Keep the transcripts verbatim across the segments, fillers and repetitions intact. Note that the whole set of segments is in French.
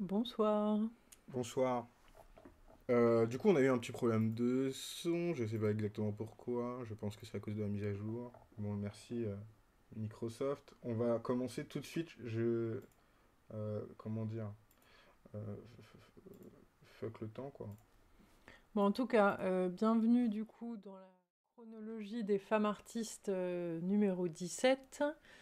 Bonsoir. Bonsoir. Euh, du coup, on a eu un petit problème de son. Je sais pas exactement pourquoi. Je pense que c'est à cause de la mise à jour. Bon, merci euh, Microsoft. On va commencer tout de suite. Je. Euh, comment dire euh, f- f- Fuck le temps, quoi. Bon, en tout cas, euh, bienvenue du coup dans la chronologie des femmes artistes euh, numéro dix-sept.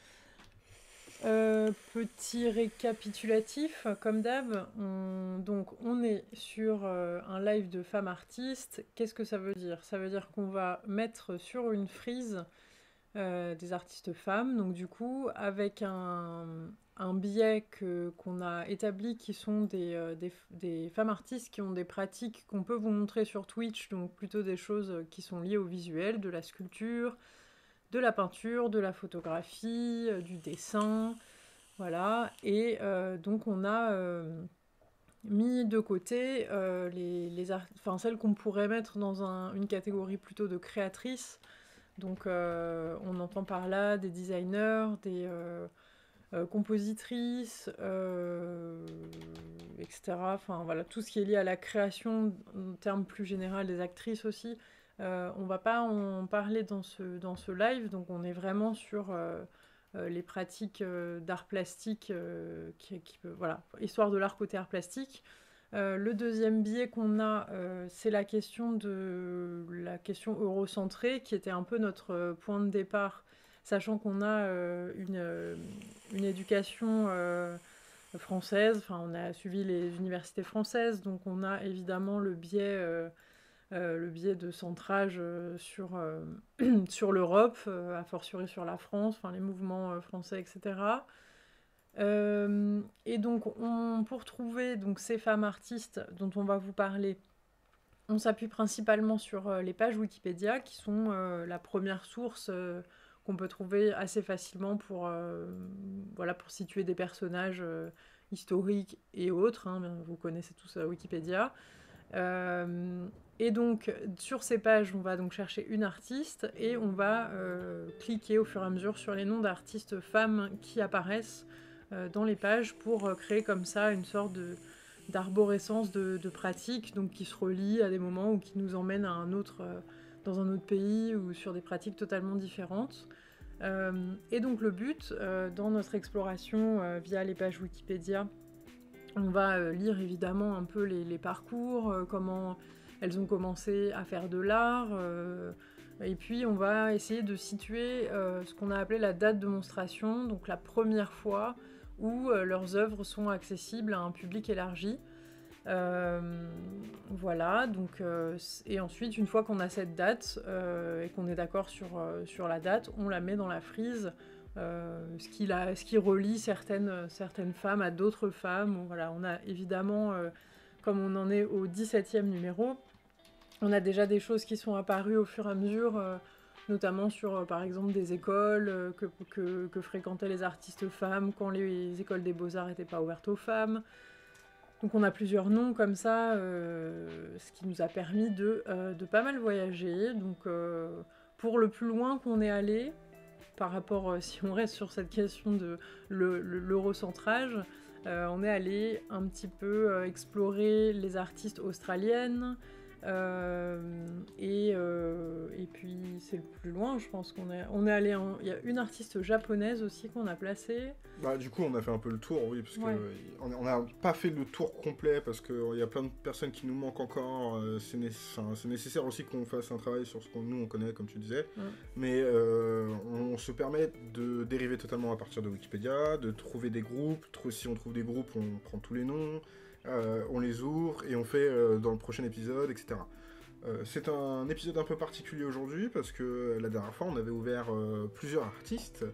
Euh, petit récapitulatif, comme d'hab. On, donc, on est sur euh, un live de femmes artistes. Qu'est-ce que ça veut dire? Ça veut dire qu'on va mettre sur une frise euh, des artistes femmes. Donc du coup, avec un, un biais que, qu'on a établi qui sont des, euh, des, des femmes artistes qui ont des pratiques qu'on peut vous montrer sur Twitch, donc plutôt des choses qui sont liées au visuel, de la sculpture, de la peinture, de la photographie, euh, du dessin, voilà. Et euh, donc on a euh, mis de côté euh, les, les art- enfin, celles qu'on pourrait mettre dans un- une catégorie plutôt de créatrices, donc euh, on entend par là des designers, des euh, euh, compositrices, euh, et cetera. Enfin voilà, tout ce qui est lié à la création, en termes plus général, des actrices aussi. Euh, on va pas en parler dans ce, dans ce live, donc on est vraiment sur euh, euh, les pratiques euh, d'art plastique, euh, qui, qui peut- voilà, histoire de l'art côté art plastique. Euh, le deuxième biais qu'on a, euh, c'est la question de la question eurocentrée, qui était un peu notre euh, point de départ, sachant qu'on a euh, une, euh, une éducation euh, française, enfin on a suivi les universités françaises, donc on a évidemment le biais, euh, euh, le biais de centrage euh, sur, euh, sur l'Europe, euh, a fortiori sur la France, enfin les mouvements euh, français, et cetera. Euh, et donc, on, pour trouver donc, ces femmes artistes dont on va vous parler, on s'appuie principalement sur euh, les pages Wikipédia, qui sont euh, la première source euh, qu'on peut trouver assez facilement pour, euh, voilà, pour situer des personnages euh, historiques et autres. Hein, vous connaissez tous euh, Wikipédia. Euh, et donc, sur ces pages, on va donc chercher une artiste et on va euh, cliquer au fur et à mesure sur les noms d'artistes femmes qui apparaissent euh, dans les pages pour euh, créer comme ça une sorte de d'arborescence de, de pratiques, donc qui se relie à des moments ou qui nous emmènent à un autre, euh, dans un autre pays ou sur des pratiques totalement différentes. Euh, et donc le but, euh, dans notre exploration euh, via les pages Wikipédia, on va euh, lire évidemment un peu les, les parcours, euh, comment elles ont commencé à faire de l'art, euh, et puis on va essayer de situer euh, ce qu'on a appelé la date de monstration, donc la première fois où euh, leurs œuvres sont accessibles à un public élargi. Euh, voilà, donc, euh, et ensuite, une fois qu'on a cette date euh, et qu'on est d'accord sur, euh, sur la date, on la met dans la frise, euh, ce, qui la, ce qui relie certaines, certaines femmes à d'autres femmes. Voilà, on a évidemment, euh, comme on en est au dix-septième numéro, on a déjà des choses qui sont apparues au fur et à mesure, euh, notamment sur, euh, par exemple, des écoles euh, que, que, que fréquentaient les artistes femmes quand les écoles des beaux-arts n'étaient pas ouvertes aux femmes. Donc on a plusieurs noms comme ça, euh, ce qui nous a permis de, euh, de pas mal voyager. Donc euh, pour le plus loin qu'on est allé, par rapport, euh, si on reste sur cette question de le- le- l'eurocentrage, euh, on est allé un petit peu euh, explorer les artistes australiennes. euh, et, euh, et puis c'est le plus loin, je pense qu'on est, on est allé. en- Il y a une artiste japonaise aussi qu'on a placée. Bah, du coup, on a fait un peu le tour, oui, parce que Ouais. euh, on n'a pas fait le tour complet, parce qu'il y a plein de personnes qui nous manquent encore. euh, c'est né- enfin, c'est nécessaire aussi qu'on fasse un travail sur ce qu'on nous on connaît, comme tu disais. Mm. Mais euh, on se permet de dériver totalement à partir de Wikipédia, de trouver des groupes. Trou- Si on trouve des groupes, on prend tous les noms, euh, on les ouvre et on fait euh, dans le prochain épisode, et cetera. Euh, c'est un épisode un peu particulier aujourd'hui parce que la dernière fois on avait ouvert euh, plusieurs artistes.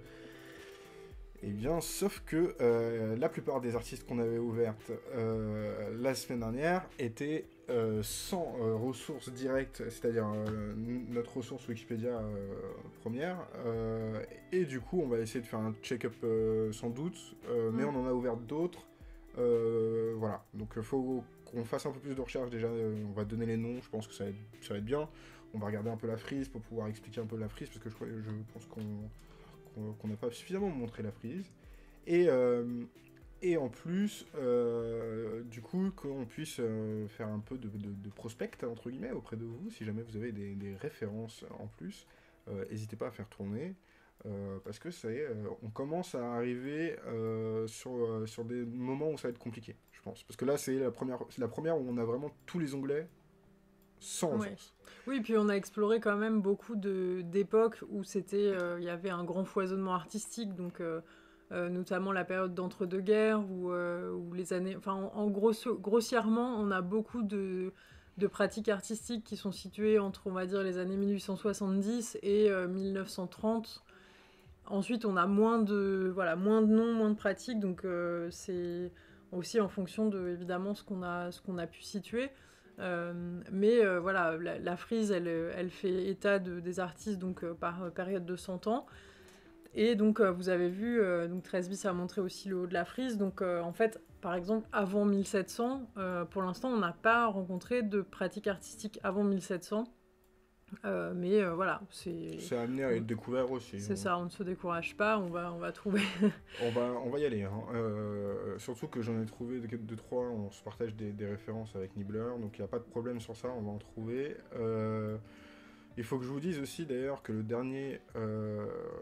Et bien, sauf que euh, la plupart des artistes qu'on avait ouvertes euh, la semaine dernière étaient euh, sans euh, ressources directes, c'est-à-dire euh, notre ressource Wikipédia euh, première. euh, et du coup, on va essayer de faire un check-up euh, sans doute, euh, mais Mm. on en a ouvert d'autres. Euh, voilà, donc il faut qu'on fasse un peu plus de recherche déjà. euh, on va donner les noms, je pense que ça va, être, ça va être bien. On va regarder un peu la frise pour pouvoir expliquer un peu la frise, parce que je, je pense qu'on qu'on n'a pas suffisamment montré la frise. Et, euh, Et en plus, euh, du coup, qu'on puisse euh, faire un peu de, de, de prospect, entre guillemets, auprès de vous, si jamais vous avez des, des références en plus, euh, n'hésitez pas à faire tourner, euh, parce que ça y est, euh, on commence à arriver euh, sur, euh, sur des moments où ça va être compliqué, je pense. Parce que là, c'est la première, c'est la première où on a vraiment tous les onglets sans Ouais. ressources. Oui, puis on a exploré quand même beaucoup de d'époques où c'était, euh, il y avait un grand foisonnement artistique, donc euh, euh, notamment la période d'entre-deux-guerres ou euh, ou les années, enfin en, en grosso- grossièrement, on a beaucoup de de pratiques artistiques qui sont situées entre, on va dire, les années mille huit cent soixante-dix et euh, mille neuf cent trente. Ensuite, on a moins de voilà, moins de noms, moins de pratiques, donc euh, c'est aussi en fonction de évidemment ce qu'on a ce qu'on a pu situer. Euh, mais euh, voilà, la, la frise, elle, elle fait état de, des artistes donc euh, par période de cent ans. Et donc euh, vous avez vu, euh, donc treize bis a montré aussi le haut de la frise. Donc euh, en fait, par exemple, avant mille sept cents, euh, pour l'instant, on n'a pas rencontré de pratiques artistiques avant mille sept cents. Euh, mais euh, voilà, c'est C'est amené à on- être découvert aussi. c'est On, ça, on ne se décourage pas, on va, on va trouver. on va, on va y aller. Hein. Euh, surtout que j'en ai trouvé deux trois, on se partage des, des références avec Nibbler, donc il n'y a pas de problème sur ça, on va en trouver. Euh, Il faut que je vous dise aussi d'ailleurs que le dernier, euh,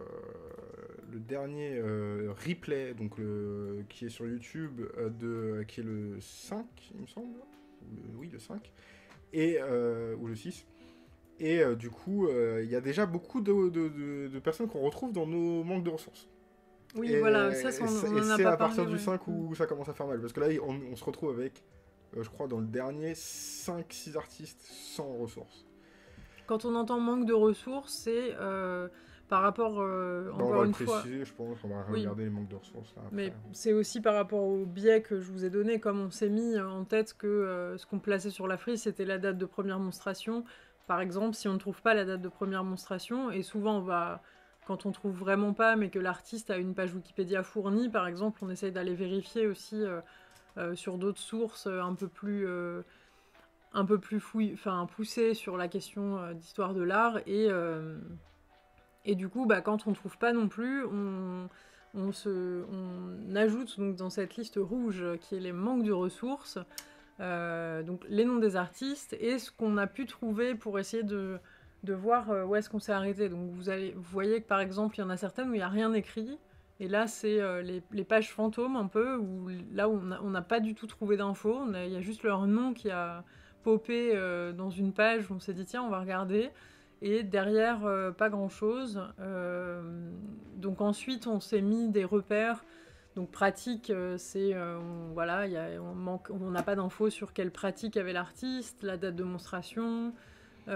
le dernier euh, replay, donc le, qui est sur YouTube, euh, de, qui est le cinq, il me semble, ou le- oui le cinq, et, euh, ou le six, et euh, du coup euh, il y a déjà beaucoup de, de- de- de personnes qu'on retrouve dans nos manques de ressources. Oui, Et, voilà, ça, et on c'est on et en a c'est pas à parlé, partir du ouais. cinq Mm. où ça commence à faire mal, parce que là on, on se retrouve avec, euh, je crois, dans le dernier, cinq six artistes sans ressources. Quand on entend manque de ressources, c'est euh, par rapport, euh, Bah, on va encore le une fois, préciser, je pense, on va oui, regarder les manques de ressources là après. mais c'est aussi par rapport au biais que je vous ai donné, comme on s'est mis en tête que euh, ce qu'on plaçait sur la frise, c'était la date de première monstration. Par exemple, si on ne trouve pas la date de première monstration, et souvent on va, quand on trouve vraiment pas, mais que l'artiste a une page Wikipédia fournie, par exemple, on essaye d'aller vérifier aussi euh, euh, sur d'autres sources euh, un peu plus... euh, un peu plus fouille, enfin poussées sur la question euh, d'histoire de l'art et, euh, et du coup bah, quand on ne trouve pas non plus on, on, se, on ajoute donc dans cette liste rouge qui est les manques de ressources euh, donc les noms des artistes et ce qu'on a pu trouver pour essayer de, de voir euh, où est-ce qu'on s'est arrêté. Donc vous, allez, vous voyez que par exemple il y en a certaines où il n'y a rien écrit et là c'est euh, les, les pages fantômes un peu où là où on n'a pas du tout trouvé d'infos, il y a juste leur nom qui a popé euh, dans une page où on s'est dit tiens on va regarder et derrière euh, pas grand chose. Euh, donc ensuite on s'est mis des repères. Donc pratique, euh, c'est euh, on, voilà, y a, on manque, on n'a pas d'infos sur quelle pratique avait l'artiste, la date de monstration. Il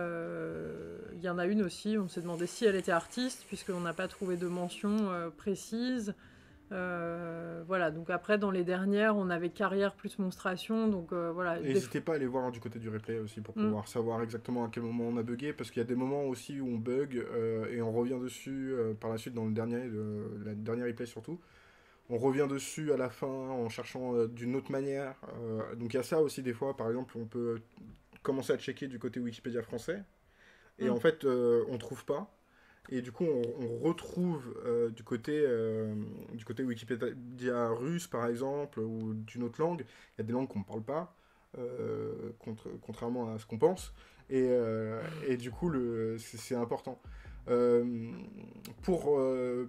euh, y en a une aussi, on s'est demandé si elle était artiste puisqu'on n'a pas trouvé de mention euh, précise. Euh, voilà, donc après dans les dernières, on avait carrière plus monstration, donc euh, voilà. N'hésitez pas à aller voir du côté du replay aussi pour Mm. pouvoir savoir exactement à quel moment on a bugué, parce qu'il y a des moments aussi où on bug euh, et on revient dessus euh, par la suite dans le dernier, le, la dernière replay surtout. On revient dessus à la fin en cherchant euh, d'une autre manière. Euh, donc il y a ça aussi des fois, par exemple, on peut commencer à checker du côté Wikipédia français et Mm. en fait euh, on trouve pas. Et du coup, on, on retrouve euh, du, côté, euh, du côté Wikipédia russe, par exemple, ou d'une autre langue. Il y a des langues qu'on ne parle pas, euh, contre, contrairement à ce qu'on pense. Et, euh, et du coup, le, c'est, c'est important. Euh, pour euh,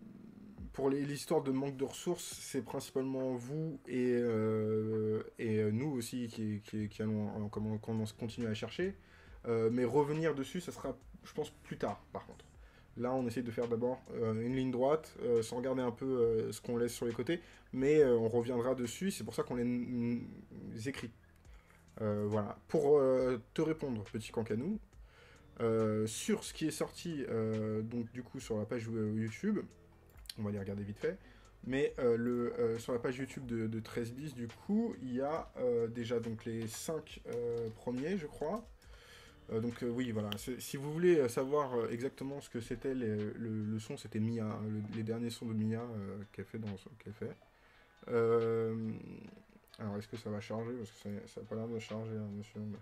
pour les- l'histoire de manque de ressources, c'est principalement vous et, euh, et nous aussi qui, qui, qui allons euh, comment, comment continuer à chercher. Euh, mais revenir dessus, ça sera, je pense, plus tard, par contre. Là, on essaie de faire d'abord euh, une ligne droite, euh, sans regarder un peu euh, ce qu'on laisse sur les côtés, mais euh, on reviendra dessus, c'est pour ça qu'on les, n- les écrit. Euh, voilà. Pour euh, te répondre, petit cancanou, euh, sur ce qui est sorti, euh, donc du coup sur la page euh, YouTube, on va les regarder vite fait, mais euh, le, euh, sur la page YouTube de, de treize bis, du coup, il y a euh, déjà donc les cinq euh, premiers, je crois. Euh, donc euh, oui, voilà. C'est- Si vous voulez euh, savoir euh, exactement ce que c'était les- le, le son, c'était Mia, hein, le- les derniers sons de Mia euh, qu'elle fait dans son- qu'elle fait. Euh, alors est-ce que ça va charger? Parce que ça, ça a pas l'air de charger, hein, monsieur. mais-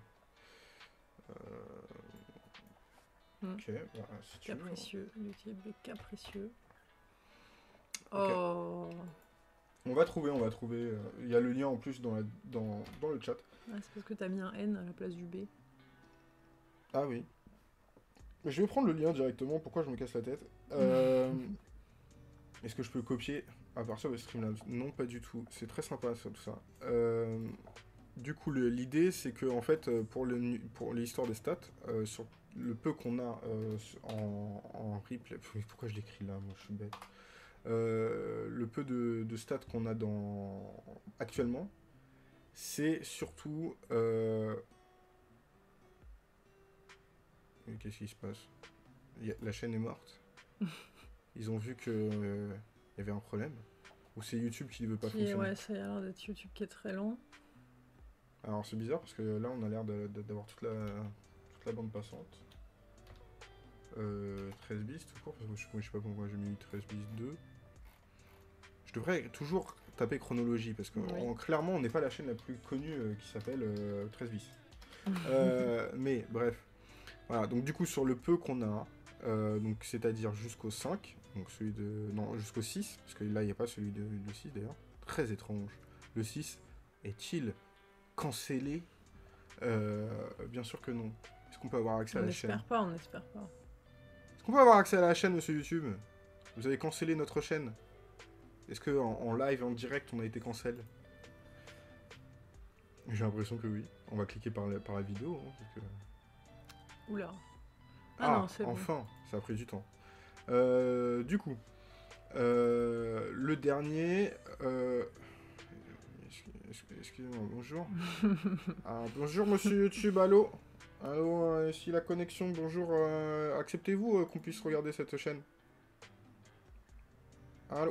Mm. Ok, voilà, si tu veux. Capricieux, YouTube capricieux. Ok. Oh, On va trouver, on va trouver. euh, Il y a le lien en plus dans, la- dans, dans le chat. Ah, c'est parce que t'as mis un N à la place du B. Ah oui. Mais je vais prendre le lien directement, pourquoi je me casse la tête. Euh, Est-ce que je peux copier à partir de Streamlabs? Non, pas du tout. C'est très sympa ça, tout ça. Euh, Du coup, le- l'idée, c'est que en fait, euh, pour le nu- pour l'histoire des stats, euh, sur le peu qu'on a euh, sur- en, en replay, pourquoi je l'écris là, moi je suis bête. Euh, le peu de, de stats qu'on a dans actuellement, c'est surtout. euh, mais Qu'est-ce qui se passe? Il y a- La chaîne est morte. Ils ont vu que euh, il y avait un problème. Ou c'est YouTube qui ne veut pas Qui est, fonctionner. ouais, ça a l'air d'être YouTube qui est très lent. Alors c'est bizarre parce que là on a l'air de- de- d'avoir toute la, toute la bande passante. Euh, treize bis tout court, parce que je, je sais pas pourquoi j'ai mis treize bis deux. Je devrais toujours taper chronologie parce que Oui. en- clairement on n'est pas la chaîne la plus connue euh, qui s'appelle euh, treize bis. Euh, mais bref, voilà, donc du coup sur le peu qu'on a, euh, donc c'est-à-dire jusqu'au cinq, donc celui de. Non, jusqu'au six, parce que là il n'y a pas celui de le six d'ailleurs. Très étrange. Le six est-il cancellé? Euh, Bien sûr que non. Est-ce qu'on peut avoir accès à On la chaîne? n'espère pas, on n'espère pas. Est-ce qu'on peut avoir accès à la chaîne, monsieur YouTube? Vous avez cancellé notre chaîne. Est-ce que en, en live, en direct, on a été cancel? J'ai l'impression que oui. On va cliquer par la, par la vidéo. Hein, parce que- Oula. Ah, Ah, non, c'est bon. enfin, ça a pris du temps. Euh, du coup, euh, le dernier. euh, Excusez-moi, bonjour. Ah, bonjour, monsieur YouTube, allô? Allô, euh, ici la connexion, bonjour. euh, Acceptez-vous euh, qu'on puisse regarder cette chaîne? Allô?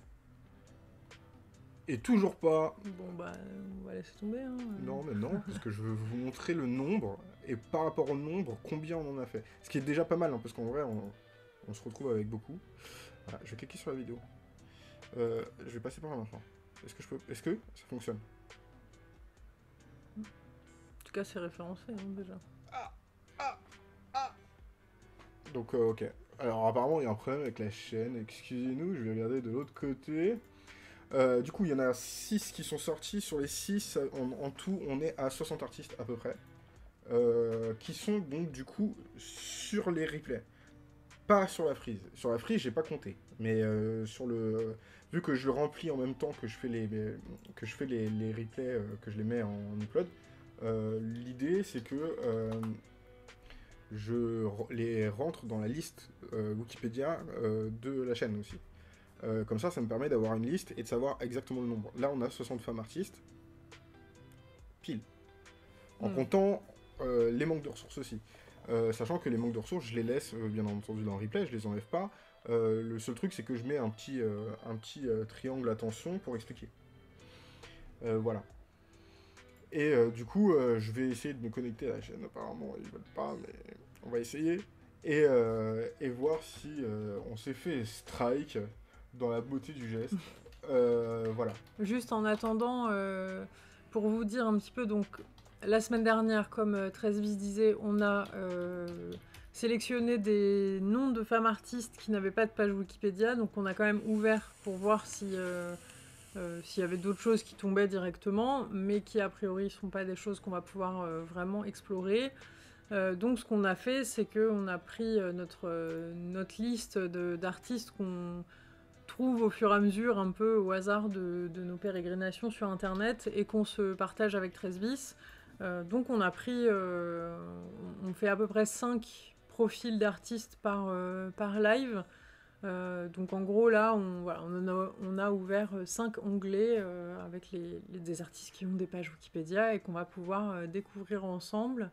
Et toujours pas. Bon, bah, on va laisser tomber. Hein. Non, mais non, parce que je veux vous montrer le nombre, et par rapport au nombre, combien on en a fait. Ce qui est déjà pas mal, hein, parce qu'en vrai, on, on se retrouve avec beaucoup. Voilà, je vais cliquer sur la vidéo. Euh, je vais passer par là maintenant. Est-ce que je peux... Est-ce que ça fonctionne? En tout cas, c'est référencé, hein, déjà. Donc, euh, ok. Alors, apparemment, il y a un problème avec la chaîne. Excusez-nous, je vais regarder de l'autre côté. Euh, du coup, il y en a six qui sont sortis. Sur les six, en, en tout, on est à soixante artistes à peu près. Euh, qui sont donc, du coup, sur les replays. Pas sur la frise. Sur la frise, j'ai pas compté. Mais euh, sur le... Vu que je le remplis en même temps que je fais les, que je fais les, les replays, euh, que je les mets en upload, euh, l'idée, c'est que... euh, je les rentre dans la liste euh, Wikipédia euh, de la chaîne aussi. Euh, comme ça, ça me permet d'avoir une liste et de savoir exactement le nombre. Là, on a soixante femmes artistes, pile. En Mm. comptant euh, les manques de ressources aussi. Euh, sachant que les manques de ressources, je les laisse, euh, bien entendu, dans le replay, je les enlève pas. Euh, le seul truc, c'est que je mets un petit, euh, un petit euh, triangle attention pour expliquer. Euh, voilà. Et euh, du coup, euh, je vais essayer de me connecter à la chaîne. Apparemment, ils veulent pas, mais on va essayer. Et, euh, et voir si euh, on s'est fait strike dans la beauté du geste. Euh, voilà. Juste en attendant, euh, pour vous dire un petit peu, donc, la semaine dernière, comme euh, treize bis disait, on a euh, sélectionné des noms de femmes artistes qui n'avaient pas de page Wikipédia, donc on a quand même ouvert pour voir si... euh, Euh, s'il y avait d'autres choses qui tombaient directement, mais qui a priori ne sont pas des choses qu'on va pouvoir euh, vraiment explorer. Euh, donc ce qu'on a fait, c'est qu'on a pris euh, notre, euh, notre liste d'artistes qu'on trouve au fur et à mesure, un peu au hasard de, de nos pérégrinations sur Internet, et qu'on se partage avec treize bis. Euh, donc on a pris, euh, on fait à peu près cinq profils d'artistes par, euh, par live. Euh, donc en gros là on, voilà, on, a, on a ouvert cinq onglets euh, avec les, les, des artistes qui ont des pages Wikipédia et qu'on va pouvoir euh, découvrir ensemble.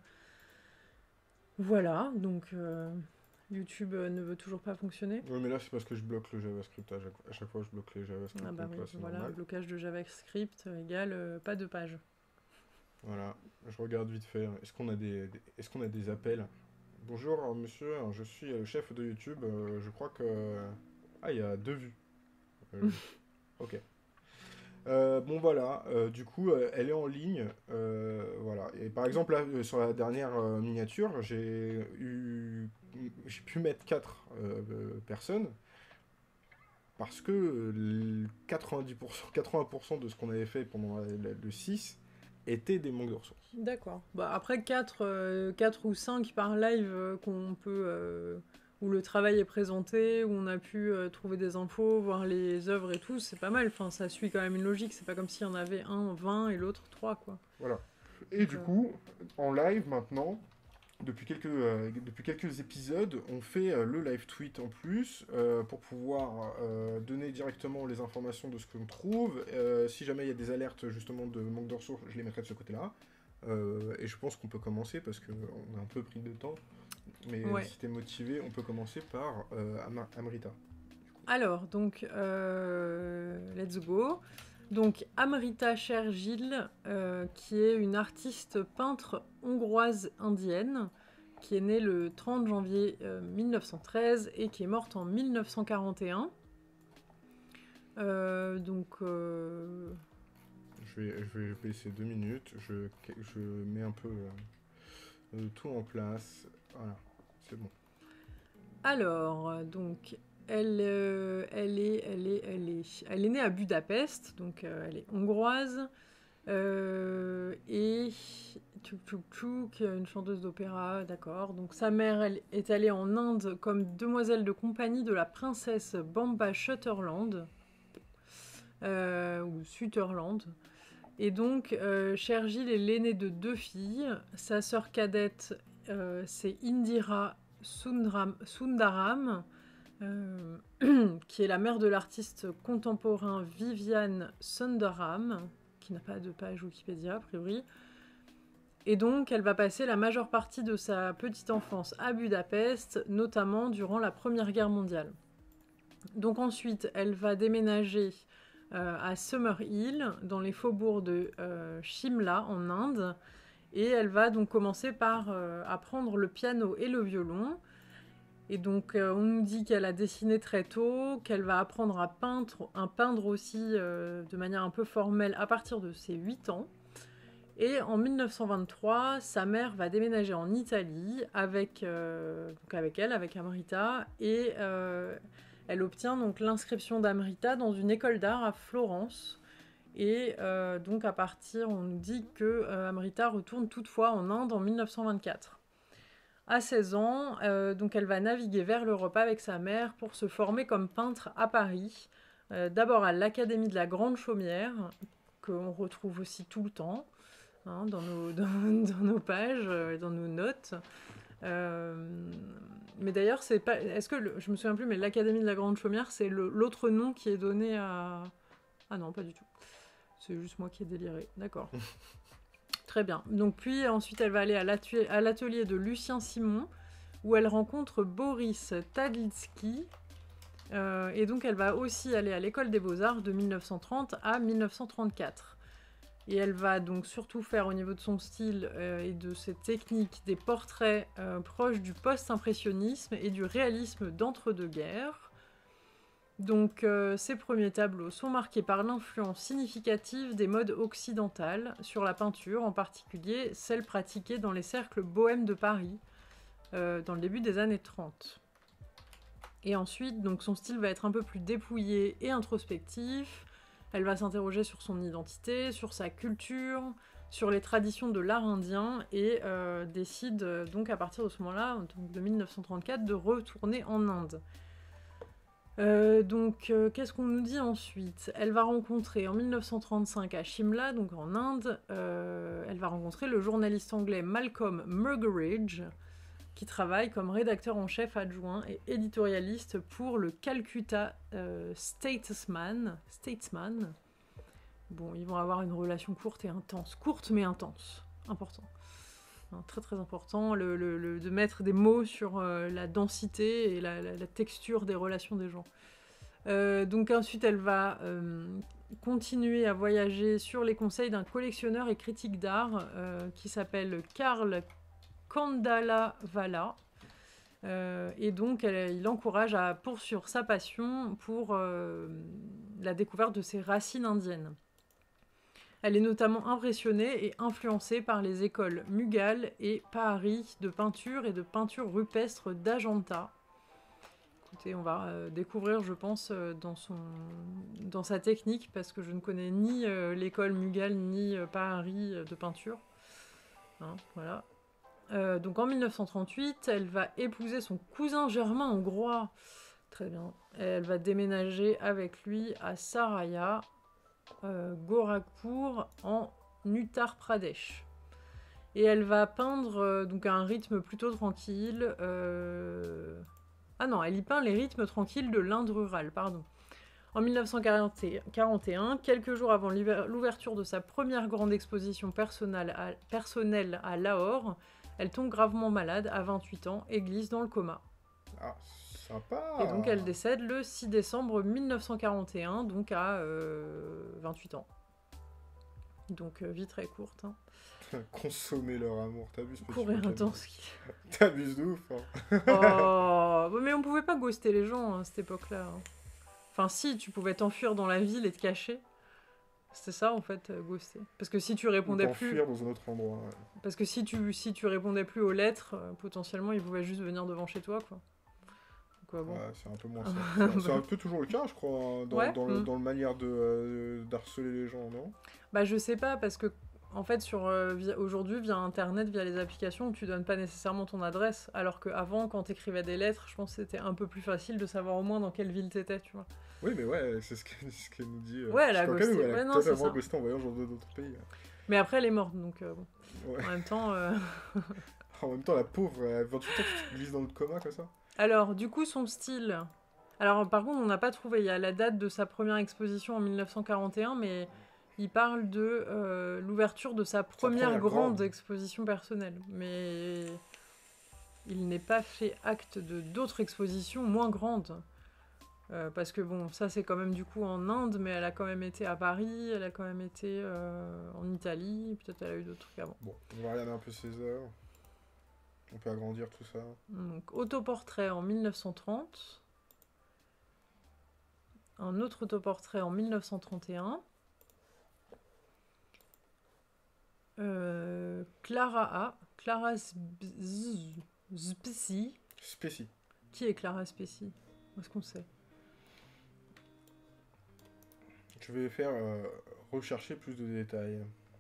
Voilà, donc euh, YouTube euh, ne veut toujours pas fonctionner. Oui, mais là, c'est parce que je bloque le JavaScript. À chaque, à chaque fois, je bloque les JavaScript. Ah bah donc oui, là, c'est voilà, normal. blocage de JavaScript euh, égale euh, pas de page. Voilà, je regarde vite fait. Est-ce qu'on a des, des- est-ce qu'on a des appels? Bonjour, euh, monsieur, je suis le chef de YouTube. euh, je crois que... Ah, il y a deux vues. Euh, ok. Euh, bon voilà, euh, du coup, euh, elle est en ligne, euh, voilà. Et par exemple, là, euh, sur la dernière euh, miniature, j'ai eu, j'ai pu mettre quatre euh, euh, personnes. parce que euh, quatre-vingt-dix pour cent, quatre-vingts pour cent de ce qu'on avait fait pendant la- la- le six était des manques de ressources. D'accord. Bah, après quatre euh, quatre ou cinq par live euh, qu'on peut... euh, où le travail est présenté, où on a pu euh, trouver des infos, voir les œuvres et tout, c'est pas mal. Enfin, ça suit quand même une logique. C'est pas comme s'il y en avait un, vingt et l'autre trois, quoi. Voilà. Et Donc, du euh, coup, en live maintenant, depuis quelques, euh, depuis quelques épisodes, on fait euh, le live tweet en plus euh, pour pouvoir euh, donner directement les informations de ce que l'on trouve. Euh, si jamais il y a des alertes justement de manque de ressources, je les mettrai de ce côté-là. Euh, et je pense qu'on peut commencer parce qu'on a un peu pris de temps. Mais ouais. si t'es motivé, on peut commencer par euh, Am- Amrita. Alors, donc, euh, let's go. Donc, Amrita Shergill, euh, qui est une artiste peintre hongroise indienne, qui est née le trente janvier euh, mille neuf cent treize et qui est morte en mille neuf cent quarante et un. Euh, donc, euh, Je vais, je vais baisser deux minutes. Je, je mets un peu euh, euh, tout en place. Voilà, c'est bon. alors, donc, elle, euh, elle, est, elle, est, elle, est, elle est née à Budapest, donc euh, elle est hongroise. Euh, et Tchouk Tchouk Tchouk, une chanteuse d'opéra, d'accord. Donc sa mère, elle est allée en Inde comme demoiselle de compagnie de la princesse Bamba Sutherland, euh, ou Sutherland. Et donc, euh, Shergill est l'aînée de deux filles. Sa sœur cadette, euh, c'est Indira Sundram, Sundaram, euh, qui est la mère de l'artiste contemporain Viviane Sundaram, qui n'a pas de page Wikipédia, a priori. Et donc, elle va passer la majeure partie de sa petite enfance à Budapest, notamment durant la Première Guerre mondiale. Donc ensuite, elle va déménager euh, à Summerhill, dans les faubourgs de euh, Shimla, en Inde, et elle va donc commencer par euh, apprendre le piano et le violon. Et donc, euh, on nous dit qu'elle a dessiné très tôt, qu'elle va apprendre à peindre, à peindre aussi euh, de manière un peu formelle à partir de ses huit ans. Et en mille neuf cent vingt-trois, sa mère va déménager en Italie avec, euh, donc avec elle, avec Amrita, et euh, elle obtient donc l'inscription d'Amrita dans une école d'art à Florence. Et euh, donc à partir, on nous dit que euh, Amrita retourne toutefois en Inde en mille neuf cent vingt-quatre. À seize ans, euh, donc elle va naviguer vers l'Europe avec sa mère pour se former comme peintre à Paris, euh, d'abord à l'Académie de la Grande Chaumière, qu'on retrouve aussi tout le temps, hein, dans, nos, dans, dans nos pages, euh, dans nos notes. Euh, mais d'ailleurs, c'est pas. Est-ce que le, je me souviens plus, mais l'Académie de la Grande Chaumière, c'est le, l'autre nom qui est donné à. Ah non, pas du tout. C'est juste moi qui ai déliré. D'accord. Très bien. Donc puis ensuite, elle va aller à l'atelier, à l'atelier de Lucien Simon, où elle rencontre Boris Tadlitsky. Euh, et donc, elle va aussi aller à l'école des Beaux-Arts de mille neuf cent trente à mille neuf cent trente-quatre. Et elle va donc surtout faire au niveau de son style euh, et de ses techniques des portraits euh, proches du post-impressionnisme et du réalisme d'entre-deux-guerres. Donc euh, ces premiers tableaux sont marqués par l'influence significative des modes occidentales sur la peinture, en particulier celle pratiquée dans les cercles bohèmes de Paris euh, dans le début des années trente. Et ensuite, donc, son style va être un peu plus dépouillé et introspectif. Elle va s'interroger sur son identité, sur sa culture, sur les traditions de l'art indien et euh, décide euh, donc à partir de ce moment-là, donc de mille neuf cent trente-quatre, de retourner en Inde. Euh, donc, euh, qu'est-ce qu'on nous dit ensuite ? Elle va rencontrer en mille neuf cent trente-cinq à Shimla, donc en Inde, euh, elle va rencontrer le journaliste anglais Malcolm Muggeridge, qui travaille comme rédacteur en chef adjoint et éditorialiste pour le Calcutta euh, Statesman. Statesman. Bon, ils vont avoir une relation courte et intense. Courte mais intense. Important. Hein, très très important le, le, le, de mettre des mots sur euh, la densité et la, la, la texture des relations des gens. Euh, donc ensuite, elle va euh, continuer à voyager sur les conseils d'un collectionneur et critique d'art euh, qui s'appelle Karl Kandalavala. Euh, et donc, elle, il l'encourage à poursuivre sa passion pour euh, la découverte de ses racines indiennes. Elle est notamment impressionnée et influencée par les écoles Mughal et Pahari de peinture et de peinture rupestre d'Ajanta. écoutez, on va euh, découvrir, je pense, euh, dans, son... dans sa technique, parce que je ne connais ni euh, l'école Mughal, ni euh, Paris euh, de peinture. Hein, voilà. Euh, donc en mille neuf cent trente-huit, elle va épouser son cousin germain hongrois. Très bien. Et elle va déménager avec lui à Saraya, euh, Gorakhpur, en Uttar Pradesh. Et elle va peindre euh, donc à un rythme plutôt tranquille. Euh... Ah non, elle y peint les rythmes tranquilles de l'Inde rurale, pardon. En mille neuf cent quarante et un, quelques jours avant l'ouverture de sa première grande exposition personnelle à, personnelle à Lahore, elle tombe gravement malade à vingt-huit ans et glisse dans le coma. Ah, sympa. Et donc elle décède le six décembre mille neuf cent quarante et un, donc à euh, vingt-huit ans. Donc euh, vie très courte. Hein. Consommer leur amour, t'abuses. Courir intense. T'abuses de ouf. Hein. Oh, mais on pouvait pas ghoster les gens à cette époque-là. Hein. Enfin si, tu pouvais t'enfuir dans la ville et te cacher. C'était ça en fait, euh, ghoster. Parce que si tu répondais Ou plus... t'enfuir dans un autre endroit. Ouais. Parce que si tu, si tu répondais plus aux lettres, euh, potentiellement ils pouvaient juste venir devant chez toi, quoi. Donc, euh, bon. Ouais, c'est un peu moins ça. C'est un peu toujours le cas, je crois, hein, dans, Ouais, dans, le, mm. dans le manière de euh, d'harceler les gens, non? Bah je sais pas, parce que en fait sur euh, via, aujourd'hui via internet, via les applications, tu donnes pas nécessairement ton adresse, alors qu'avant quand t'écrivais des lettres, je pense que c'était un peu plus facile de savoir au moins dans quelle ville t'étais, tu vois. Oui, mais ouais, c'est ce qu'elle ce qu nous dit. Euh, ouais, elle a ghosté. Nous, elle a ouais, non, totalement ghosté en voyage dans d'autres pays. Mais après elle est morte, donc euh, bon. Ouais. En même temps... Euh... en même temps, la pauvre, à vingt-huit ans, tu te glisses dans le coma comme ça. Alors, du coup, son style... Alors, par contre, on n'a pas trouvé. Il y a la date de sa première exposition en mille neuf cent quarante et un, mais il parle de euh, l'ouverture de sa première, sa première grande, grande exposition personnelle. Mais il n'est pas fait acte de d'autres expositions moins grandes. Euh, parce que, bon, ça, c'est quand même du coup en Inde, mais elle a quand même été à Paris, elle a quand même été euh, en Italie, peut-être elle a eu d'autres trucs avant. Bon, on va regarder un peu ses œuvres. On peut agrandir tout ça. Donc, autoportrait en mille neuf cent trente. Un autre autoportrait en mille neuf cent trente et un. Euh, Clara A. Clara Specie. Specie. Qui est Clara Specie? Est-ce qu'on sait? Je vais faire euh, rechercher plus de détails.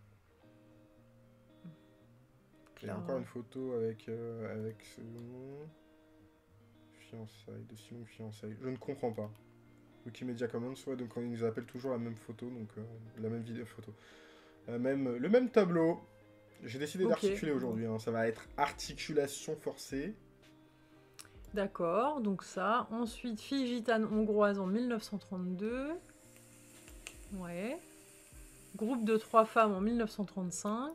Il y a encore une photo avec, euh, avec ce fiançailles, de Simon fiançailles. Je ne comprends pas. Wikimedia Commons, ouais, donc ils nous appellent toujours la même photo, donc euh, la même vidéo photo. La même, le même tableau. J'ai décidé okay. d'articuler aujourd'hui, hein. Ça va être articulation forcée. D'accord, donc ça. Ensuite, fille gitane hongroise en mille neuf cent trente-deux. Ouais. Groupe de trois femmes en mille neuf cent trente-cinq.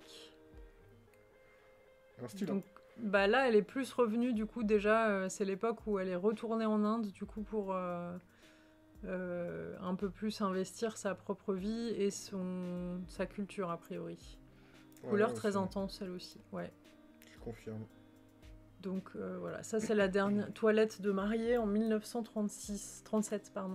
Un style. Donc, bah là, elle est plus revenue, du coup, déjà, euh, c'est l'époque où elle est retournée en Inde, du coup, pour euh, euh, un peu plus investir sa propre vie et son, sa culture, a priori. Ouais, couleur très intense, elle aussi, ouais. Je confirme. Donc, euh, voilà, ça, c'est la dernière toilette de mariée en mille neuf cent trente-six, trente-sept, pardon.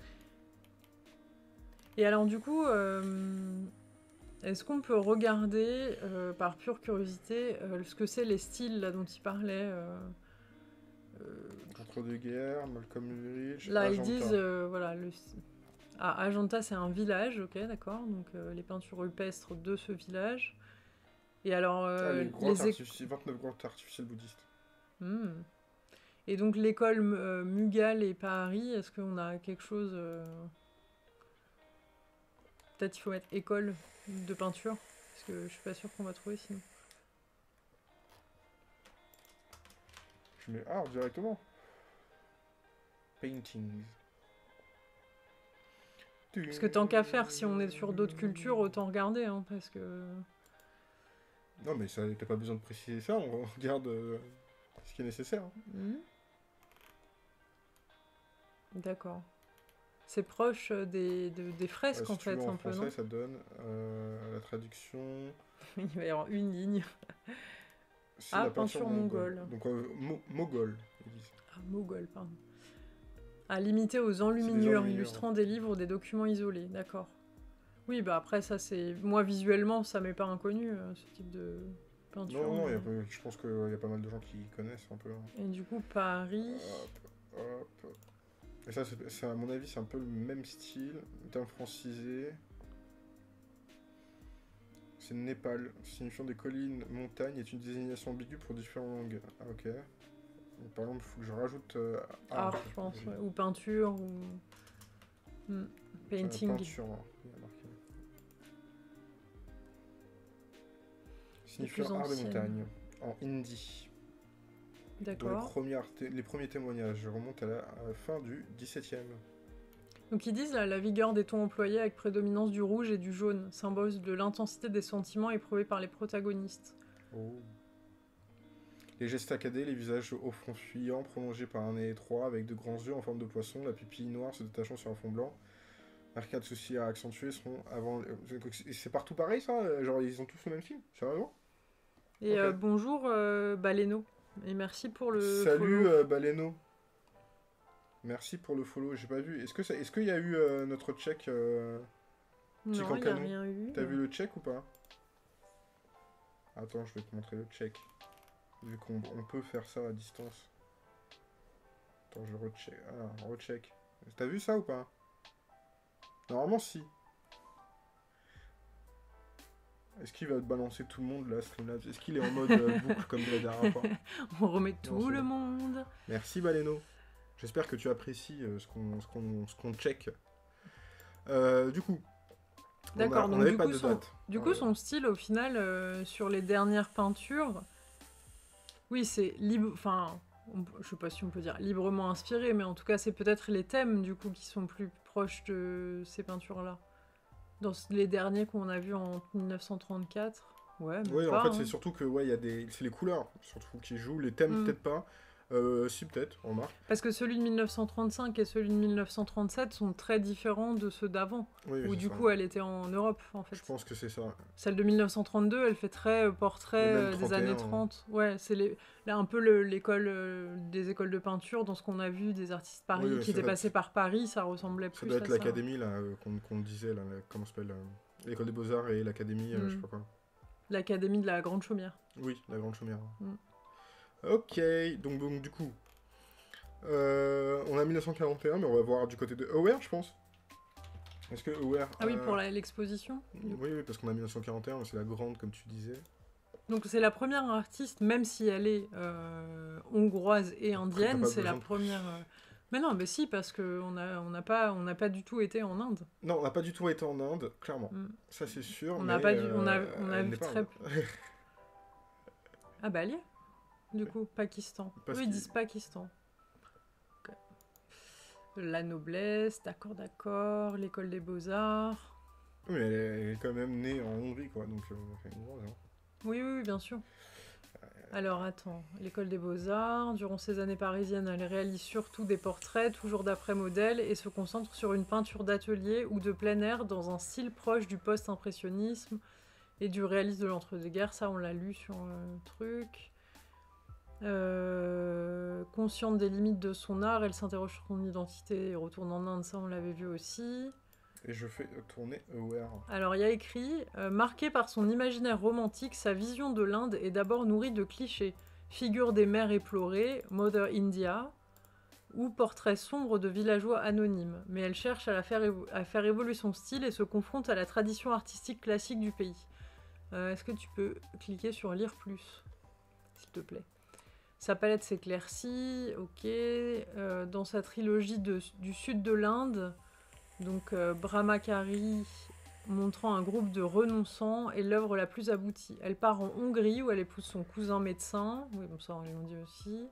Et alors, du coup... Euh, est-ce qu'on peut regarder, euh, par pure curiosité, euh, ce que c'est les styles là, dont il parlait euh, euh... Entre-deux-guerres, Malcolm Ulrich, là, Ajanta. Ils disent, euh, voilà, le... Ah, Ajanta, c'est un village, ok, d'accord, donc euh, les peintures rupestres de ce village. Et alors... Euh, ah, les grottes les... artifici... vingt-neuf grottes artificielles bouddhistes. Hmm. Et donc l'école euh, Mughal et Paris, est-ce qu'on a quelque chose... Euh... Peut-être il faut mettre école de peinture, parce que je suis pas sûre qu'on va trouver sinon. Je mets art directement. Paintings. Parce que tant qu'à faire, si on est sur d'autres cultures, autant regarder, hein, parce que... Non mais ça, t'as pas besoin de préciser ça, on regarde euh, ce qui est nécessaire. Hein. Mmh. D'accord. C'est proche des, de, des fresques, euh, si en fait, en un français, peu, non? Ça donne euh, la traduction... Il va y avoir une ligne. Ah, la peinture, peinture mongole. mongole. Donc, euh, mo mogol, ils disent. Ah, mogol, pardon. Ah, limité aux enluminures, illustrant des livres ou des documents isolés, d'accord. Oui, bah après, ça, c'est... Moi, visuellement, ça m'est pas inconnu, euh, ce type de peinture. Non, non, mais... y a pas... je pense qu'il y a pas mal de gens qui connaissent un peu. Et du coup, Paris... hop. Et ça, c'est, c'est, à mon avis, c'est un peu le même style. Terme francisé. C'est Népal, signifiant des collines, montagnes, est une désignation ambiguë pour différentes langues. Ah, ok. Donc, par exemple, il faut que je rajoute euh, art, art, je pense, ouais. Ou peinture, ou hmm. painting. Euh, peinture, hein. Il y a marqué. Signifiant art des montagnes, en hindi. D'accord. Les premiers, té- les premiers témoignages remontent à la, à la fin du dix-septième. Donc ils disent là, la vigueur des tons employés avec prédominance du rouge et du jaune, symbole de l'intensité des sentiments éprouvés par les protagonistes. Oh. Les gestes saccadés, les visages au front fuyant, prolongés par un nez étroit, avec de grands yeux en forme de poisson, la pupille noire se détachant sur un fond blanc. Arcades soucis à accentuer seront avant... C'est partout pareil ça? Genre ils ont tous le même film? Sérieusement? Et okay. euh, bonjour euh, Baleno. Et merci pour le Salut euh, Baleno. Merci pour le follow, j'ai pas vu. Est-ce que ça... Est-ce qu'il y a eu euh, notre check euh... Non, il n'y a rien eu. T'as vu le check ou pas? Attends, je vais te montrer le check. Vu qu'on on peut faire ça à distance. Attends, je recheck. Ah, recheck. T'as vu ça ou pas? Normalement, si. Est-ce qu'il va te balancer tout le monde là, Streamlabs? Est-ce qu'il est en mode euh, boucle comme de la dernière fois? On remet tout non, le monde. Merci Baleno. J'espère que tu apprécies euh, ce qu'on ce qu'on ce qu'on check. Euh, du coup. D'accord, donc du, coup, son, du coup, son style, au final, euh, sur les dernières peintures, oui, c'est libre, enfin, je sais pas si on peut dire librement inspiré, mais en tout cas, c'est peut-être les thèmes, du coup, qui sont plus proches de ces peintures-là. Dans les derniers qu'on a vus en mille neuf cent trente-quatre, ouais, mais oui, pas, en fait, hein. C'est surtout que, ouais, il y a des... C'est les couleurs, surtout, qui jouent, les thèmes, mm. peut-être pas. Euh, si, peut-être, on remarque. Parce que celui de mille neuf cent trente-cinq et celui de mille neuf cent trente-sept sont très différents de ceux d'avant. Oui, où du ça. coup, elle était en Europe, en fait. Je pense que c'est ça. Celle de mille neuf cent trente-deux, elle fait très euh, portrait euh, des années trente. Ouais, ouais c'est les... là un peu le, l'école euh, des écoles de peinture, dans ce qu'on a vu des artistes Paris oui, qui étaient passés être... par Paris, ça ressemblait plus à ça. Ça doit être l'académie, là, euh, qu'on, qu'on disait, là, comment ça s'appelle euh, l'école des beaux-arts et l'académie, euh, mm. je sais pas quoi. L'académie de la Grande Chaumière. Oui, la Grande Chaumière. Mm. Ok, donc, donc du coup... Euh, on a mille neuf cent quarante et un, mais on va voir du côté de Aware, je pense. Est-ce que Aware... Ah oui, euh... pour la, l'exposition. Oui, oui, parce qu'on a mille neuf cent quarante et un, c'est la grande, comme tu disais. Donc c'est la première artiste, même si elle est euh, hongroise et indienne, c'est la première... Euh... Mais non, mais si, parce qu'on n'a on a pas, on a pas du tout été en Inde. Non, on n'a pas du tout été en Inde, clairement. Mm. Ça, c'est sûr, on mais... A pas du, euh, on a, on a vu très peu. Ah bah, allez. Du coup, Pakistan. Eux, ils disent Pakistan. La noblesse, d'accord, d'accord, l'école des beaux-arts. Oui, mais elle est, elle est quand même née en Hongrie, quoi, donc euh, c'est une grosse, hein. Oui, oui, oui, bien sûr. Euh... Alors, attends, l'école des beaux-arts, durant ses années parisiennes, elle réalise surtout des portraits, toujours d'après modèle, et se concentre sur une peinture d'atelier ou de plein air dans un style proche du post-impressionnisme et du réalisme de l'entre-deux-guerres. Ça, on l'a lu sur le truc. Euh, consciente des limites de son art, elle s'interroge sur son identité et retourne en Inde, ça on l'avait vu aussi. Et je fais tourner Aware. Alors il y a écrit euh, marqué par son imaginaire romantique, sa vision de l'Inde est d'abord nourrie de clichés, figure des mères éplorées, Mother India, ou portraits sombres de villageois anonymes, mais elle cherche à, la faire, évo- à faire évoluer son style et se confronte à la tradition artistique classique du pays. Euh, est-ce que tu peux cliquer sur lire plus, s'il te plaît? Sa palette s'éclaircit, ok. Euh, dans sa trilogie de, du sud de l'Inde, donc euh, Brahmachari montrant un groupe de renonçants est l'œuvre la plus aboutie. Elle part en Hongrie où elle épouse son cousin médecin. Oui, bon ça on l'a dit aussi.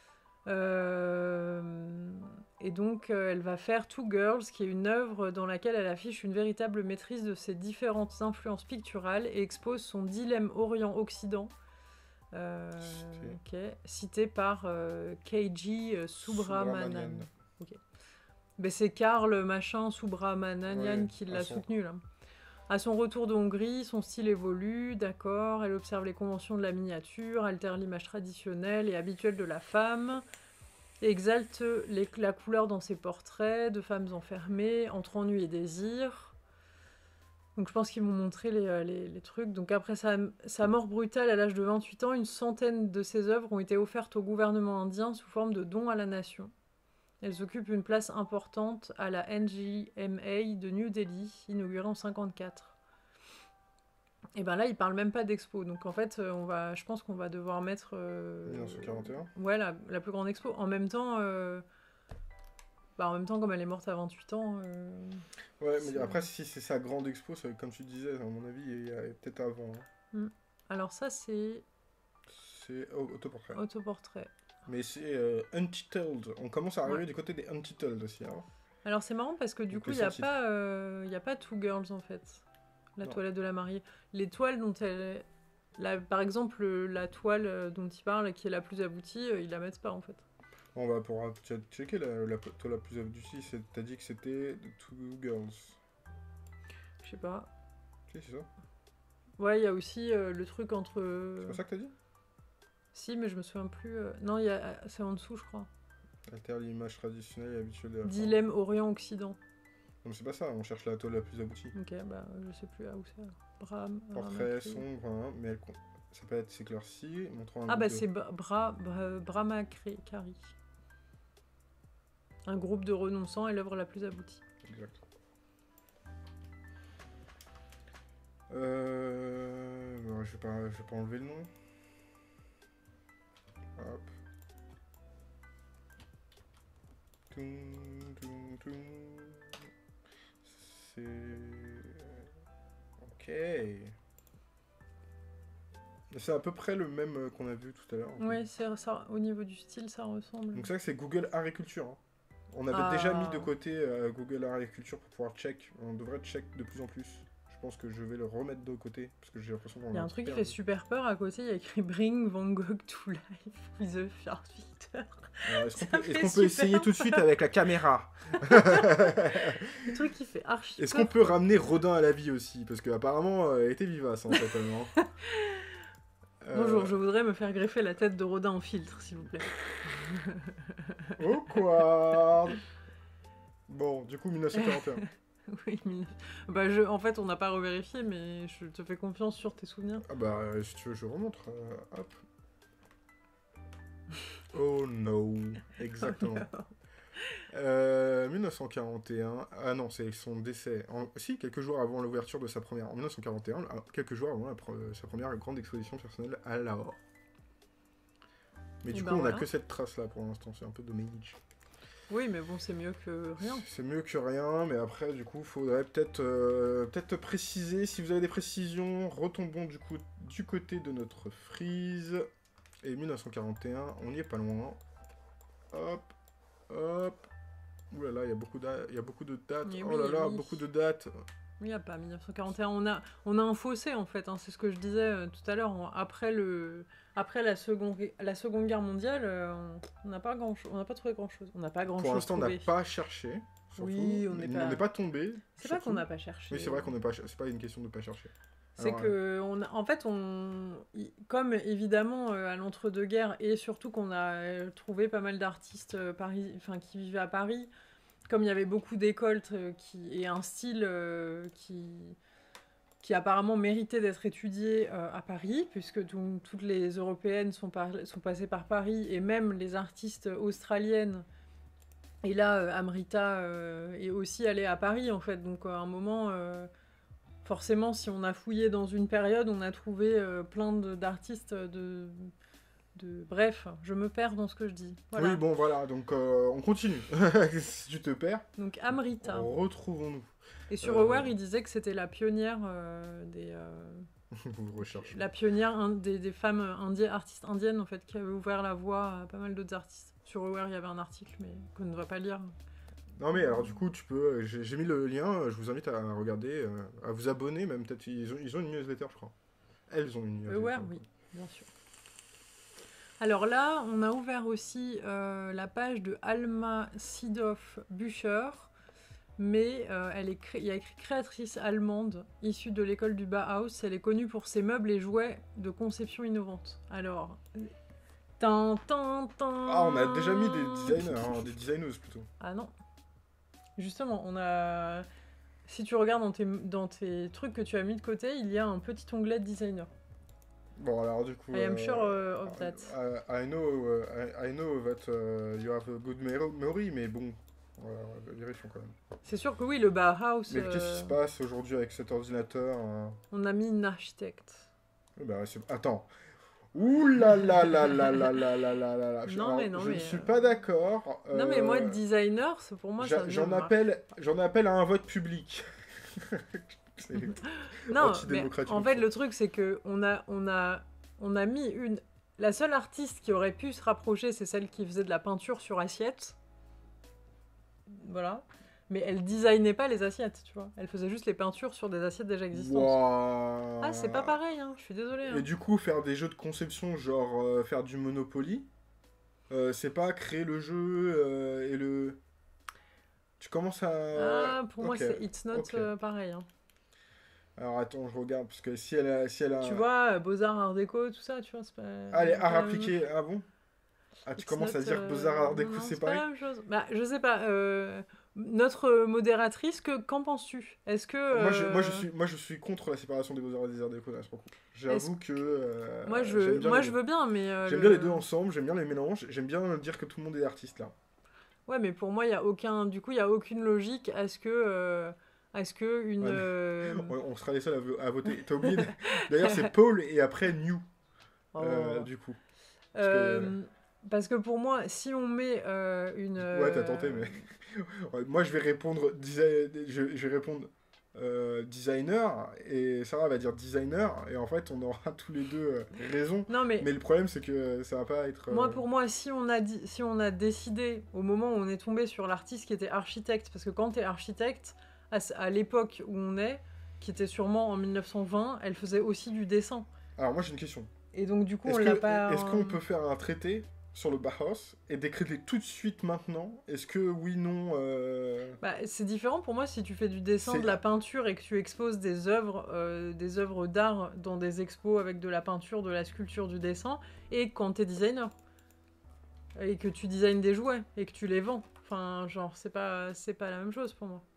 Euh, et donc euh, elle va faire Two Girls, qui est une œuvre dans laquelle elle affiche une véritable maîtrise de ses différentes influences picturales et expose son dilemme Orient-Occident. Euh, okay. Cité par euh, K G Subramanian. Okay. Ben c'est Karl machin Subramanian ouais, qui l'a son... soutenu là. À son retour de Hongrie, son style évolue, d'accord, elle observe les conventions de la miniature, altère l'image traditionnelle et habituelle de la femme, et exalte les, la couleur dans ses portraits de femmes enfermées, entre ennui et désir. Donc je pense qu'ils m'ont montré les, les, les trucs. Donc après sa, sa mort brutale à l'âge de vingt-huit ans, une centaine de ses œuvres ont été offertes au gouvernement indien sous forme de dons à la nation. Elles occupent une place importante à la N G M A de New Delhi, inaugurée en cinquante-quatre. Et ben là, ils parlent même pas d'expo. Donc en fait, on va, je pense qu'on va devoir mettre... Euh, mille neuf cent quarante et un Ouais, la, la plus grande expo. En même temps... Euh, bah, en même temps, comme elle est morte à vingt-huit ans... Euh, ouais, mais après, si c'est sa grande expo, ça, comme tu disais, à mon avis, il y a peut-être avant. Hein. Alors ça, c'est... C'est autoportrait. Autoportrait. Mais c'est euh, Untitled. On commence à arriver ouais. du côté des Untitled aussi. Hein. Alors c'est marrant parce que du Donc, coup, il n'y a, euh, a pas Two Girls en fait. La non. toilette de la mariée. Les toiles dont elle... La, par exemple, la toile dont il parle, qui est la plus aboutie, ils la mettent pas en fait. On va pouvoir checker la, la toile la plus aboutie. T'as dit que c'était Two Girls. Je sais pas. Si, c'est ça. Ouais, il y a aussi euh, le truc entre... C'est pas ça que t'as dit? Si, mais je me souviens plus... Euh... Non, y a... c'est en dessous, je crois. Altère l'image traditionnelle et habituelle de la Dilemme Orient-Occident. Non, mais c'est pas ça, on cherche la toile la plus aboutie. Ok, bah, je sais plus où c'est. Bram... Portrait sombre, hein, mais elle... ça peut être s'éclairci, montrant un Ah bah de... c'est Bra... Bra... Bra... Brahmacari. Un groupe de renonçants est l'œuvre la plus aboutie. Exact. Euh... Bon, je vais pas, je vais pas enlever le nom. Hop. Toum, toum, toum. C'est... Ok. C'est à peu près le même qu'on a vu tout à l'heure. Oui, c'est ça. Au niveau du style, ça ressemble. Donc ça, c'est Google Agriculture. Hein. On avait ah. déjà mis de côté euh, Google Agriculture pour pouvoir check. On devrait check de plus en plus. Je pense que je vais le remettre de côté parce que j'ai l'impression qu'on Il y a un truc qui fait super peur à côté. Il y a écrit Bring Van Gogh to life with the Fjord Victor. Est-ce qu'on peut, est qu peut essayer tout de suite avec la caméra? Le truc qui fait archi. Est-ce qu'on peut ramener Rodin à la vie aussi? Parce qu'apparemment, euh, elle était vivace en fait. euh... Bonjour, je voudrais me faire greffer la tête de Rodin en filtre, s'il vous plaît. Awkward. Bon, du coup, mille neuf cent quarante et un. Oui, mais... bah je... en fait, on n'a pas revérifié, mais je te fais confiance sur tes souvenirs. Ah bah, euh, si tu veux, je remonte. Euh, hop. Oh no. Exactement. Oh no. Euh, mille neuf cent quarante et un. Ah non, c'est son décès. En... Si, quelques jours avant l'ouverture de sa première. En mille neuf cent quarante et un, quelques jours avant la pre... sa première grande exposition personnelle à Lahore. Mais et du coup, ben on n'a voilà. que cette trace-là pour l'instant. C'est un peu dommage. Oui, mais bon, c'est mieux que rien. C'est mieux que rien, mais après, du coup, il faudrait peut-être euh, peut-être préciser. Si vous avez des précisions, retombons du coup du côté de notre frise. Et mille neuf cent quarante et un, on n'y est pas loin. Hop, hop. Ouh là là, il y a beaucoup de, il y a beaucoup de dates. Et oh oui, là là, oui. beaucoup de dates. Il n'y a pas mille neuf cent quarante et un. On a, on a un fossé, en fait. Hein, c'est ce que je disais euh, tout à l'heure. Après, le, après la, seconde, la Seconde Guerre mondiale, euh, on n'a pas, grand on pas trouvé grand-chose. On n'a pas grand-chose Pour l'instant, on n'a trouvé. pas cherché. Surtout. Oui, on n'est pas... pas tombé. C'est pas qu'on n'a pas cherché. Oui, c'est vrai qu'on n'est pas... C'est pas une question de ne pas chercher. C'est que, euh... on a, en fait, on, comme évidemment euh, à l'entre-deux-guerres, et surtout qu'on a euh, trouvé pas mal d'artistes euh, Paris, enfin, qui vivaient à Paris, comme il y avait beaucoup d'écoles euh, qui, et un style euh, qui, qui apparemment méritait d'être étudié euh, à Paris, puisque tout, toutes les Européennes sont, par, sont passées par Paris, et même les artistes australiennes. Et là, euh, Amrita euh, est aussi allée à Paris, en fait. Donc, à un moment... Euh, Forcément, si on a fouillé dans une période, on a trouvé euh, plein d'artistes de, de... Bref, je me perds dans ce que je dis. Voilà. Oui, bon, voilà, donc euh, on continue. Si tu te perds. Donc, Amrita. Retrouvons-nous. Et sur euh... Aware, il disait que c'était la pionnière euh, des... Euh... Vous recherchez. La pionnière hein, des, des femmes indiennes, artistes indiennes, en fait, qui avait ouvert la voie à pas mal d'autres artistes. Sur Aware, il y avait un article, mais qu'on ne va pas lire. Non mais alors du coup tu peux, j'ai mis le lien, je vous invite à regarder, à vous abonner même, peut-être ils ont, ils ont une newsletter je crois. Elles ont une newsletter. Euh, ouais, oui, bien sûr. Alors là, on a ouvert aussi euh, la page de Alma Seedorf-Bücher, mais euh, elle est il y a écrit créatrice allemande issue de l'école du Bauhaus. Elle est connue pour ses meubles et jouets de conception innovante. Alors... Tin, tin, tin. Ah, on a déjà mis des designers, hein, des designeuses plutôt. Ah non. Justement, on a... Si tu regardes dans tes, dans tes trucs que tu as mis de côté, il y a un petit onglet de designer. Bon, alors du coup... I am euh, sure uh, of that. I, I know, uh, I, I know that uh, you have a good mero- memory, mais bon, voilà, vérifions quand même. C'est sûr que oui, le Bauhaus... Mais qu'est-ce qui se euh, passe aujourd'hui avec cet ordinateur hein On a mis une architecte. Eh ben, c'est- Attends. Ouh là là là là là là là là là là. Je- Non, alors, mais non, je ne mais, suis euh, pas d'accord. Non, mais moi, euh, designer, c'est pour moi, j'a- ça ne J'en marche appelle, j'en appelle à un vote public. C'est Non, mais antidémocratique. en fait, le truc, c'est que on a, on a, on a mis une... La seule artiste qui aurait pu se rapprocher, c'est celle qui faisait de la peinture sur assiette. Voilà. Mais elle designait pas les assiettes, tu vois. Elle faisait juste les peintures sur des assiettes déjà existantes. Wow. Ah, c'est pas pareil, hein. Je suis désolée. Et Hein. du coup, faire des jeux de conception, genre euh, faire du Monopoly, euh, c'est pas créer le jeu euh, et le... Tu commences à... Ah, pour moi, Ok, c'est it's not ok. euh, pareil. Hein. Alors attends, je regarde, parce que si elle a... Si elle a... Tu vois, euh, Beaux-Arts, Art déco, tout ça, tu vois, c'est pas... Ah, les c'est pas arts la même- appliqués, ah bon Ah, tu It's commences à not, dire euh, Beaux-Arts, Art non, Déco, non, c'est pas la pareil même chose. Bah, je sais pas. euh, Notre modératrice, que qu'en penses-tu? Est-ce que moi, je, moi, je euh, suis, moi, je suis contre la séparation des Beaux-Arts et des Arts Déco, là, je crois. J'avoue que... euh, moi je, j'aime bien moi les je deux. veux bien, mais euh, J'aime le- bien les deux ensemble, j'aime bien les mélanges, j'aime bien dire que tout le monde est artiste, là. Ouais, mais pour moi il y a aucun, du coup il y a aucune logique à ce que, euh, à ce que une. Ouais, mais- euh, On, on sera les seuls à, vo- à voter. T'as oublié de- D'ailleurs, c'est Paul et après New, oh. euh, du coup. Euh, Parce que pour moi, si on met euh, une. Ouais, t'as euh, tenté, mais... Ouais, moi, je vais répondre, desi- je, je vais répondre euh, designer, et Sarah va dire designer, et en fait, on aura tous les deux euh, raison. Non mais. Mais le problème, c'est que ça va pas être... euh, Moi, pour moi, si on, a dit, si on a décidé, au moment où on est tombé sur l'artiste qui était architecte, parce que quand tu es architecte, à, ce- à l'époque où on est, qui était sûrement en mille neuf cent vingt, elle faisait aussi du dessin. Alors, moi, j'ai une question. Et donc, du coup, Est-ce on que- l'a pas... est-ce qu'on peut faire un traité sur le Bauhaus et décréter tout de suite maintenant? Est-ce que oui, non euh, Bah, c'est différent pour moi si tu fais du dessin, C'est- de la peinture et que tu exposes des œuvres, euh, des œuvres d'art dans des expos avec de la peinture, de la sculpture, du dessin, et quand t'es designer. Et que tu designes des jouets et que tu les vends. Enfin, genre, c'est pas, c'est pas la même chose pour moi.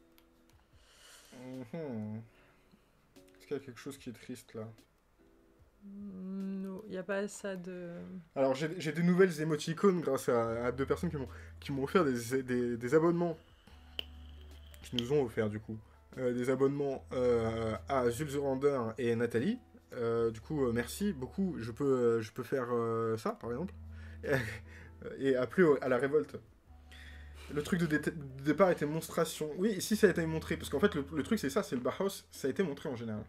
mhm. Est-ce qu'il y a quelque chose qui est triste, là? Non, il n'y a pas ça de... Alors, j'ai j'ai des nouvelles émoticônes grâce à, à deux personnes qui m'ont qui m'ont offert des, des, des abonnements. Qui nous ont offert, du coup. Euh, des abonnements euh, à Zulzurander et Nathalie. Euh, du coup, euh, merci beaucoup. Je peux, euh, je peux faire euh, ça, par exemple. Et, et appeler au- à la révolte. Le truc de, dé- de départ était monstration. Oui, si ça a été montré. Parce qu'en fait, le, le truc, c'est ça, c'est le Bauhaus. Ça a été montré en général.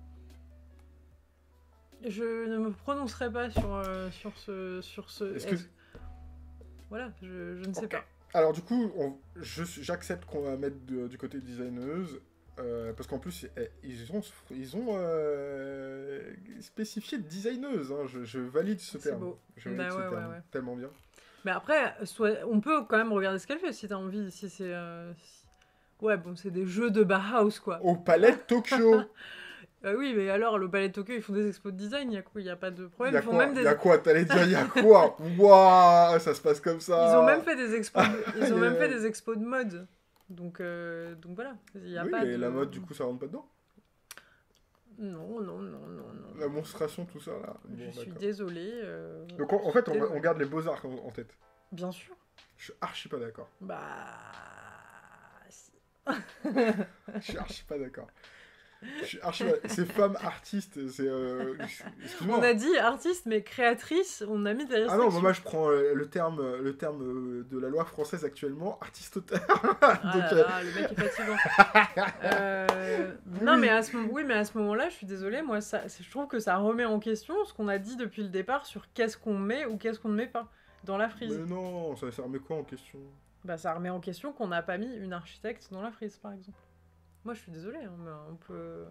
Je ne me prononcerai pas sur, euh, sur ce... Sur ce Est-ce que- est-ce- Voilà, je, je ne sais Ok. pas. Alors du coup, on- je suis- j'accepte qu'on va mettre de- du côté designeuse, euh, parce qu'en plus, eh, ils ont, ils ont euh, spécifié designeuse, hein, je, je valide ce C'est terme. beau. Je valide Bah ce ouais, ouais, terme, ouais. tellement bien. Mais après, soit... on peut quand même regarder ce qu'elle fait si t'as envie, si c'est... euh, si- Ouais, bon, c'est des jeux de Bauhaus, quoi. Au Palais de Tokyo. Euh, oui, mais alors, le Palais de Tokyo, ils font des expos de design, il y a quoi? Il y a pas de Il problème. y a Ils font quoi, même des... y a quoi T'allais dire, il y a quoi Waouh, ça se passe comme ça. Ils ont même fait des expos de... Ils ont Aïe, même aïe, fait aïe. des expos de mode. Donc, euh, donc voilà, il y a Oui, pas mais de... la mode, du coup, ça rentre pas dedans. Non, non, non, non, non. La monstration, tout ça, là. Je Bon, suis d'accord. désolée. euh, Donc en, en fait, on, Désolé. on garde les beaux-arts en, en tête. Bien sûr. Je suis archi pas d'accord. Bah... si. Je suis archi pas d'accord. Je suis archi pas... C'est femme artiste, c'est... Euh... Excuse-moi. On a dit artiste, mais créatrice, on a mis des Ah restrictions. non, moi, moi, je prends euh, le terme, euh, le terme euh, de la loi française actuellement, artiste-auteur. Ah Donc, là euh, là, le mec est fatigant. Euh, Non, mais à ce moment, oui, mais à ce moment-là, je suis désolée, moi, ça, c'est- je trouve que ça remet en question ce qu'on a dit depuis le départ sur qu'est-ce qu'on met ou qu'est-ce qu'on ne met pas dans la frise. Mais non, ça, ça remet quoi en question? Bah, ça remet en question qu'on n'a pas mis une architecte dans la frise, par exemple. Moi, je suis désolée, hein, mais on peut...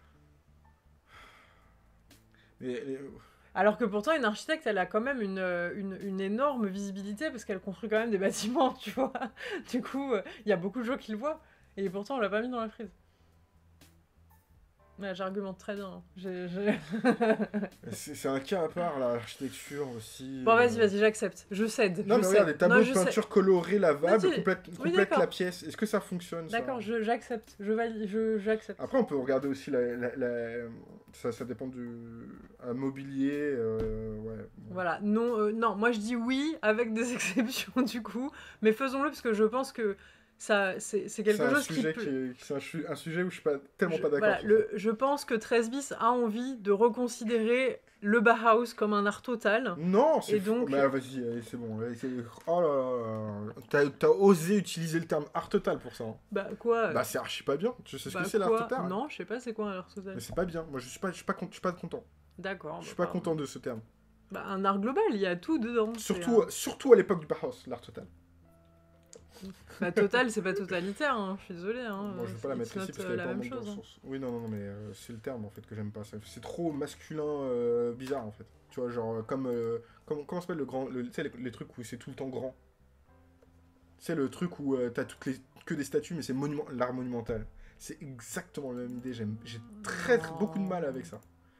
Mais, mais- Alors que pourtant, une architecte, elle a quand même une, euh, une, une énorme visibilité parce qu'elle construit quand même des bâtiments, tu vois. Du coup, il y a beaucoup de gens qui le voient. Et pourtant, on l'a pas mis dans la frise. Ouais, j'argumente très bien. J'ai- j'ai- C'est c'est un cas à part, là, l'architecture aussi. Bon, vas-y, euh. vas-y, j'accepte. Je cède. Non, je mais regarde, cède. des tableaux Non, de je cède. peinture colorés lavables Vas-y. complètent, Oui, complètent la d'accord. pièce. Est-ce que ça fonctionne, ça? D'accord, je- j'accepte. Je valide. Je, j'accepte. Après, on peut regarder aussi la, la- la- ça, ça dépend du un mobilier. euh, ouais. Bon. Voilà. Non, euh, non, moi je dis oui, avec des exceptions du coup. Mais faisons-le parce que je pense que ça, c'est c'est C'est quelque un chose qui sujet peut. qui est- c'est un, chu- un sujet où je suis pas tellement Je, pas d'accord voilà, sur le, je pense que treize bis a envie de reconsidérer le Bauhaus comme un art total. ça. Non, c'est Et fou. donc, Mais ah, vas-y, allez, c'est bon. Allez, c'est- oh là là là. T'as t'as osé utiliser le terme art total pour ça. Hein. bah quoi Bah, c'est archi pas bien. Tu sais ce bah que c'est l'art quoi total? Non, je sais pas c'est quoi un art total. Mais c'est pas bien. Moi, je suis pas, je suis pas, con- je suis pas content. D'accord. Je suis bah, pas pardon. content de ce terme. Bah, un art global, il y a tout dedans. c'est Surtout, un- surtout à l'époque du Bauhaus, l'art total. Bah, total, c'est pas totalitaire, hein, je suis désolée. Hein, Moi, je veux pas la it's mettre not, ici parce euh, qu'elle est la pas en même mode dans le chose. hein. sens. Oui, non, non, non, mais euh, c'est le terme en fait que j'aime pas. Ça- C'est trop masculin, euh, bizarre en fait. Tu vois, genre euh, comme. euh, comme comment s'appelle le grand. le- Tu sais, les, les trucs où c'est tout le temps grand. C'est le truc où euh, t'as toutes les, que des statues, mais c'est monument, l'art monumental. C'est exactement la même idée. J'aime, j'ai très, très beaucoup de mal avec ça.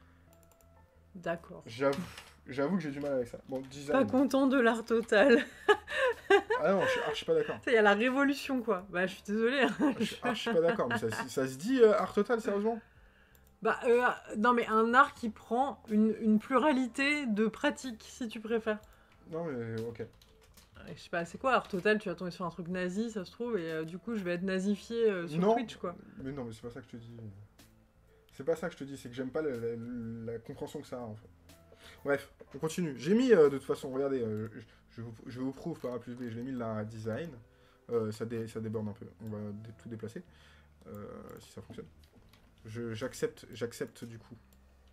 D'accord. J'avoue, j'avoue que j'ai du mal avec ça. Bon, Pas design. content de l'art total. Ah non, je suis archi pas d'accord. Il y a la révolution, quoi. Bah, je suis désolée. hein. Je suis archi pas d'accord. Mais ça, ça se dit euh, art total, sérieusement? Bah, euh, non, mais un art qui prend une, une pluralité de pratiques, si tu préfères. Non, mais ok. Je sais pas, c'est quoi art total? Tu vas tomber sur un truc nazi, ça se trouve, et euh, du coup, je vais être nazifié euh, sur Non. Twitch, quoi. Mais non, mais c'est pas ça que je te dis. C'est pas ça que je te dis, c'est que j'aime pas la, la- la compréhension que ça a en fait. Bref, on continue. J'ai mis euh, de toute façon, regardez, euh, je, je vous, je vous prouve par A plus B, je l'ai mis là à design. Euh, ça, dé- ça déborde un peu, on va dé- tout déplacer. Euh, si ça fonctionne. Je- J'accepte, j'accepte du coup.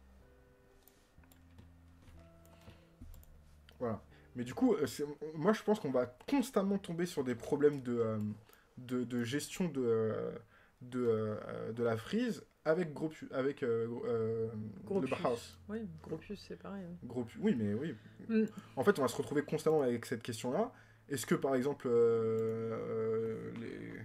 Voilà. Mais du coup, euh, c'est- moi je pense qu'on va constamment tomber sur des problèmes de, euh, de, de gestion de, euh, de, euh, de la frise avec, gros pu- avec euh, gros- euh, le Gropius. Bauhaus. Oui, Gropius, c'est pareil. oui. Gros pu- Oui, mais oui. Mm. En fait, on va se retrouver constamment avec cette question-là. Est-ce que, par exemple, euh, euh, les...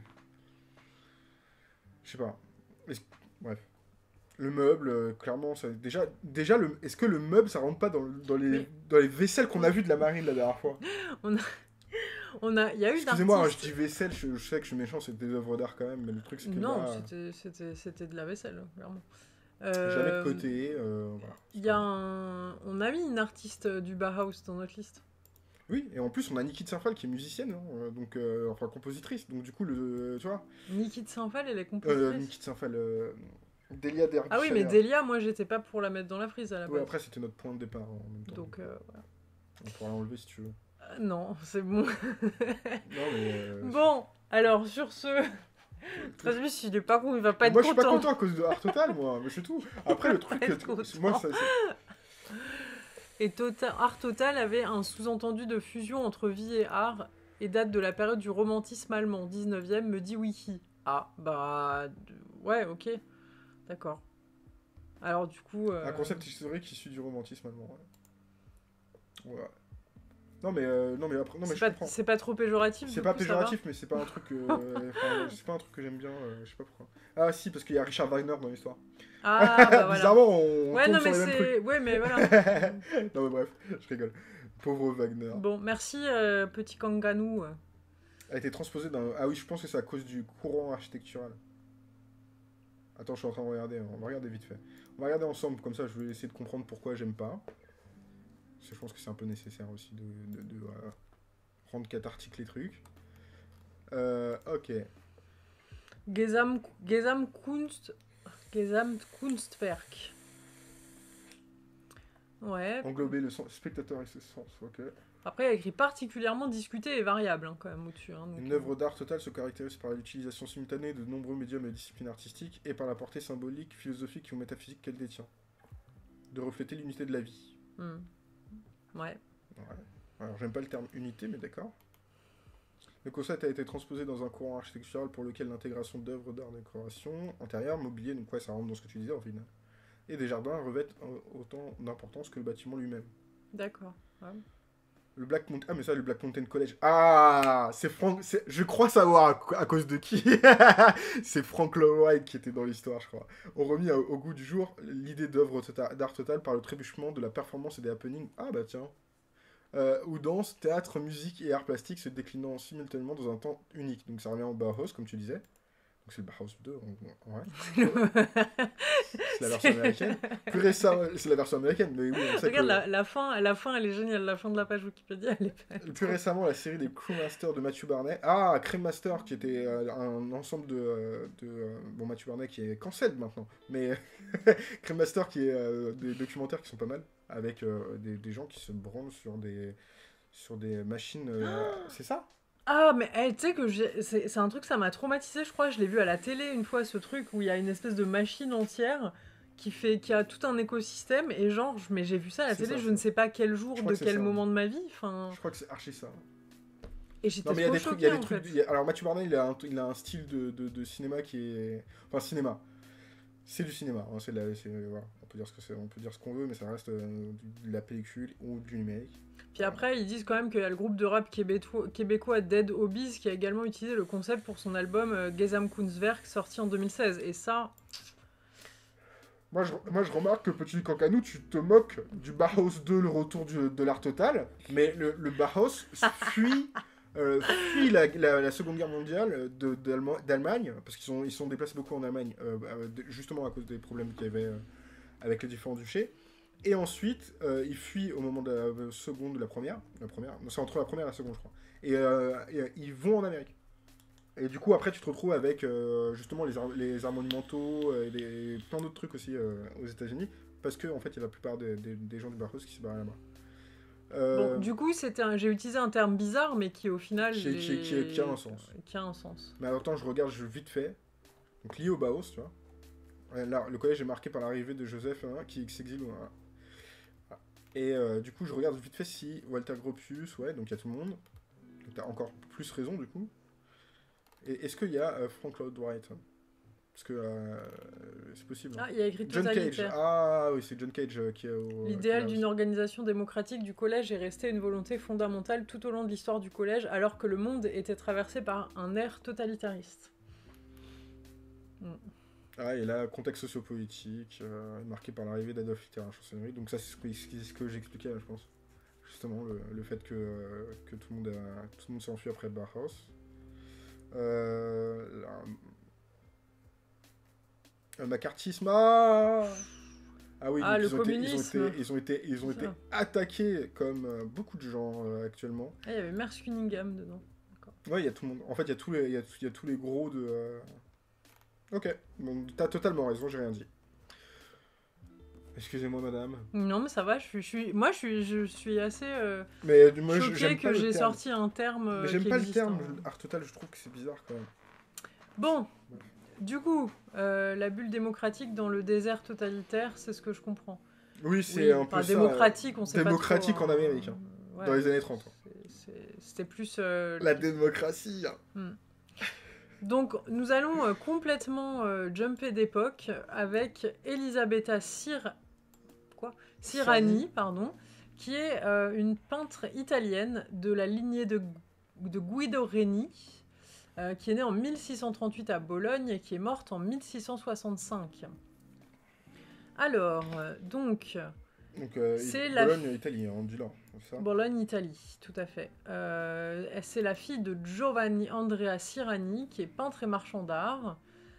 Je sais pas. Est-ce- Bref. Le meuble, euh, clairement, ça... déjà, déjà le... est-ce que le meuble, ça rentre pas dans, dans, les... Mais- dans les vaisselles qu'on a vues de la marine la dernière fois? On a... On a... Il y a eu Excusez-moi, hein, je d'artistes... dis vaisselle, je, je sais que je suis méchant, c'est des œuvres d'art quand même, mais le truc, c'est que Non, là, c'était- c'était c'était de la vaisselle, clairement. jamais Euh, de côté, euh, voilà. Il y a un... On a mis une artiste euh, du Bauhaus dans notre liste. Oui, et en plus, on a Niki de Saint-Phal qui est musicienne, hein, euh, donc, euh, enfin, compositrice, donc du coup, le, tu vois, Niki de Saint-Phal, elle est euh, compositrice. Niki de Saint-Phal, euh, Delia Derbyshire. Ah oui, mais Delia, moi, j'étais pas pour la mettre dans la frise à la Ouais, base. après, c'était notre point de départ en même temps. Donc, euh, voilà. On pourra l'enlever si tu veux. Euh, non, c'est bon. Non, mais. euh, Bon, alors, sur ce... c'est- treize bis, il est pas con, il va pas être Moi, je suis pas content. content à cause de Art Total, moi, mais c'est tout. Après, le truc. pas être que- content. Moi, ça. c'est- Et Tota- Art Total avait un sous-entendu de fusion entre vie et art et date de la période du romantisme allemand, dix-neuvième, me dit Wiki. Ah, bah... Ouais, ok. D'accord. Alors, du coup... euh, Un concept historique issu du romantisme allemand. Ouais. Ouais. Non, mais, euh, non, mais après. Non, mais c'est je pas, comprends. c'est pas trop péjoratif. C'est du pas coup, ça va péjoratif, mais c'est pas un truc. euh, enfin, c'est pas un truc que j'aime bien, euh, je sais pas pourquoi. Ah, si, parce qu'il y a Richard Wagner dans l'histoire. Ah, bah voilà. Bizarrement, on Ouais, tombe non, sur mais les mêmes trucs. c'est... Ouais, mais voilà. Non, mais bref, je rigole. Pauvre Wagner. Bon, merci, euh, petit Kanganou. A été transposée dans. Ah oui, je pense que c'est à cause du courant architectural. Attends, je suis en train de regarder. On va regarder vite fait. On va regarder ensemble, comme ça je vais essayer de comprendre pourquoi j'aime pas. Parce que je pense que c'est un peu nécessaire aussi de, de, de, euh, rendre cathartique les trucs. Euh, ok. Gesam... Gesamtkunst... Gesamtkunstwerk. Ouais. Englober le sens, spectateur et ce sens, ok. Après, il y a écrit particulièrement discuté et variable, hein, quand même, au-dessus. Hein, donc, Une euh, œuvre d'art totale se caractérise par l'utilisation simultanée de nombreux médiums et disciplines artistiques et par la portée symbolique, philosophique ou métaphysique qu'elle détient. De refléter l'unité de la vie. hmm. Ouais. Ouais. Alors j'aime pas le terme unité, mais d'accord. Le concept a été transposé dans un courant architectural pour lequel l'intégration d'œuvres d'art, décoration, intérieure, mobilier, donc quoi, ça rentre dans ce que tu disais en final. Et des jardins revêtent autant d'importance que le bâtiment lui-même. D'accord. Ouais. Le Black Mountain... Ah, mais ça, le Black Mountain College. Ah, c'est Frank... c'est- Je crois savoir à, co- à cause de qui. C'est Frank Lloyd Wright qui était dans l'histoire, je crois. On remis au, au goût du jour l'idée d'œuvre tota- d'art total par le trébuchement de la performance et des happenings. Ah, bah tiens. Euh, où danse, théâtre, musique et art plastique se déclinant simultanément dans un temps unique. Donc ça revient au Bauhaus, comme tu disais. Donc c'est le Bauhaus deux, en, en vrai. C'est la version C'est- américaine. Plus récemment, c'est la version américaine, mais oui, on sait Regarde, que... la, la fin, la fin, elle est géniale. La fin de la page Wikipédia, elle est pas... Plus récemment, la série des Crewmaster de Matthew Barney. Ah, Crewmaster, qui était euh, un ensemble de... euh, de euh, bon, Matthew Barney qui est cancelled maintenant, mais Crewmaster qui est euh, des documentaires qui sont pas mal, avec euh, des, des gens qui se branlent sur des, sur des machines... euh, c'est ça? Ah, mais eh, tu sais que j'ai- c'est c'est un truc, ça m'a traumatisé, je crois. Je l'ai vu à la télé une fois, ce truc où il y a une espèce de machine entière qui fait, qui a tout un écosystème. Et genre, je- mais j'ai vu ça à la C'est télé, ça, je ça. ne sais pas quel jour, Je crois de que c'est quel ça. moment de ma vie. Enfin, Je crois que c'est archi ça. et j'étais Non, mais il y a trop des trucs... Il y a choquée des en trucs fait. il y a- Alors, Matthew Barney, il a un, il a un style de, de, de cinéma qui est... Enfin, cinéma. C'est du cinéma, hein, c'est de la- c'est- voilà. On peut dire ce que c'est, on peut dire ce qu'on veut, mais ça reste euh, du- de la pellicule ou du numérique. Puis après, ils disent quand même qu'il y a le groupe de rap québécois, québécois Dead Obies qui a également utilisé le concept pour son album euh, Gesamtkunstwerk sorti en deux mille seize. Et ça, Moi je, moi, je remarque que Petit Cancanou, tu te moques du Bauhaus deux, le retour du- de l'art total, mais le, le Bauhaus fuit, euh, fuit la, la- la Seconde Guerre mondiale de- d'Allema- d'Allemagne, parce qu'ils sont, ils sont déplacés beaucoup en Allemagne, euh, euh, de- justement à cause des problèmes qu'il y avait euh, avec les différents duchés. Et ensuite, euh, ils fuient au moment de la euh, seconde, de la première. La première, non, c'est entre la première et la seconde, je crois. Et, euh, et, euh, ils vont en Amérique. Et du coup, après, tu te retrouves avec euh, justement les arts, les arts monumentaux euh, et les- plein d'autres trucs aussi euh, aux États-Unis. Parce que, en fait, il y a la plupart des, des- des gens du Bauhaus qui se barrent là-bas. bon, Euh, du coup, c'était un- j'ai utilisé un terme bizarre, mais qui au final. Qui- qui- qui- est- qui a un sens. Qui a un sens. Mais attends, je regarde je, vite fait. Donc, lié au Bauhaus, tu vois. Ouais, là, le collège est marqué par l'arrivée de Joseph hein, qui s'exile. Hein. Et euh, du coup, je regarde vite fait si Walter Gropius, ouais, donc il y a tout le monde. Donc t'as encore plus raison, du coup. Et est-ce qu'il y a euh, Frank Lloyd Wright hein? Parce que euh, c'est possible. hein. Ah, il y a écrit John Cage. totalitaire. Ah oui, c'est John Cage euh, qui est au. L'idéal qui est d'une là organisation démocratique du collège est resté une volonté fondamentale tout au long de l'histoire du collège, alors que le monde était traversé par un air totalitariste. Mm. aussi. Ah, et là, contexte sociopolitique, euh, marqué par l'arrivée d'Adolf Hitler à la chancellerie. Donc, ça, c'est ce que, c'est ce que j'expliquais, là, je pense. Justement, le, le fait que, euh, que tout le monde, a- tout le monde s'est enfui après le Bauhaus. Euh, là, le macartisme. Ah, ah oui, Ah, donc le ils, ont été, ils ont communisme. été, ils ont été, ils ont C'est été ça. attaqués comme euh, beaucoup de gens euh, actuellement. Ah, il y avait Merce Cunningham dedans. Ouais, il y a tout le monde. En fait, il y a tous les, il y a, il y a tous les gros de. euh, Ok, bon, t'as totalement raison, j'ai rien dit. Excusez-moi, madame. Non, mais ça va, je suis, je suis... moi je suis, je suis assez euh, Mais euh, moi, je- choquée j'aime pas que le j'ai terme. sorti un terme. euh, Mais j'aime qui pas existe, le terme hein. art total, je trouve que c'est bizarre quand même. Bon, du coup, euh, la bulle démocratique dans le désert totalitaire, c'est ce que je comprends. Oui, c'est Oui, un enfin, peu ça. démocratique, on sait démocratique pas trop, en Amérique, hein, Ouais, dans les années trente. c'est- c'est- C'était plus. euh, La démocratie. hein. Hmm. Donc, nous allons euh, complètement euh, jumper d'époque avec Elisabetta Sir... Quoi Sirani, pardon, qui est euh, une peintre italienne de la lignée de, de Guido Reni, euh, qui est née en mille six cent trente-huit à Bologne et qui est morte en mille six cent soixante-cinq. Alors, euh, donc, Donc, euh, C'est il- la Bologne, f- Italie, hein, dis-le. C'est ça Bologne, Italie, tout à fait. Euh, c'est la fille de Giovanni Andrea Sirani, qui est peintre et marchand d'art.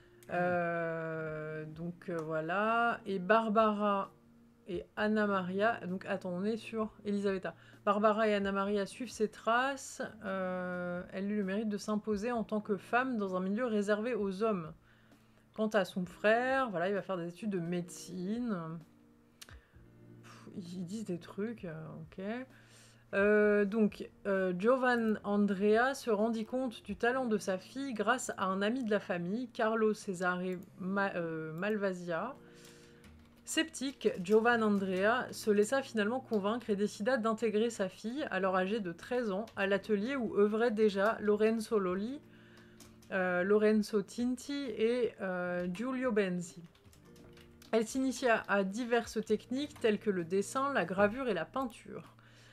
Euh, donc euh, voilà. Et Barbara et Anna Maria. Donc attends, on est sur Elisabetta. Barbara et Anna Maria suivent ses traces. Euh, elle eut le mérite de s'imposer en tant que femme dans un milieu réservé aux hommes. Quant à son frère, voilà, il va faire des études de médecine. Pff, ils disent des trucs, euh, ok. Euh, donc, euh, Giovan Andrea se rendit compte du talent de sa fille grâce à un ami de la famille, Carlo Cesare Ma- euh, Malvasia. Sceptique, Giovan Andrea se laissa finalement convaincre et décida d'intégrer sa fille, alors âgée de treize ans, à l'atelier où œuvraient déjà Lorenzo Lolli, euh, Lorenzo Tinti et euh, Giulio Benzi. Elle s'initia à diverses techniques telles que le dessin, la gravure et la peinture.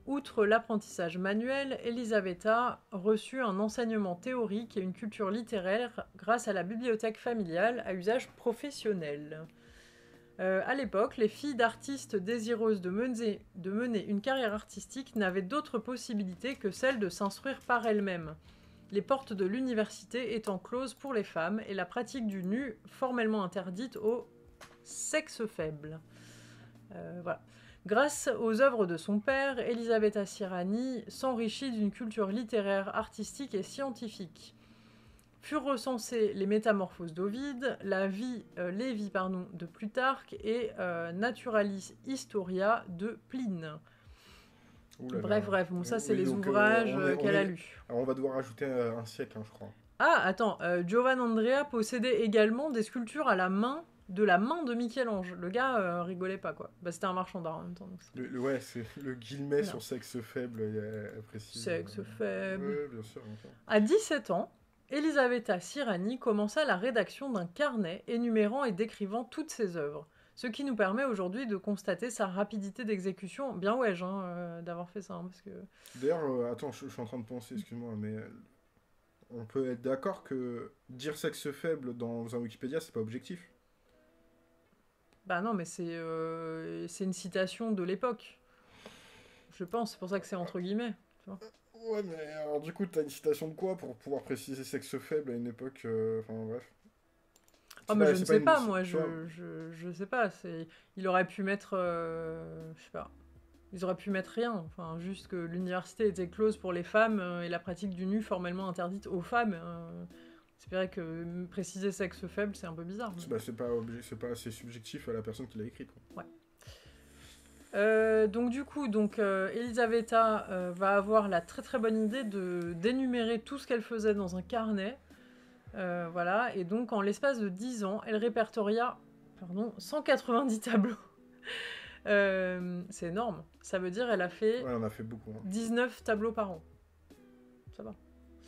Outre l'apprentissage manuel, Elisaveta reçut un enseignement théorique et une culture littéraire grâce à la bibliothèque familiale à usage professionnel. Euh, à l'époque, les filles d'artistes désireuses de mener, de mener une carrière artistique n'avaient d'autre possibilité que celle de s'instruire par elles-mêmes, les portes de l'université étant closes pour les femmes et la pratique du nu formellement interdite aux sexes faibles. Euh, voilà. Grâce aux œuvres de son père, Elisaveta Sirani s'enrichit d'une culture littéraire, artistique et scientifique. Furent recensées les Métamorphoses d'Ovide, la vie, euh, les vies pardon, de Plutarque et euh, Naturalis Historia de Pline. Ouh là bref, là. bref, bon, ça c'est Oui, les donc, euh, ouvrages on est- euh, on qu'elle a est- lus. Alors, on va devoir ajouter euh, un siècle, hein, je crois. Ah, attends, euh, Giovan Andrea possédait également des sculptures à la main, de la main de Michel-Ange. Le gars euh, rigolait pas, quoi. Bah, c'était un marchand d'art en même temps. Donc c'est- Le, le- ouais, c'est le guillemet Non. sur sexe faible, il y a précis. Sexe faible. Oui, bien sûr. bien sûr. À dix-sept ans, Elisaveta Sirani commença la rédaction d'un carnet énumérant et décrivant toutes ses œuvres, ce qui nous permet aujourd'hui de constater sa rapidité d'exécution. Bien ouais, hein, euh, d'avoir fait ça, hein, parce que... D'ailleurs, euh, attends, je, je suis en train de penser, excuse-moi, mais euh, on peut être d'accord que dire sexe faible dans un Wikipédia, c'est pas objectif. Bah non, mais c'est euh, c'est une citation de l'époque. Je pense, c'est pour ça que c'est entre guillemets. tu vois. Ouais, mais alors du coup, t'as une citation de quoi pour pouvoir préciser sexe faible à une époque. euh, Enfin, bref. Ah, C'est mais pas- je ne c'est sais une- pas, c'est- moi, tu je, vois, je, je sais pas. c'est- Il aurait pu mettre. euh, je sais pas. Ils auraient pu mettre rien. Enfin, juste que l'université était close pour les femmes euh, et la pratique du nu formellement interdite aux femmes. euh, C'est vrai que euh, préciser sexe faible, c'est un peu bizarre. mais- c'est bah, c'est pas, obje- c'est pas assez subjectif à la personne qui l'a écrit. Quoi. Euh, donc du coup, donc euh, Elisaveta euh, va avoir la très très bonne idée de d'énumérer tout ce qu'elle faisait dans un carnet. Euh, voilà, et donc en l'espace de dix ans, elle répertoria pardon, cent quatre-vingt-dix tableaux. Euh, c'est énorme. Ça veut dire elle a fait Ouais, on a fait beaucoup. Hein. dix-neuf tableaux par an. Ça va.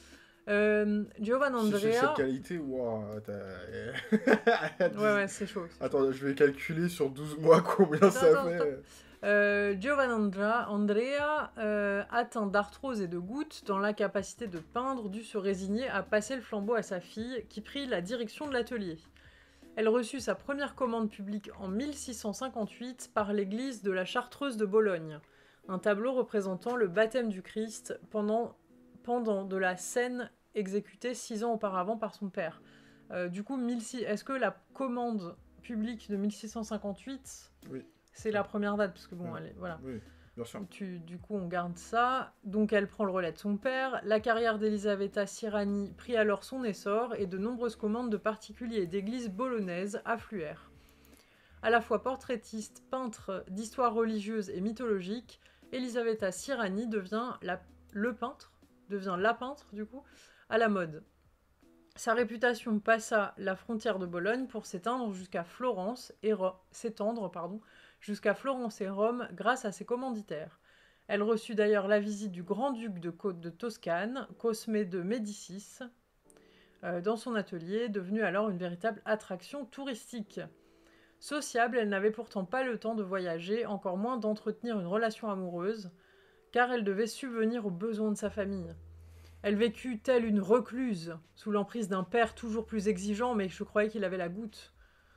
Euh, Giovan Si c'est Andrea... cette qualité, waouh, t'as- Ouais, ouais, c'est chaud. c'est chaud. Attends, je vais calculer sur douze mois combien ça attends, fait. attends. Euh, Giovan Andra- Andrea, euh, atteint d'arthrose et de gouttes, dans l'incapacité de peindre, dut se résigner à passer le flambeau à sa fille, qui prit la direction de l'atelier. Elle reçut sa première commande publique en mille six cent cinquante-huit par l'église de la Chartreuse de Bologne, un tableau représentant le baptême du Christ pendant, pendant de la scène exécutée six ans auparavant par son père. Euh, du coup, mille six est-ce que la commande publique de mille six cent cinquante-huit... Oui. C'est la première date, parce que bon, Ouais. elle est, voilà. Oui, bien sûr. Tu, du coup, on garde ça. Donc, elle prend le relais de son père. La carrière d'Elisaveta Sirani prit alors son essor et de nombreuses commandes de particuliers et d'églises bolonaises affluèrent. À la fois portraitiste, peintre d'histoire religieuse et mythologique, Elisaveta Sirani devient la, le peintre, devient la peintre, du coup, à la mode. Sa réputation passa la frontière de Bologne pour s'éteindre jusqu'à Florence et Ro- s'étendre, pardon, jusqu'à Florence et Rome grâce à ses commanditaires. Elle reçut d'ailleurs la visite du grand-duc de, Co- de Toscane, Cosme de Médicis, euh, dans son atelier, devenu alors une véritable attraction touristique. Sociable, elle n'avait pourtant pas le temps de voyager, encore moins d'entretenir une relation amoureuse, car elle devait subvenir aux besoins de sa famille. Elle vécut telle une recluse, sous l'emprise d'un père toujours plus exigeant, mais je croyais qu'il avait la goutte.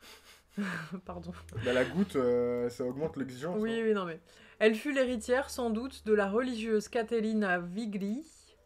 Pardon. Bah, la goutte, euh, ça augmente l'exigence. Oui, hein. oui, non mais... Elle fut l'héritière, sans doute, de la religieuse Caterina Vigli,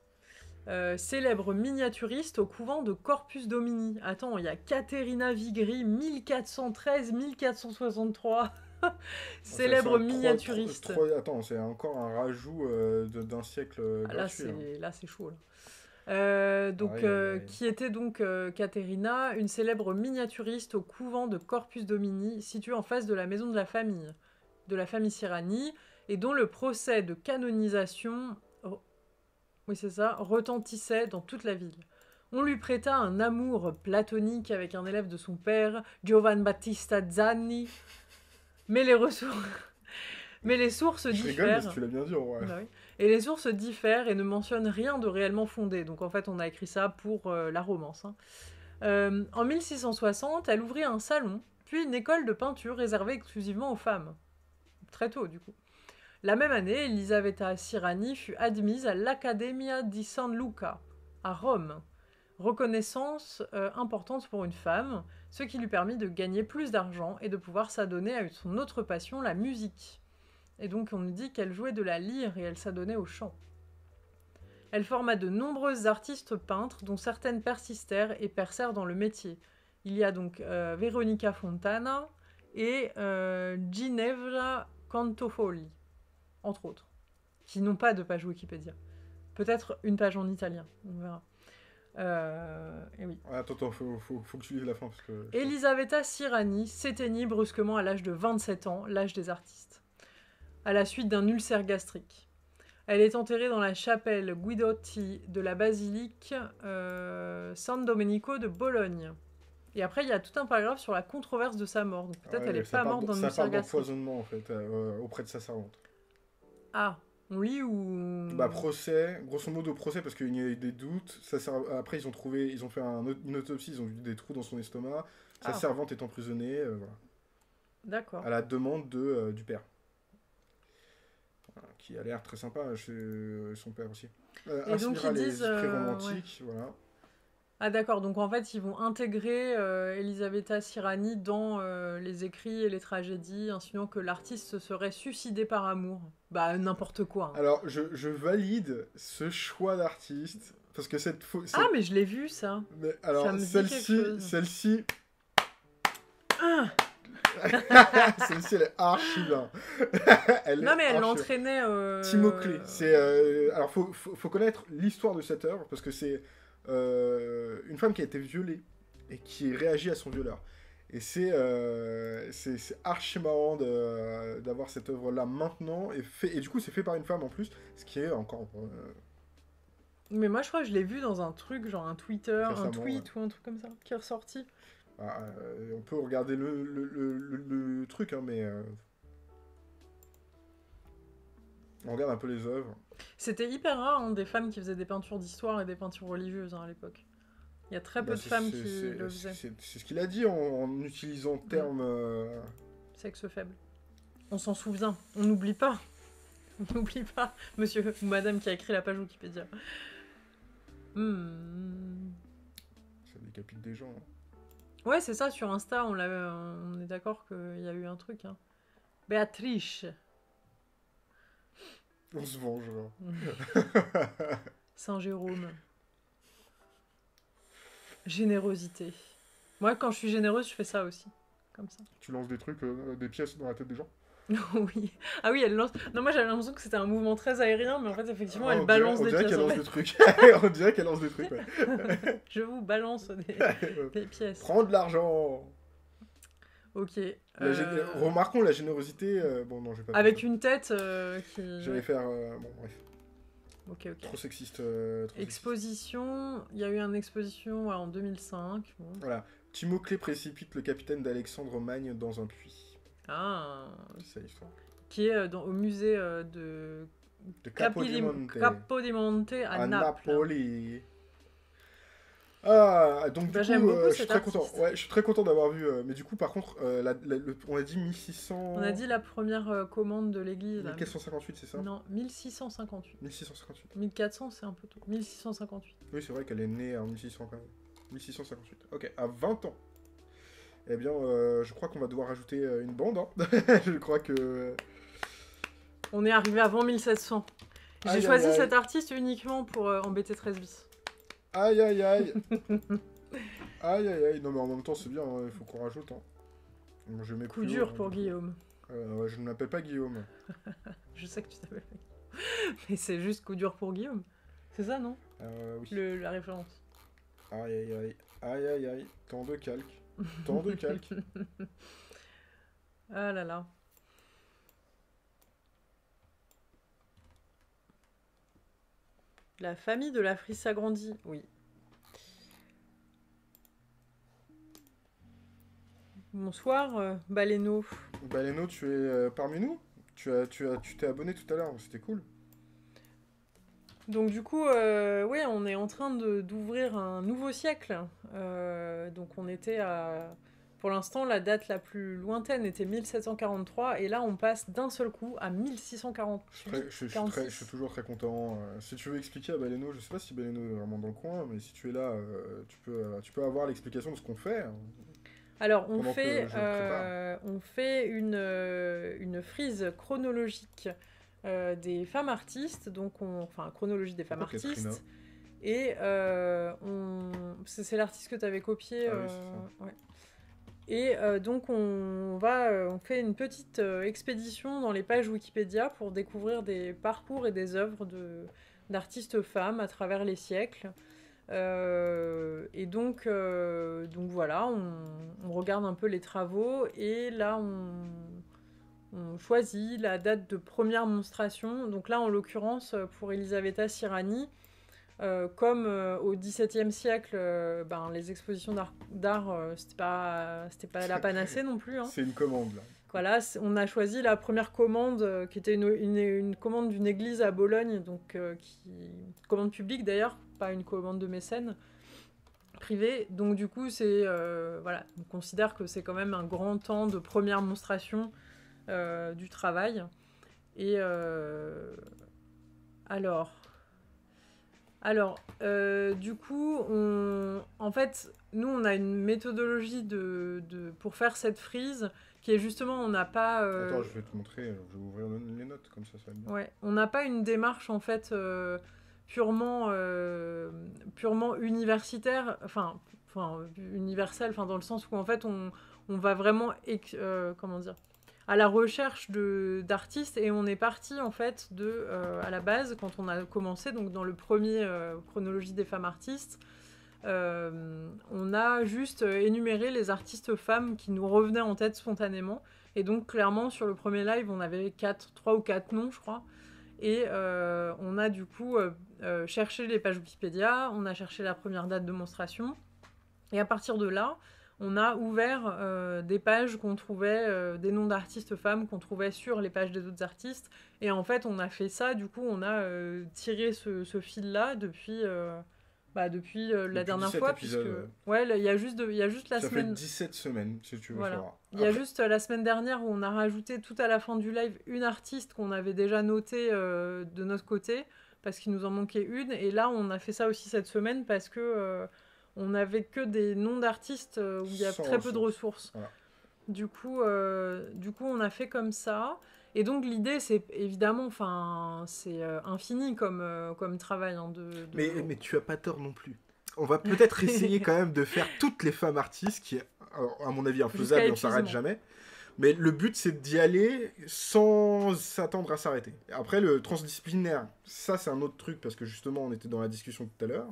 euh, célèbre miniaturiste au couvent de Corpus Domini. Attends, il y a Caterina Vigri, mille quatre cent treize à mille quatre cent soixante-trois. Célèbre Ça, c'est un miniaturiste. trois- trois- attends, c'est encore un rajout euh, de- d'un siècle euh, Ah, là, gratuit. hein. c'est là, c'est chaud. Là. Euh, donc, Aïe, aïe, euh, aïe. qui était donc euh, Caterina, une célèbre miniaturiste au couvent de Corpus Domini, situé en face de la maison de la famille, de la famille Sirani, et dont le procès de canonisation, oh, oui c'est ça, retentissait dans toute la ville. On lui prêta un amour platonique avec un élève de son père, Giovan Battista Zanni, mais les ressources, mais les sources Je rigole, diffèrent. mais tu l'as bien dit, ouais. Bah oui. Et les sources diffèrent et ne mentionnent rien de réellement fondé. Donc en fait, on a écrit ça pour euh, la romance. hein. Euh, en mille six cent soixante, elle ouvrit un salon, puis une école de peinture réservée exclusivement aux femmes. Très tôt, du coup. La même année, Elisabetta Sirani fut admise à l'Accademia di San Luca, à Rome. Reconnaissance euh, importante pour une femme, ce qui lui permit de gagner plus d'argent et de pouvoir s'adonner à son autre passion, la musique. Et donc on nous dit qu'elle jouait de la lyre et elle s'adonnait au chant. Elle forma de nombreuses artistes peintres, dont certaines persistèrent et percèrent dans le métier. Il y a donc euh, Veronica Fontana et euh, Ginevra Cantofoli, entre autres, qui n'ont pas de page Wikipédia. Peut-être une page en italien, on verra. Euh, et oui. Ouais, attends, attends, faut, faut, faut que tu lises la fin. Parce que... Elisabetta Sirani s'éteignit brusquement à l'âge de vingt-sept ans, l'âge des artistes, à la suite d'un ulcère gastrique. Elle est enterrée dans la chapelle Guidotti de la basilique euh, San Domenico de Bologne. Et après, il y a tout un paragraphe sur la controverse de sa mort. Donc peut-être ouais, elle n'est pas morte d'un ulcère gastrique. Ça parle gastrique. d'empoisonnement, en fait, euh, auprès de sa servante. Ah, on lit ou... Bah, procès, grosso modo procès, parce qu'il y a eu des doutes. Sa ser... Après, ils ont trouvé, ils ont fait un, une autopsie, ils ont vu des trous dans son estomac. Sa ah. servante est emprisonnée, euh, voilà. D'accord. À la demande de, euh, du père. Qui a l'air très sympa chez son père aussi. Euh, et donc ils disent... très romantique, euh, ouais. Voilà. Ah d'accord, donc en fait ils vont intégrer euh, Elisabetta Sirani dans euh, les écrits et les tragédies, insinuant que l'artiste se serait suicidé par amour. Bah n'importe quoi. Hein. Alors je, je valide ce choix d'artiste, parce que cette... Fo- cette... Ah mais je l'ai vu ça. Mais alors celle-ci, celle-ci... Ah Celle-ci, elle est archi bien. elle non, mais elle l'entraînait. Euh... Timoclé. C'est, euh... Alors, faut, faut, faut connaître l'histoire de cette œuvre, parce que c'est euh, une femme qui a été violée et qui réagit à son violeur. Et c'est, euh... c'est, c'est archi marrant de, d'avoir cette œuvre-là maintenant. Et, fait... et du coup, c'est fait par une femme en plus, ce qui est encore. Euh... Mais moi, je crois que je l'ai vu dans un truc, genre un Twitter, récemment, un tweet ouais. ou un truc comme ça, qui est ressorti. Ah, euh, on peut regarder le, le, le, le, le truc, hein, mais... Euh... On regarde un peu les œuvres. C'était hyper rare, hein, des femmes qui faisaient des peintures d'histoire et des peintures religieuses hein, à l'époque. Il y a très peu bah, de femmes qui c'est, le faisaient. C'est, c'est ce qu'il a dit en, en utilisant le terme... Euh... Sexe faible. On s'en souvient, on n'oublie pas. On n'oublie pas, monsieur ou madame qui a écrit la page Wikipédia. Hmm. Ça décapite des gens, hein. Ouais, c'est ça, sur Insta, on, l'a, on est d'accord qu'il y a eu un truc. Hein. Béatrice. On se vengera. Saint-Jérôme. Générosité. Moi, quand je suis généreuse, je fais ça aussi. Comme ça. Tu lances des trucs, euh, des pièces dans la tête des gens ? Oui. Ah oui, elle lance... Non, moi, j'avais l'impression que c'était un mouvement très aérien, mais en fait, effectivement, ah, elle on balance dirait, des on pièces. Dirait qu'elle lance des trucs. On dirait qu'elle lance des trucs, ouais. Je vous balance des, des pièces. Prends de l'argent. Ok. La gé... euh... Remarquons la générosité. Euh... Bon, non, je vais pas. Avec une tête euh, qui. J'allais faire. Euh... Bon, bref. Ok, ok. Trop sexiste. Euh, trop exposition. Il y a eu une exposition ouais, en deux mille cinq. Bon. Voilà. Timoclé précipite le capitaine d'Alexandre Magne dans un puits. Ah. C'est ça l'histoire. Qui est euh, dans, au musée euh, de. De Capodimonte. Capodimonte à, à Naples. Napoli. Ah, donc bah, du coup, euh, je suis très artiste. content. Ouais, je suis très content d'avoir vu. Euh, mais du coup, par contre, euh, la, la, le, on a dit mille six cents. On a dit la première euh, commande de l'église. mille quatre cent cinquante-huit, c'est ça ? Non, mille six cent cinquante-huit. mille six cent cinquante-huit. mille quatre cents, c'est un peu tôt. mille six cent cinquante-huit. Oui, c'est vrai qu'elle est née en mille six cents quand même. mille six cent cinquante-huit. Ok, à vingt ans. Eh bien, euh, je crois qu'on va devoir ajouter euh, une bande. Hein. Je crois que. On est arrivé avant mille sept cents. J'ai aïe, choisi aïe, aïe. cet artiste uniquement pour euh, embêter treize bis. Aïe aïe aïe. Aïe aïe aïe. Non, mais en même temps, c'est bien, il hein, faut qu'on rajoute. Hein. Bon, je mets Coup plus dur haut, pour hein. Guillaume. Euh, ouais, je ne m'appelle pas Guillaume. Je sais que tu t'appelles pas Guillaume. Mais c'est juste coup dur pour Guillaume. C'est ça, non ? euh, Oui. Le, la référence. Aïe aïe aïe. Aïe aïe aïe. Tant de calque. Tant de calque. Ah là là. La famille de la Frise s'agrandit, oui. Bonsoir, euh, Baléno. Baléno, tu es euh, parmi nous ? Tu as, tu as, tu t'es abonné tout à l'heure, c'était cool. Donc du coup, euh, oui, on est en train de, d'ouvrir un nouveau siècle. Euh, donc on était à Pour l'instant, la date la plus lointaine était mille sept cent quarante-trois, et là, on passe d'un seul coup à mille six cent quarante. Je suis, très, je, suis très, je suis toujours très content. Euh, si tu veux expliquer à Baleno, je sais pas si Baleno est vraiment dans le coin, mais si tu es là, euh, tu, peux, euh, tu peux avoir l'explication de ce qu'on fait. Alors, on fait, euh, on fait une, euh, une frise chronologique euh, des femmes artistes, donc on, enfin, chronologie des femmes Pourquoi artistes. Katrina Et euh, on... c'est l'artiste que tu avais copié. Ah oui, euh... c'est ça. Ouais. Et euh, donc on va, euh, on fait une petite euh, expédition dans les pages Wikipédia pour découvrir des parcours et des œuvres de, d'artistes femmes à travers les siècles. Euh, et donc, euh, donc voilà, on, on regarde un peu les travaux et là on, on choisit la date de première monstration. Donc là, en l'occurrence, pour Elisaveta Sirani, Euh, comme euh, au dix-septième siècle, euh, ben, les expositions d'art, d'art euh, c'était pas, c'était pas la panacée non plus. Hein. C'est une commande, là. Voilà, on a choisi la première commande, euh, qui était une, une, une commande d'une église à Bologne, donc euh, qui, commande publique d'ailleurs, pas une commande de mécène privée. Donc du coup, c'est, euh, voilà, on considère que c'est quand même un grand temps de première monstration euh, du travail. Et euh, alors... Alors, euh, du coup, on... en fait, nous, on a une méthodologie de, de... pour faire cette frise qui est justement, on n'a pas... Euh... Attends, je vais te montrer, je vais ouvrir les notes, comme ça, ça va être bien. Ouais, on n'a pas une démarche, en fait, euh, purement, euh, purement universitaire, enfin, enfin universelle, enfin, dans le sens où, en fait, on, on va vraiment... Euh, comment dire à la recherche de, d'artistes, et on est parti en fait de, euh, à la base, quand on a commencé, donc dans le premier euh, chronologie des femmes artistes, euh, on a juste énuméré les artistes femmes qui nous revenaient en tête spontanément, et donc clairement sur le premier live on avait quatre, trois ou quatre noms je crois, et euh, on a du coup euh, euh, cherché les pages Wikipédia, on a cherché la première date de monstration, et à partir de là, on a ouvert euh, des pages qu'on trouvait, euh, des noms d'artistes femmes qu'on trouvait sur les pages des autres artistes. Et en fait, on a fait ça, du coup, on a euh, tiré ce, ce fil-là depuis, euh, bah, depuis euh, la dernière fois. Puisque... Ouais, il y a juste, de, y a juste la ça semaine... Ça fait dix-sept semaines, si tu veux voilà. savoir. Il y a juste euh, la semaine dernière où on a rajouté tout à la fin du live une artiste qu'on avait déjà notée euh, de notre côté, parce qu'il nous en manquait une. Et là, on a fait ça aussi cette semaine parce que... Euh, on n'avait que des noms d'artistes où il y a Sans très ressources. peu de ressources. Voilà. Du coup, euh, du coup, on a fait comme ça. Et donc, l'idée, c'est évidemment, enfin, c'est euh, infini comme, euh, comme travail. Hein, de, de... Mais, mais tu as pas tort non plus. On va peut-être essayer quand même de faire toutes les femmes artistes, qui est, à mon avis, infaisable et on s'arrête jamais. Mais le but, c'est d'y aller sans s'attendre à s'arrêter. Après, le transdisciplinaire, ça, c'est un autre truc, parce que justement, on était dans la discussion tout à l'heure.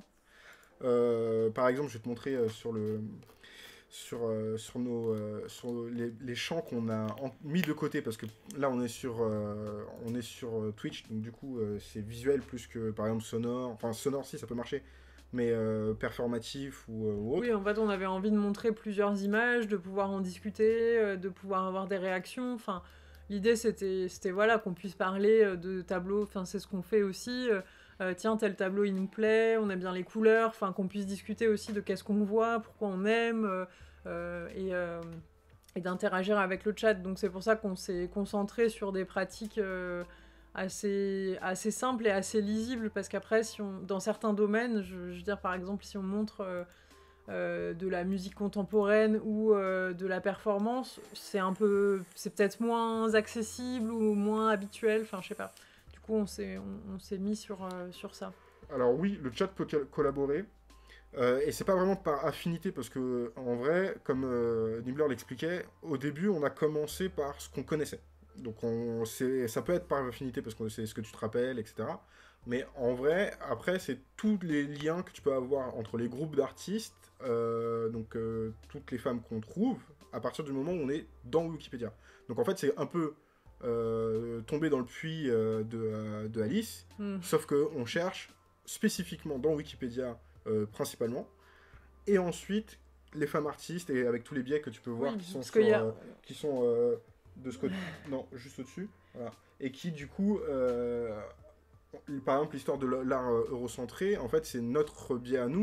Euh, par exemple, je vais te montrer euh, sur, le, sur, euh, sur, nos, euh, sur les, les champs qu'on a en, mis de côté, parce que là on est sur, euh, on est sur Twitch, donc du coup euh, c'est visuel plus que par exemple sonore. Enfin sonore si ça peut marcher, mais euh, performatif ou, euh, ou autre. Oui, en fait on avait envie de montrer plusieurs images, de pouvoir en discuter, euh, de pouvoir avoir des réactions. Enfin, l'idée c'était, c'était voilà, qu'on puisse parler de tableaux, enfin c'est ce qu'on fait aussi. Euh, Euh, tiens, tel tableau il nous plaît, on aime bien les couleurs, enfin qu'on puisse discuter aussi de qu'est-ce qu'on voit, pourquoi on aime, euh, et, euh, et d'interagir avec le chat. Donc c'est pour ça qu'on s'est concentré sur des pratiques euh, assez, assez simples et assez lisibles, parce qu'après, si on, dans certains domaines, je, je veux dire par exemple si on montre euh, euh, de la musique contemporaine ou euh, de la performance, c'est un peu, c'est peut-être moins accessible ou moins habituel, enfin je sais pas. Du coup, on s'est, on, on s'est mis sur, euh, sur ça. Alors oui, le chat peut collaborer. Euh, et c'est pas vraiment par affinité, parce que en vrai, comme euh, Nibbler l'expliquait, au début, on a commencé par ce qu'on connaissait. Donc on, c'est, ça peut être par affinité, parce que c'est ce que tu te rappelles, et cetera. Mais en vrai, après, c'est tous les liens que tu peux avoir entre les groupes d'artistes, euh, donc euh, toutes les femmes qu'on trouve, à partir du moment où on est dans Wikipédia. Donc en fait, c'est un peu... Euh, tomber dans le puits euh, de, euh, de Alice, mm. sauf qu'on cherche spécifiquement dans Wikipédia euh, principalement, et ensuite les femmes artistes, et avec tous les biais que tu peux voir, oui, qui sont, sur, a... euh, qui sont euh, de ce côté, non, juste au-dessus, voilà. Et qui du coup, euh, par exemple l'histoire de l'art eurocentré, en fait c'est notre biais à nous,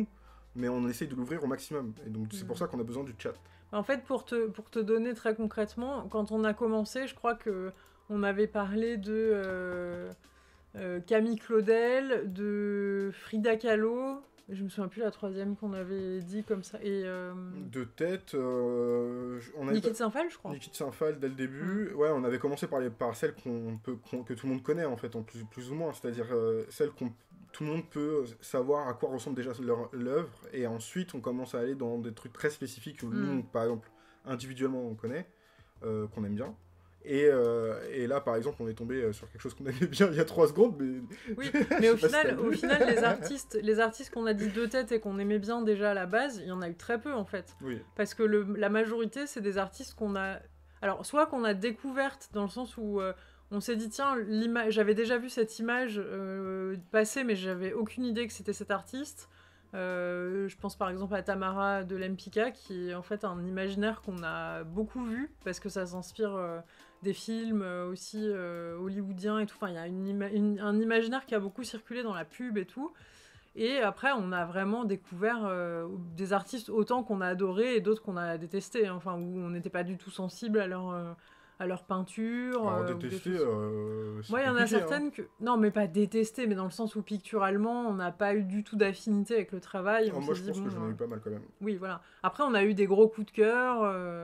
mais on essaye de l'ouvrir au maximum. Et donc, c'est pour ça qu'on a besoin du chat. En fait, pour te, pour te donner très concrètement, quand on a commencé, je crois que on avait parlé de euh, euh, Camille Claudel, de Frida Kahlo. Je me souviens plus la troisième qu'on avait dit comme ça. Et euh... de tête, euh, on avait Niki pas... de Saint-Phal, je crois. Niki de Saint-Phal dès le début. Mmh. Ouais, on avait commencé par, les, par celles qu'on peut, qu'on, que tout le monde connaît en fait, en plus, plus ou moins. C'est-à-dire euh, celles qu'on tout le monde peut savoir à quoi ressemble déjà leur, l'œuvre. Et ensuite, on commence à aller dans des trucs très spécifiques où mmh. nous, par exemple, individuellement, on connaît, euh, qu'on aime bien. Et, euh, et là, par exemple, on est tombé sur quelque chose qu'on aimait bien il y a trois secondes. Mais... Oui, mais au final, au final les, artistes, les artistes qu'on a dit de tête et qu'on aimait bien déjà à la base, il y en a eu très peu en fait. Oui. Parce que le, la majorité, c'est des artistes qu'on a... Alors, soit qu'on a découvertes dans le sens où euh, on s'est dit, tiens, j'avais déjà vu cette image euh, passer, mais j'avais aucune idée que c'était cet artiste. Euh, je pense par exemple à Tamara de Lempicka, qui est en fait un imaginaire qu'on a beaucoup vu, parce que ça s'inspire... Euh, des films euh, aussi euh, hollywoodiens et tout. Enfin, il y a une ima- une, un imaginaire qui a beaucoup circulé dans la pub et tout. Et après, on a vraiment découvert euh, des artistes autant qu'on a adoré et d'autres qu'on a détestés. Hein, enfin, où on n'était pas du tout sensible à leur, euh, à leur peinture. Alors, euh, détester, euh, ouais, il y en a certaines hein. que... Non, mais pas détester, mais dans le sens où picturalement, on n'a pas eu du tout d'affinité avec le travail. Oh, on moi, je dit, pense bon, que j'en ai euh... eu pas mal quand même. Oui, voilà. Après, on a eu des gros coups de cœur... Euh...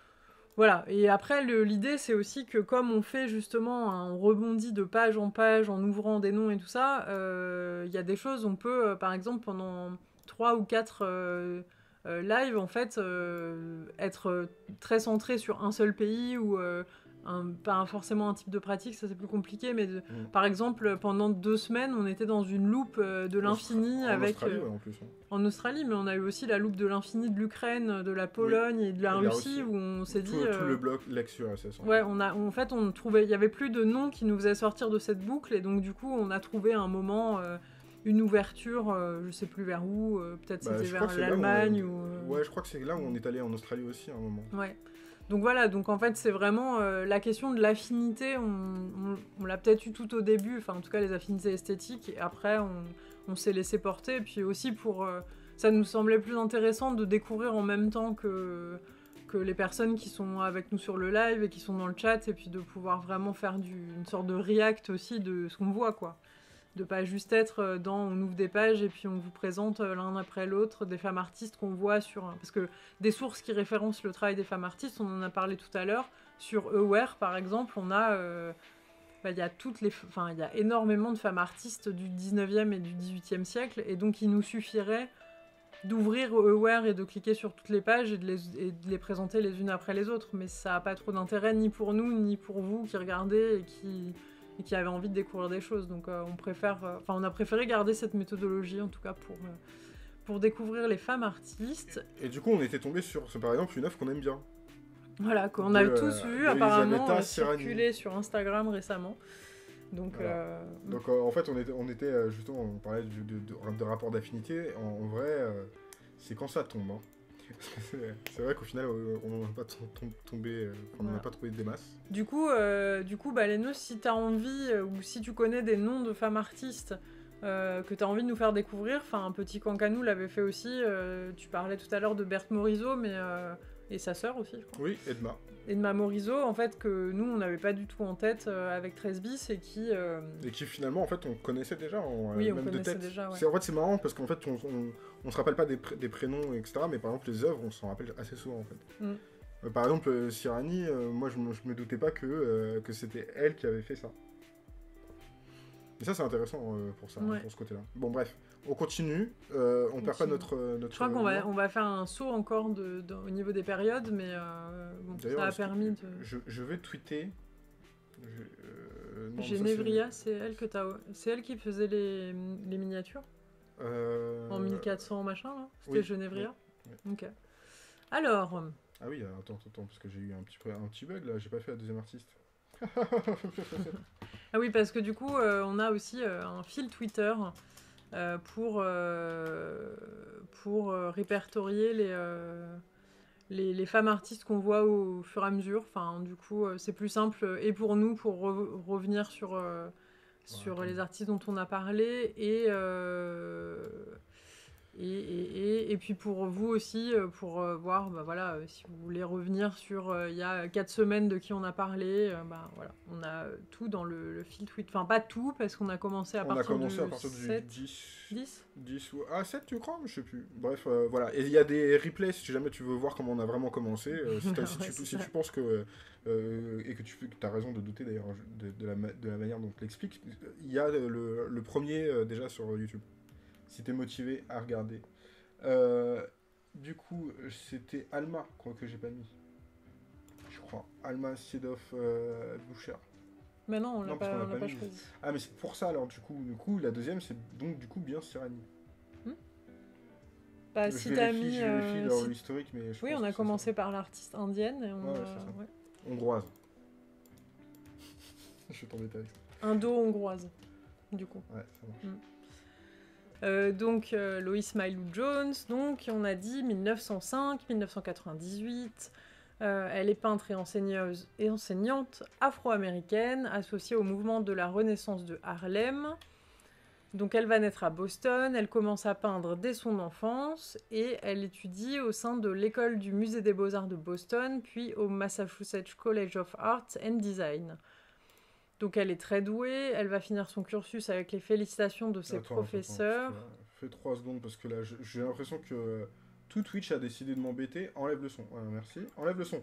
Voilà, et après le, l'idée c'est aussi que comme on fait justement, hein, on rebondit de page en page en ouvrant des noms et tout ça, il euh, y a des choses, on peut euh, par exemple pendant trois ou quatre euh, euh, lives en fait euh, être très centré sur un seul pays ou euh, un, pas forcément un type de pratique, ça c'est plus compliqué, mais de, mmh. par exemple pendant deux semaines on était dans une loupe euh, de l'infini en avec... Australie, ouais, en plus. Hein. En Australie, mais on a eu aussi la loupe de l'infini de l'Ukraine, de la Pologne oui. et de la et Russie, où on s'est tout, dit... Tout euh... le bloc l'ex-U R S S. Ouais, on a, en fait, on trouvait, il y avait plus de noms qui nous faisaient sortir de cette boucle, et donc du coup, on a trouvé un moment, euh, une ouverture, euh, je sais plus vers où, euh, peut-être bah, c'était vers l'Allemagne on... ou... Euh... Ouais, je crois que c'est là où on est allé en Australie aussi à un moment. Ouais. Donc voilà, donc en fait, c'est vraiment euh, la question de l'affinité, on, on, on l'a peut-être eu tout au début, enfin en tout cas les affinités esthétiques, et après, on, on s'est laissé porter, et puis aussi pour... Euh, ça nous semblait plus intéressant de découvrir en même temps que, que les personnes qui sont avec nous sur le live et qui sont dans le chat, et puis de pouvoir vraiment faire du, une sorte de react aussi de ce qu'on voit, quoi. De pas juste être dans on ouvre des pages et puis on vous présente l'un après l'autre des femmes artistes qu'on voit sur... Parce que des sources qui référencent le travail des femmes artistes, on en a parlé tout à l'heure, sur Aware par exemple, on a... Euh, bah, y a toutes les... Enfin, il y a énormément de femmes artistes du dix-neuvième et du dix-huitième siècle, et donc il nous suffirait d'ouvrir Aware et de cliquer sur toutes les pages et de les, et de les présenter les unes après les autres, mais ça n'a pas trop d'intérêt ni pour nous, ni pour vous qui regardez et qui, et qui avez envie de découvrir des choses, donc euh, on préfère, enfin euh, on a préféré garder cette méthodologie en tout cas pour, euh, pour découvrir les femmes artistes. Et, et du coup on était tombé sur, par exemple, une œuvre qu'on aime bien. Voilà, qu'on a de, tous vu apparemment euh, circuler sur Instagram récemment. Donc, voilà. euh... Donc euh, en fait, on était, on était justement, on parlait de, de, de, de rapport d'affinité. En, en vrai, euh, c'est quand ça tombe. Hein. c'est, c'est vrai qu'au final, on n'en a pas tombé, on n'en a pas trouvé des masses. Du coup, euh, du coup, bah, Lénos, si tu as envie euh, ou si tu connais des noms de femmes artistes euh, que tu as envie de nous faire découvrir, enfin, un petit Cancanou l'avait fait aussi. Euh, tu parlais tout à l'heure de Berthe Morisot, mais euh, et sa sœur aussi, je crois. Oui, Edma. Edma Morisot, en fait, que nous, on n'avait pas du tout en tête euh, avec treize bis et qui... Euh... Et qui, finalement, en fait, on connaissait déjà, on, oui, euh, on même connaissait de tête. déjà, ouais. C'est, en fait, c'est marrant, parce qu'en fait, on, on, on se rappelle pas des, pr- des prénoms, et cetera, mais par exemple, les œuvres, on s'en rappelle assez souvent, en fait. Mm. Euh, par exemple, euh, Cyrani, euh, moi, je, je me doutais pas que, euh, que c'était elle qui avait fait ça. Et ça, c'est intéressant euh, pour ça, ouais. Pour ce côté-là. Bon, bref, on continue, euh, on, on perd pas notre, notre... Je crois qu'on va, on va faire un saut encore de, de, au niveau des périodes, mais euh, bon, ça a permis de... Je, je vais tweeter... Euh, Genévria, c'est... c'est elle que t'as... C'est elle qui faisait les, les miniatures euh... En mille quatre cents machin, là. C'était oui. Genévria oui. Oui. Ok. Alors... Ah oui, attends, attends, attends, parce que j'ai eu un petit, un petit bug, là, j'ai pas fait la deuxième artiste. Ah oui, parce que du coup, euh, on a aussi euh, un fil Twitter euh, pour, euh, pour euh, répertorier les, euh, les, les femmes artistes qu'on voit au, au fur et à mesure. Enfin, du coup, euh, c'est plus simple et pour nous, pour re- revenir sur, euh, sur ouais, les artistes dont on a parlé et, euh, et, et, et, et puis pour vous aussi, euh, pour euh, voir, bah, voilà, euh, si vous voulez revenir sur euh, il y a quatre semaines de qui on a parlé, euh, bah, voilà, on a euh, tout dans le, le fil tweet. Enfin, pas tout, parce qu'on a commencé à On a partir commencé à du partir du sept, dix, dix. dix ou... Ah, sept, tu crois? Je sais plus. Bref, euh, voilà. Et il y a des replays, si jamais tu veux voir comment on a vraiment commencé. Euh, si, t'as- si, Ouais, tu, c'est si ça. tu penses que... euh, et que tu as raison de douter, d'ailleurs, de, de la, ma- de la manière dont tu l'expliques, il y a le, le premier, euh, déjà, sur YouTube. Si t'es motivé à regarder. Euh, du coup, c'était Alma, quoi, que j'ai pas mis. Je crois. Alma Siedov euh, Boucher. Mais non, on l'a Non, parce qu'on pas, l'a on l'a pas pas mis. choisi. Ah, mais c'est pour ça, alors, du coup. Du coup, la deuxième, c'est donc, du coup, bien Cyrani. Hmm bah, Je si t'as vérifie, mis... je vérifie euh, leur si... historique, mais je Oui, pense on que a c'est ça. commencé par l'artiste indienne. Et on Ouais, ouais, a... c'est ça. ouais. Hongroise. Je vais t'embêter avec ça. Indo-hongroise, du coup. Ouais, ça marche. Mm. Euh, donc euh, Lois Mailou Jones, donc on a dit mille neuf cent cinq à mille neuf cent quatre-vingt-dix-huit. Euh, elle est peintre et, enseigneuse, et enseignante afro-américaine associée au mouvement de la Renaissance de Harlem. Donc elle va naître à Boston, elle commence à peindre dès son enfance et elle étudie au sein de l'école du Musée des Beaux-Arts de Boston, puis au Massachusetts College of Art and Design. Donc elle est très douée, elle va finir son cursus avec les félicitations de ses Attends, attends, attends, parce professeurs. que là, fais trois secondes, parce que là, je- j'ai l'impression que euh, tout Twitch a décidé de m'embêter. Enlève le son. Voilà, merci. Enlève le son.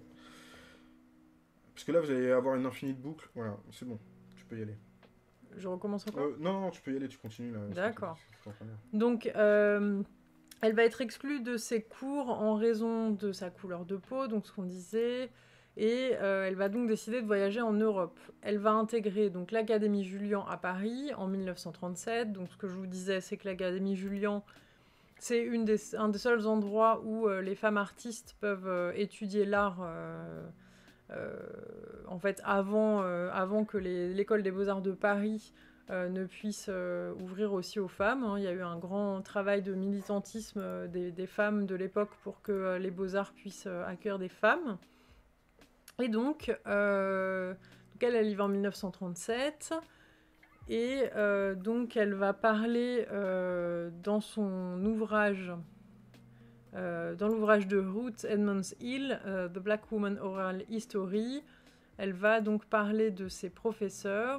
Parce que là, vous allez avoir une infinie de boucles. Voilà, c'est bon. Tu peux y aller. Je recommence encore. Euh, non, non, tu peux y aller, tu continues là. D'accord. C'est ce que t'es en train de dire. Donc, euh, elle va être exclue de ses cours en raison de sa couleur de peau, donc ce qu'on disait, et euh, elle va donc décider de voyager en Europe. Elle va intégrer donc l'Académie Julian à Paris en mille neuf cent trente-sept. Donc, ce que je vous disais, c'est que l'Académie Julian, c'est une des, un des seuls endroits où euh, les femmes artistes peuvent euh, étudier l'art. Euh, euh, en fait, avant, euh, avant que les- l'école des beaux-arts de Paris euh, ne puisse euh, ouvrir aussi aux femmes. Hein. Il y a eu un grand travail de militantisme euh, des, des femmes de l'époque pour que euh, les beaux-arts puissent euh, accueillir des femmes. Et donc, euh, donc elle, elle y va en mille neuf cent trente-sept. Et euh, donc, elle va parler euh, dans son ouvrage, euh, dans l'ouvrage de Ruth Edmonds Hill, euh, The Black Woman Oral History. Elle va donc parler de ses professeurs.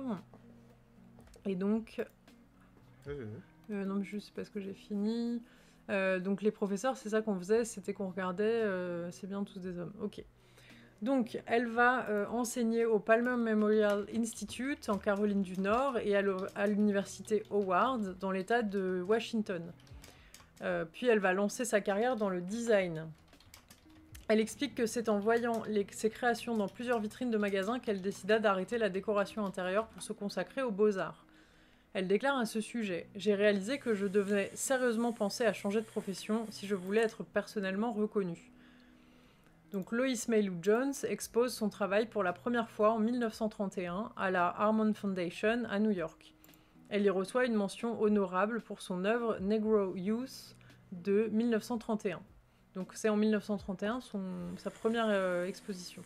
Et donc... Ouais, ouais, ouais. Euh, non, mais juste parce que j'ai fini. Euh, donc les professeurs, c'est ça qu'on faisait, c'était qu'on regardait, euh, c'est bien tous des hommes. Ok. Donc, elle va euh, enseigner au Palmer Memorial Institute en Caroline du Nord et à l'université Howard dans l'État de Washington. Euh, puis elle va lancer sa carrière dans le design. Elle explique que c'est en voyant les, ses créations dans plusieurs vitrines de magasins qu'elle décida d'arrêter la décoration intérieure pour se consacrer aux beaux-arts. Elle déclare à ce sujet « J'ai réalisé que je devais sérieusement penser à changer de profession si je voulais être personnellement reconnue. » Donc Lois Mailou Jones expose son travail pour la première fois en mille neuf cent trente et un à la Harmon Foundation à New York. Elle y reçoit une mention honorable pour son œuvre Negro Youth de mille neuf cent trente et un. Donc c'est en mille neuf cent trente et un son, sa première euh, exposition.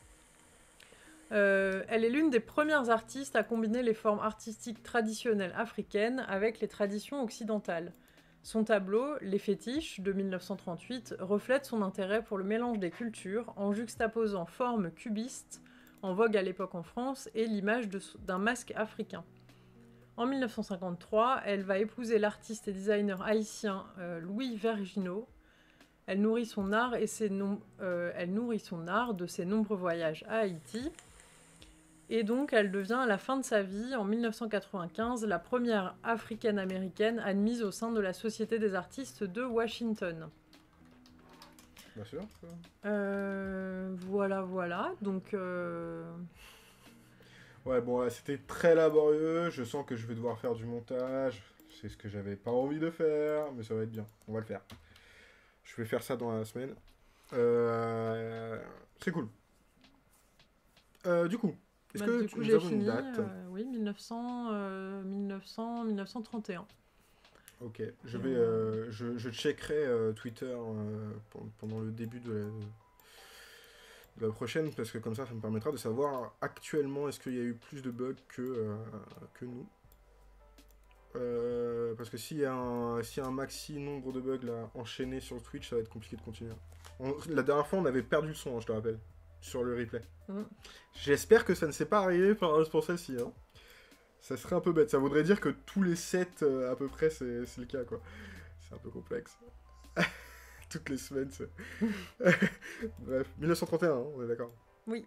Euh, elle est l'une des premières artistes à combiner les formes artistiques traditionnelles africaines avec les traditions occidentales. Son tableau, Les Fétiches, de mille neuf cent trente-huit, reflète son intérêt pour le mélange des cultures en juxtaposant formes cubistes, en vogue à l'époque en France, et l'image d'un masque africain. En mille neuf cent cinquante-trois, elle va épouser l'artiste et designer haïtien euh, Louis Verginaud. Elle nourrit son art et ses nom- euh, elle nourrit son art de ses nombreux voyages à Haïti. Et donc, elle devient à la fin de sa vie, en mille neuf cent quatre-vingt-quinze, la première africaine-américaine admise au sein de la Société des artistes de Washington. Bien sûr. Euh, voilà, voilà. Donc, euh... Ouais, bon, là, c'était très laborieux. Je sens que je vais devoir faire du montage. C'est ce que j'avais pas envie de faire, mais ça va être bien. On va le faire. Je vais faire ça dans la semaine. Euh... C'est cool. Euh, du coup, est-ce bah, que du tu coup, nous j'ai avons fini. une date euh, oui, mille neuf cents, euh, mille neuf cents, mille neuf cent trente et un. Ok, je vais, euh, je, je checkerai euh, Twitter euh, pendant le début de la, de la prochaine, parce que comme ça, ça me permettra de savoir actuellement est-ce qu'il y a eu plus de bugs que, euh, que nous. Euh, parce que s'il y, a un- s'il y a un maxi nombre de bugs là, enchaînés sur Twitch, ça va être compliqué de continuer. On- la dernière fois, on avait perdu le son, hein, je te rappelle, sur le replay. Mm. J'espère que ça ne s'est pas arrivé pour, pour celle-ci. Hein. Ça serait un peu bête. Ça voudrait dire que tous les sets, euh, à peu près, c'est c'est le cas, quoi. C'est un peu complexe. Toutes les semaines, c'est... Bref, mille neuf cent trente et un, hein, on est d'accord. Oui.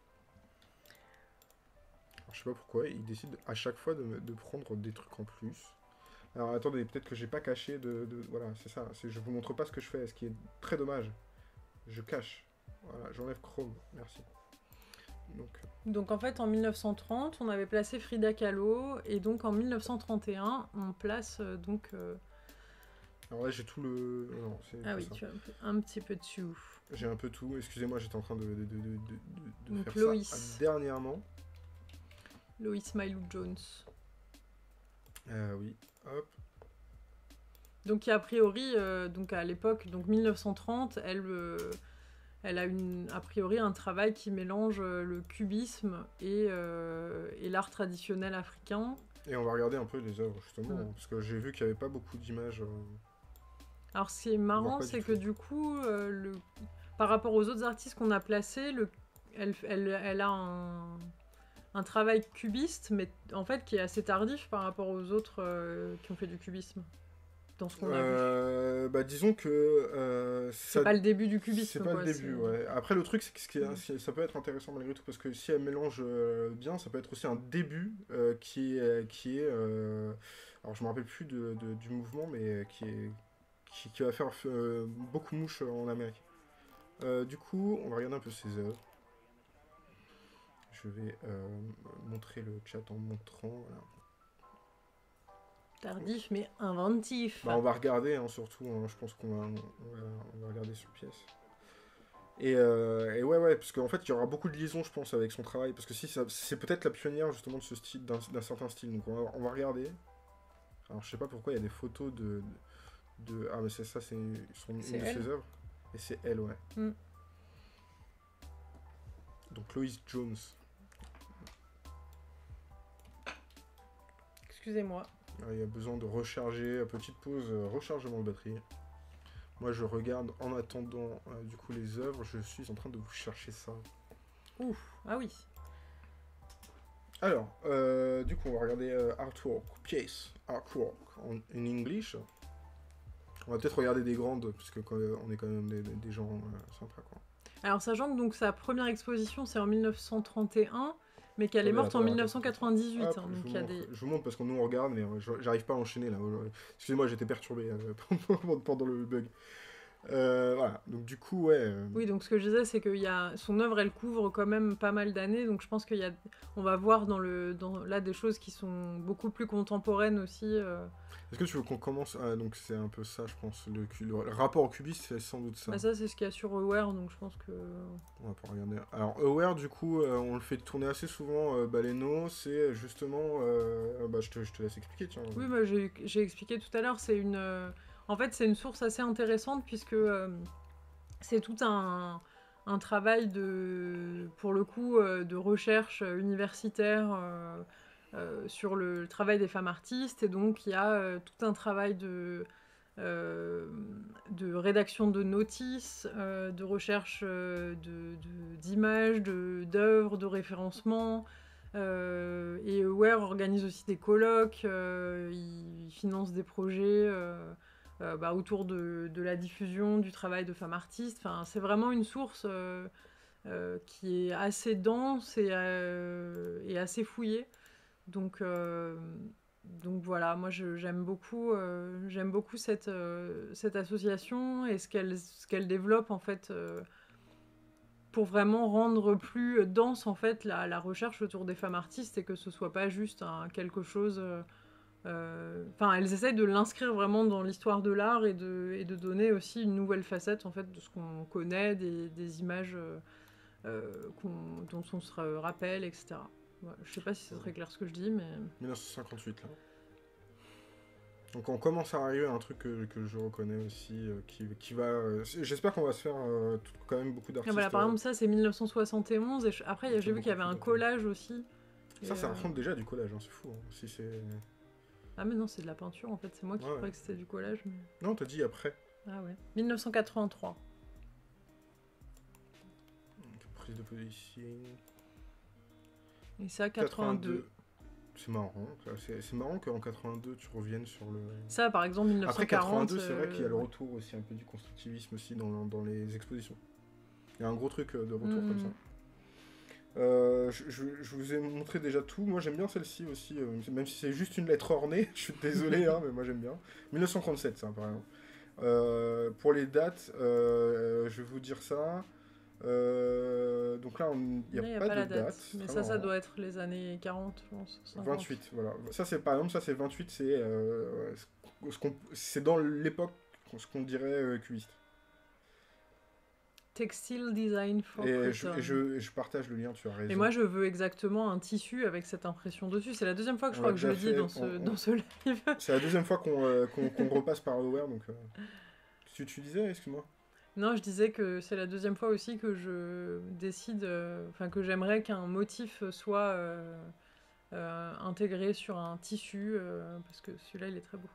Alors, je sais pas pourquoi, il décide à chaque fois de, me- de prendre des trucs en plus. Alors attendez, peut-être que j'ai pas caché de... de- Voilà, c'est ça. c'est- Je vous montre pas ce que je fais, ce qui est très dommage. Je cache. Voilà, j'enlève Chrome. Merci. Donc, Donc en fait, en mille neuf cent trente, on avait placé Frida Kahlo, et donc en mille neuf cent trente et un, on place euh, donc... euh, alors là, j'ai tout le... Non, c'est Ah pas oui, ça. tu as un, peu- un petit peu dessous. J'ai un peu tout. Excusez-moi, j'étais en train de, de, de, de, de- de Donc, faire Loïs. ça dernièrement. Lois Mailou Jones. Euh, oui, hop. Donc qui a priori, euh, donc à l'époque, donc mille neuf cent trente, elle, euh, elle a une, a priori un travail qui mélange euh, le cubisme et, euh, et l'art traditionnel africain. Et on va regarder un peu les œuvres, justement, Mm. hein, parce que j'ai vu qu'il n'y avait pas beaucoup d'images. euh, Alors ce qui est Voire marrant, pas du c'est tout. que du coup, euh, le, par rapport aux autres artistes qu'on a placés, le, elle, elle, elle a un, un travail cubiste, mais en fait qui est assez tardif par rapport aux autres euh, qui ont fait du cubisme, dans ce qu'on a vu. Euh, bah, disons que euh, C'est ça- pas le début du cubisme. c'est pas quoi, le début, c'est- ouais. Après, le truc, c'est que ce qui est- Mm. c'est- ça peut être intéressant malgré tout, parce que si elle mélange euh, bien, ça peut être aussi un début euh, qui est. Qui est euh, alors, je me rappelle plus de, de- du mouvement, mais qui, est, qui, qui va faire euh, beaucoup mouche en Amérique. Euh, du coup, on va regarder un peu ses œuvres. Je vais euh, montrer le chat en montrant. Voilà. Tardif mais inventif. Bah, on va regarder, hein, surtout, hein, je pense qu'on va, on va, on va regarder sur pièce. Et, euh, et ouais, ouais, parce qu'en fait, il y aura beaucoup de liaisons, je pense, avec son travail, parce que si ça- c'est peut-être la pionnière, justement, de ce style, d'un d'un certain style, donc on va, on va regarder. Alors, je sais pas pourquoi, il y a des photos de... de ah, mais c'est ça, c'est son- une C'est de elle. ses œuvres. Et c'est elle, ouais. Mm. Donc, Lois Jones. Excusez-moi. Ah, il y a besoin de recharger, euh, petite pause, euh, rechargement de batterie. Moi, je regarde en attendant, euh, du coup, les œuvres, je suis en train de vous chercher ça. Ouf. Ah oui. Alors, euh, du coup, on va regarder euh, artwork, pièce, artwork en in English. On va peut-être regarder des grandes, puisque quand- on est quand même des, des- des gens euh, sympas, quoi. Alors sachant que donc sa première exposition c'est en mille neuf cent trente et un, mais qu'elle est Attendez, morte en attendez, mille neuf cent quatre-vingt-dix-huit. Hop, hein, je, donc vous il y a montre, des... je vous montre parce que nous on regarde, mais euh, je- j'arrive pas à enchaîner là. Excusez-moi, j'étais perturbé euh, pendant, pendant le bug. Euh, voilà, donc du coup, ouais. euh, Oui, donc ce que je disais, c'est que y a... son œuvre, elle couvre quand même pas mal d'années, donc je pense qu'il y a... On va voir dans le... dans... là des choses qui sont beaucoup plus contemporaines aussi. euh. Est-ce que tu veux qu'on commence ah, donc c'est un peu ça, je pense. Le, cu- le- le rapport au cubiste, c'est sans doute ça. Bah, ça, c'est ce qu'il y a sur Aware, donc je pense que... On va pas regarder. Alors, Aware, du coup, euh, on le fait tourner assez souvent. Euh, Baleno, c'est justement. euh, bah, je te, je te laisse expliquer, tiens. Oui, bah, j'ai j'ai expliqué tout à l'heure, c'est une... euh, En fait, c'est une source assez intéressante puisque euh, c'est tout un, un travail de, pour le coup, euh, de recherche universitaire euh, euh, sur le, le travail des femmes artistes. Et donc, il y a euh, tout un travail de, euh, de rédaction de notices, euh, de recherche euh, de- de- d'images, de, d'œuvres, de référencement. Euh, et Aware organise aussi des colloques, euh, ils financent des projets euh, euh, bah, autour de, de la diffusion du travail de femmes artistes. Enfin, c'est vraiment une source euh, euh, qui est assez dense et, euh, et assez fouillée. Donc, euh, donc voilà, moi je- j'aime beaucoup, euh, j'aime beaucoup cette, euh, cette association et ce qu'elle ce qu'elle développe en fait. euh, pour vraiment rendre plus dense en fait la, la recherche autour des femmes artistes et que ce soit pas juste un, quelque chose. euh, euh, Enfin, elles essayent de l'inscrire vraiment dans l'histoire de l'art et de, et de donner aussi une nouvelle facette en fait de ce qu'on connaît, des, des images euh, euh, qu'on- dont on se rappelle, et cetera. Ouais, je sais pas si c'est très clair ce que je dis, mais mille neuf cent cinquante-huit, là. Donc on commence à arriver à un truc que, que je reconnais aussi, euh, qui, qui va... euh, J'espère qu'on va se faire euh, tout- quand même beaucoup ah, d'artistes. voilà, par euh, exemple ça c'est mille neuf cent soixante et onze et je- après j'ai Beaucoup vu qu'il y avait un plus, collage aussi. Ça, Et, ça euh, ressemble déjà à du collage, hein, c'est fou. Hein, si c'est... Ah mais non, c'est de la peinture en fait, c'est moi qui Ouais. croyais que c'était du collage. Mais... Non, t'as dit après. Ah ouais. mille neuf cent quatre-vingt-trois. Prise de position. Et ça, quatre-vingt-deux. quatre-vingt-deux. C'est marrant. C'est, c'est marrant qu'en quatre-vingt-deux, tu reviennes sur le... Ça, par exemple, mille neuf cent quarante... Après quatre-vingt-deux, c'est vrai euh, qu'il y a le retour aussi un peu du constructivisme aussi dans, dans les expositions. Il y a un gros truc de retour Mhm. comme ça. Euh, je, je, je vous ai montré déjà tout. Moi, j'aime bien celle-ci aussi, euh, même si c'est juste une lettre ornée. Je suis désolé, hein, mais moi j'aime bien. mille neuf cent trente-sept, ça, par exemple. Euh, pour les dates, euh, je vais vous dire ça. Euh, donc là, il n'y a, Là, il y a pas, pas de la date. date. Mais très ça, ça marrant. doit être les années quarante, je pense. cinquante. vingt-huit, voilà. Ça, c'est par exemple, ça c'est vingt-huit, c'est euh, ce qu'on, c'est dans l'époque ce qu'on dirait euh, cubiste. Textile design for Et je, Creton. et je, et je partage le lien, tu as raison. Et moi, je veux exactement un tissu avec cette impression dessus. C'est la deuxième fois que je On crois l'a que je le déjà dis fait, dans ce, on- dans on- ce live. C'est la deuxième fois qu'on euh, qu'on, qu'on repasse par Aware, donc... Euh... Tu, tu disais, excuse-moi. Non, je disais que c'est la deuxième fois aussi que je décide, euh, enfin que j'aimerais qu'un motif soit euh, euh, intégré sur un tissu, euh, parce que celui-là, il est très beau.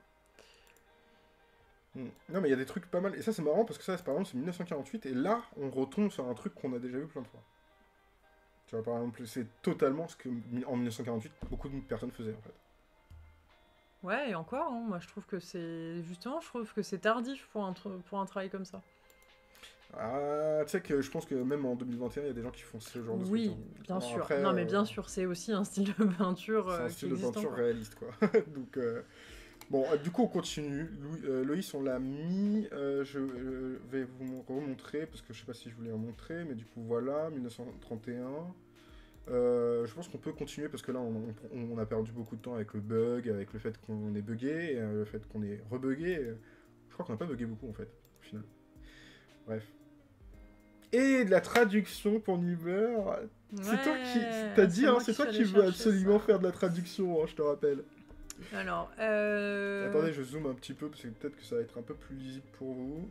Hmm. Non, mais il y a des trucs pas mal. Et ça, c'est marrant parce que ça, c'est, par exemple, c'est mille neuf cent quarante-huit. Et là, on retombe sur un truc qu'on a déjà vu plein de fois. Tu vois, par exemple, c'est totalement ce que, en mille neuf cent quarante-huit, beaucoup de personnes faisaient, en fait. Ouais, et encore, hein, moi je trouve que c'est justement, je trouve que c'est tardif pour un, tr- pour un travail comme ça. Ah, tu sais que je pense que même en deux mille vingt et un, il y a des gens qui font ce genre de truc. Oui, hein. bien Alors sûr. après, non, mais euh, bien sûr, c'est aussi un style de peinture C'est euh, un qui style de existe peinture encore. réaliste, quoi. Donc, euh, bon, euh, du coup, on continue. Louis, euh, Loïs, on l'a mis. Euh, je euh, vais vous mon- remontrer, parce que je sais pas si je voulais en montrer, mais du coup, voilà, mille neuf cent trente et un. Euh, je pense qu'on peut continuer, parce que là, on, on- on a perdu beaucoup de temps avec le bug, avec le fait qu'on est bugué, et, euh, le fait qu'on est rebugué. Je crois qu'on n'a pas bugué beaucoup, en fait, au final. Bref. Et de la traduction pour Niver. C'est toi qui. Ouais, T'as dit, c'est hein, moi c'est qui toi suis qui allée veux chercher absolument ça. faire de la traduction, hein, je te rappelle. Alors, euh... Attendez, je zoome un petit peu parce que peut-être que ça va être un peu plus lisible pour vous.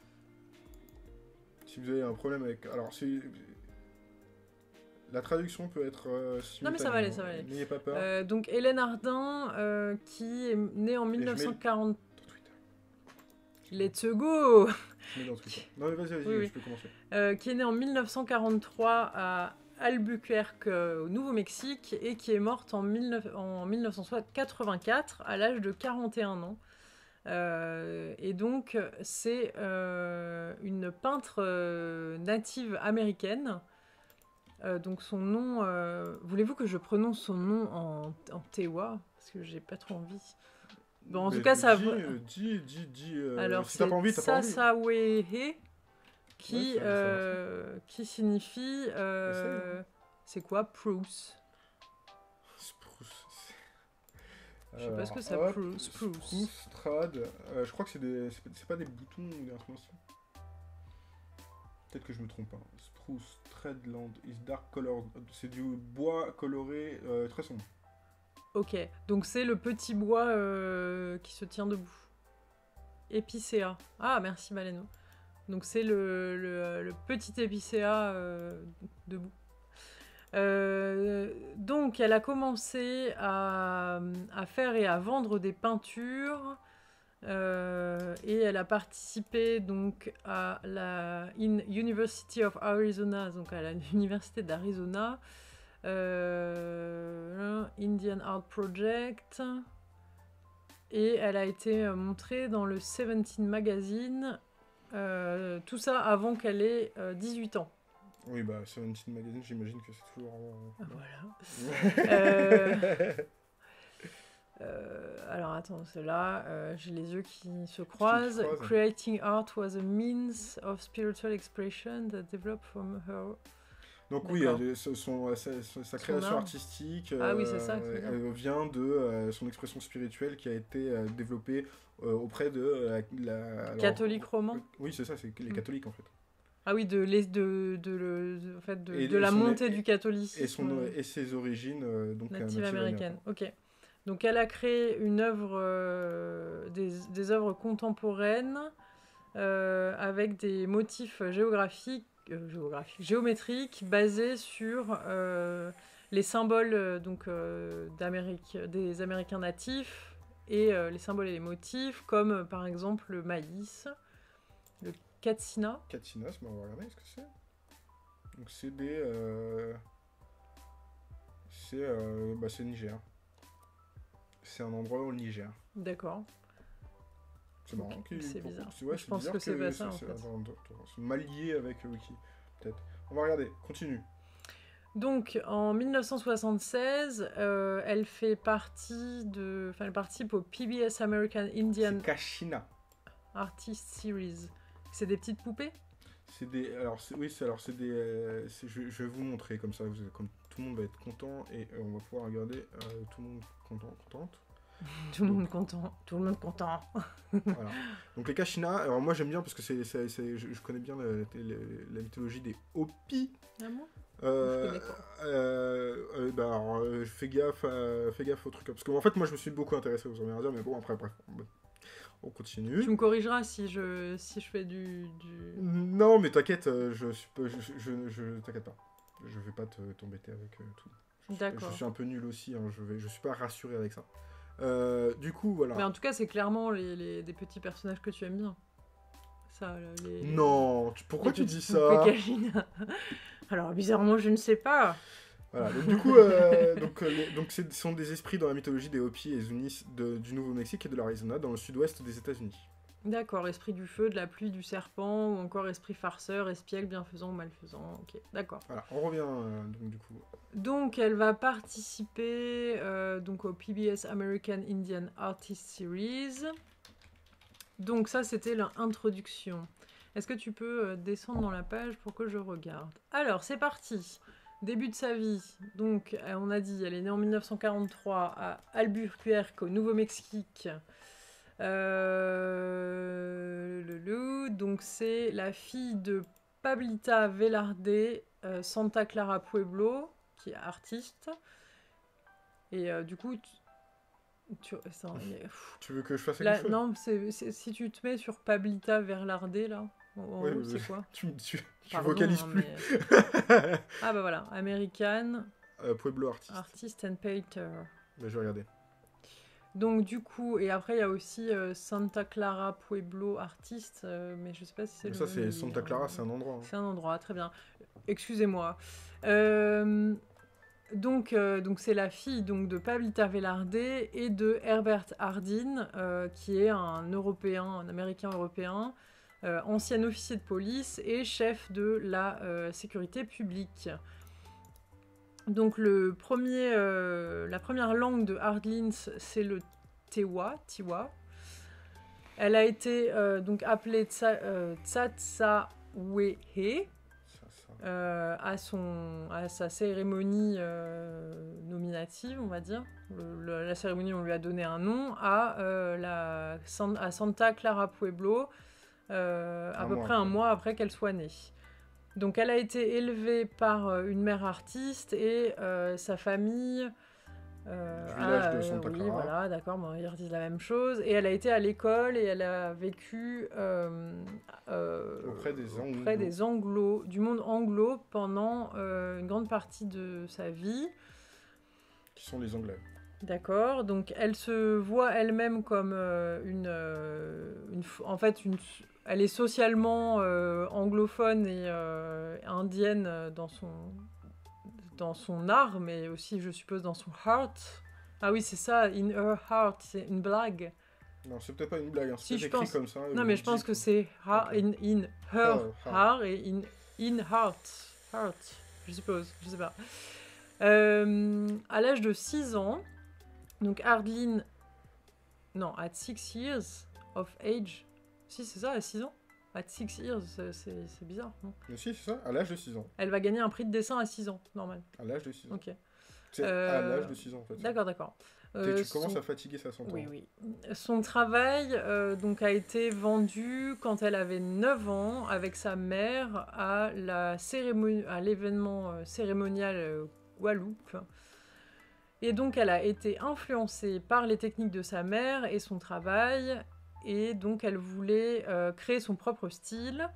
Si vous avez un problème avec. Alors, si. La traduction peut être. Euh, Non, mais ça va aller, ça va aller. N'ayez pas peur. euh, donc Hélène Ardin, euh, qui est née en Et je mets mille neuf cent quarante. Dans Twitter. Let's go. Je mets dans Twitter. Non, mais vas-y, vas-y, Oui, oui. je peux commencer. Euh, qui est née en mille neuf cent quarante-trois à Albuquerque, euh, au Nouveau-Mexique, et qui est morte en, mille neuf en mille neuf cent quatre-vingt-quatre à l'âge de quarante et un ans. Euh, et donc, c'est euh, une peintre euh, native américaine. Euh, donc, son nom. Euh... Voulez-vous que je prononce son nom en, en tewa? Parce que j'ai pas trop envie. Bon, en Mais tout cas, ça. Dis, euh, dis, dis, dis. euh, Alors, si t'as c'est pas envie, t'as pas envie. Sasawehe, qui, Ouais, ça- ça euh, qui signifie. Euh, Essaye, c'est quoi, Spruce? Spruce. Je sais pas ce que c'est, Alors, hop, Spruce. Spruce. Spruce, trad. Euh, je crois que c'est des, c'est c'est pas des boutons ou des instruments. Peut-être que je me trompe pas. Spruce Threadland is dark colored. C'est du bois coloré euh, très sombre. Ok, donc c'est le petit bois euh, qui se tient debout. Épicéa. Ah, merci Maleno. Donc c'est le, le, le petit épicéa euh, debout. Euh, donc elle a commencé à, à faire et à vendre des peintures. Euh, et elle a participé donc à la in University of Arizona, donc à l'université d'Arizona, euh, Indian Art Project, et elle a été montrée dans le Seventeen Magazine, euh, tout ça avant qu'elle ait euh, dix-huit ans. Oui, bah, Seventeen Magazine, j'imagine que c'est toujours. Euh... Voilà. euh... Euh, alors attends, c'est là, euh, j'ai les yeux qui se croisent. Qui croisent. Creating art was a means of spiritual expression that developed from her. Donc oui, D'accord. elle- ce- son, sa, sa- sa création art. artistique Ah oui, c'est ça, euh, c'est ça. elle vient de euh, son expression spirituelle qui a été euh, développée euh, auprès de euh, la... alors- Catholique roman. Oui, c'est ça, c'est les Mm. catholiques en fait. Ah oui, de, les- de, de, le- de- en fait, de, Et- de et la son- montée et- du catholicisme. Et, son, et ses origines euh, donc euh, Native natives américaine, américaines. ok. Donc elle a créé une œuvre, euh, des, des œuvres contemporaines euh, avec des motifs géographiques, euh, géographiques géométriques basés sur euh, les symboles euh, donc, euh, d'Amérique, des Américains natifs et euh, les symboles et les motifs, comme euh, par exemple le maïs, le katsina. Katsina, on va regarder ce que c'est. Donc c'est des... Euh... C'est euh... bah, c'est le Niger. C'est un endroit au Niger. D'accord. C'est marrant. Okay. C'est bizarre. Ouais, je pense que, que c'est pas ça, en fait. C'est mal lié avec le wiki, peut-être. On va regarder, continue. Donc, en mille neuf cent soixante-seize, euh, elle fait partie de... Enfin, elle participe au P B S American Indian Kashina Artist Series. C'est des petites poupées? C'est des... Alors, oui, c'est alors c'est des... Euh, je, je vais vous montrer, comme ça, vous, comme tout le monde va être content, et euh, on va pouvoir regarder euh, tout le monde content, contente. Tout le monde content, tout le monde content. Voilà. Donc les Kashina, alors moi j'aime bien parce que c'est, c'est, c'est, je, je connais bien la, la, la mythologie des Hopis. Ah bon? Euh, je euh, euh, bah alors, euh, fais gaffe, à, fais gaffe au truc. Parce qu'en fait moi je me suis beaucoup intéressé aux Amérindiens, mais bon après bref, on continue. Tu me corrigeras si je, si je fais du, du... Non mais t'inquiète, je suis je, je, je, je t'inquiète pas. Je vais pas te, t'embêter avec euh, tout. Je, D'accord. Je suis un peu nul aussi, hein, je, vais, je suis pas rassuré avec ça. Euh, du coup, voilà. Mais en tout cas, c'est clairement les, les, des petits personnages que tu aimes bien. Ça, les, non, tu, pourquoi tu dis ça? Alors, bizarrement, je ne sais pas. Voilà, donc du coup, euh, donc, euh, les, donc ce sont des esprits dans la mythologie des Hopis et Zunis de, du Nouveau-Mexique et de l'Arizona, dans le sud-ouest des États-Unis. D'accord, esprit du feu, de la pluie, du serpent, ou encore esprit farceur, espiègle, bienfaisant ou malfaisant. Ok, d'accord. Voilà, on revient euh, donc du coup. Donc, elle va participer euh, donc au P B S American Indian Artist Series. Donc ça, c'était l'introduction. Est-ce que tu peux euh, descendre dans la page pour que je regarde? Alors, c'est parti. Début de sa vie. Donc, on a dit, elle est née en mille neuf cent quarante-trois à Albuquerque, au Nouveau-Mexique. Euh... Le, le, donc, c'est la fille de Pablita Velarde euh, Santa Clara Pueblo, qui est artiste. Et euh, du coup... Tu... Tu, ça, est... tu veux que je fasse là, quelque chose? Non, c'est, c'est, si tu te mets sur Pablita Velarde, là, en oui, haut, c'est quoi? Tu, tu, tu Pardon, vocalises hein, plus. Mais... ah bah voilà, American euh, Pueblo Artist. Artist and Painter. Bah, je vais regarder. Donc du coup, et après il y a aussi euh, Santa Clara Pueblo Artist, euh, mais je sais pas si c'est mais le ça, c'est Santa Clara, c'est un endroit. Hein. C'est un endroit, très bien. Excusez-moi. Euh... Donc, euh, donc c'est la fille donc, de Pablita Velarde et de Herbert Hardin, euh, qui est un Européen, un Américain européen, euh, ancien officier de police et chef de la euh, sécurité publique. Donc le premier, euh, la première langue de Hardlins, c'est le Tewa, Tiwa. Elle a été euh, donc appelée Tsa, euh, Tsatsawehe. Euh, à, son, à sa cérémonie euh, nominative, on va dire. Le, le, la cérémonie, on lui a donné un nom à, euh, la, à Santa Clara Pueblo, euh, à un peu près après. un mois après qu'elle soit née. Donc elle a été élevée par euh, une mère artiste et euh, sa famille... Euh, du village a, de Santa Clara. Oui, voilà, d'accord, bon, ils redisent la même chose. Et elle a été à l'école et elle a vécu euh, euh, auprès, des, anglo. auprès des anglo, du monde anglo pendant euh, une grande partie de sa vie. Qui sont les Anglais. D'accord, donc elle se voit elle-même comme euh, une, euh, une... En fait, une, elle est socialement euh, anglophone et euh, indienne dans son... dans son art, mais aussi, je suppose, dans son heart. Ah oui, c'est ça, in her heart, c'est une blague. Non, c'est peut-être pas une blague, hein. C'est si, écrit pense... comme ça. Non, mais je pense que c'est okay. in, in her oh, heart et in, in heart. Heart, je suppose, je sais pas. Euh, à l'âge de six ans, donc Hardlin... Non, at six years of age... Si, c'est ça, à six ans. At six years, c'est, c'est bizarre, non? Mais si, c'est ça, à l'âge de six ans. Elle va gagner un prix de dessin à six ans, normal. À l'âge de six ans. Ok. C'est euh... à l'âge de six ans, en fait. D'accord, d'accord. Euh, tu commences son... à fatiguer ça à son temps. Oui, oui. Son travail euh, donc, a été vendu quand elle avait neuf ans avec sa mère à, la cérémonie, à l'événement euh, cérémonial euh, Guadeloupe. Et donc, elle a été influencée par les techniques de sa mère et son travail. Et donc, elle voulait euh, créer son propre style.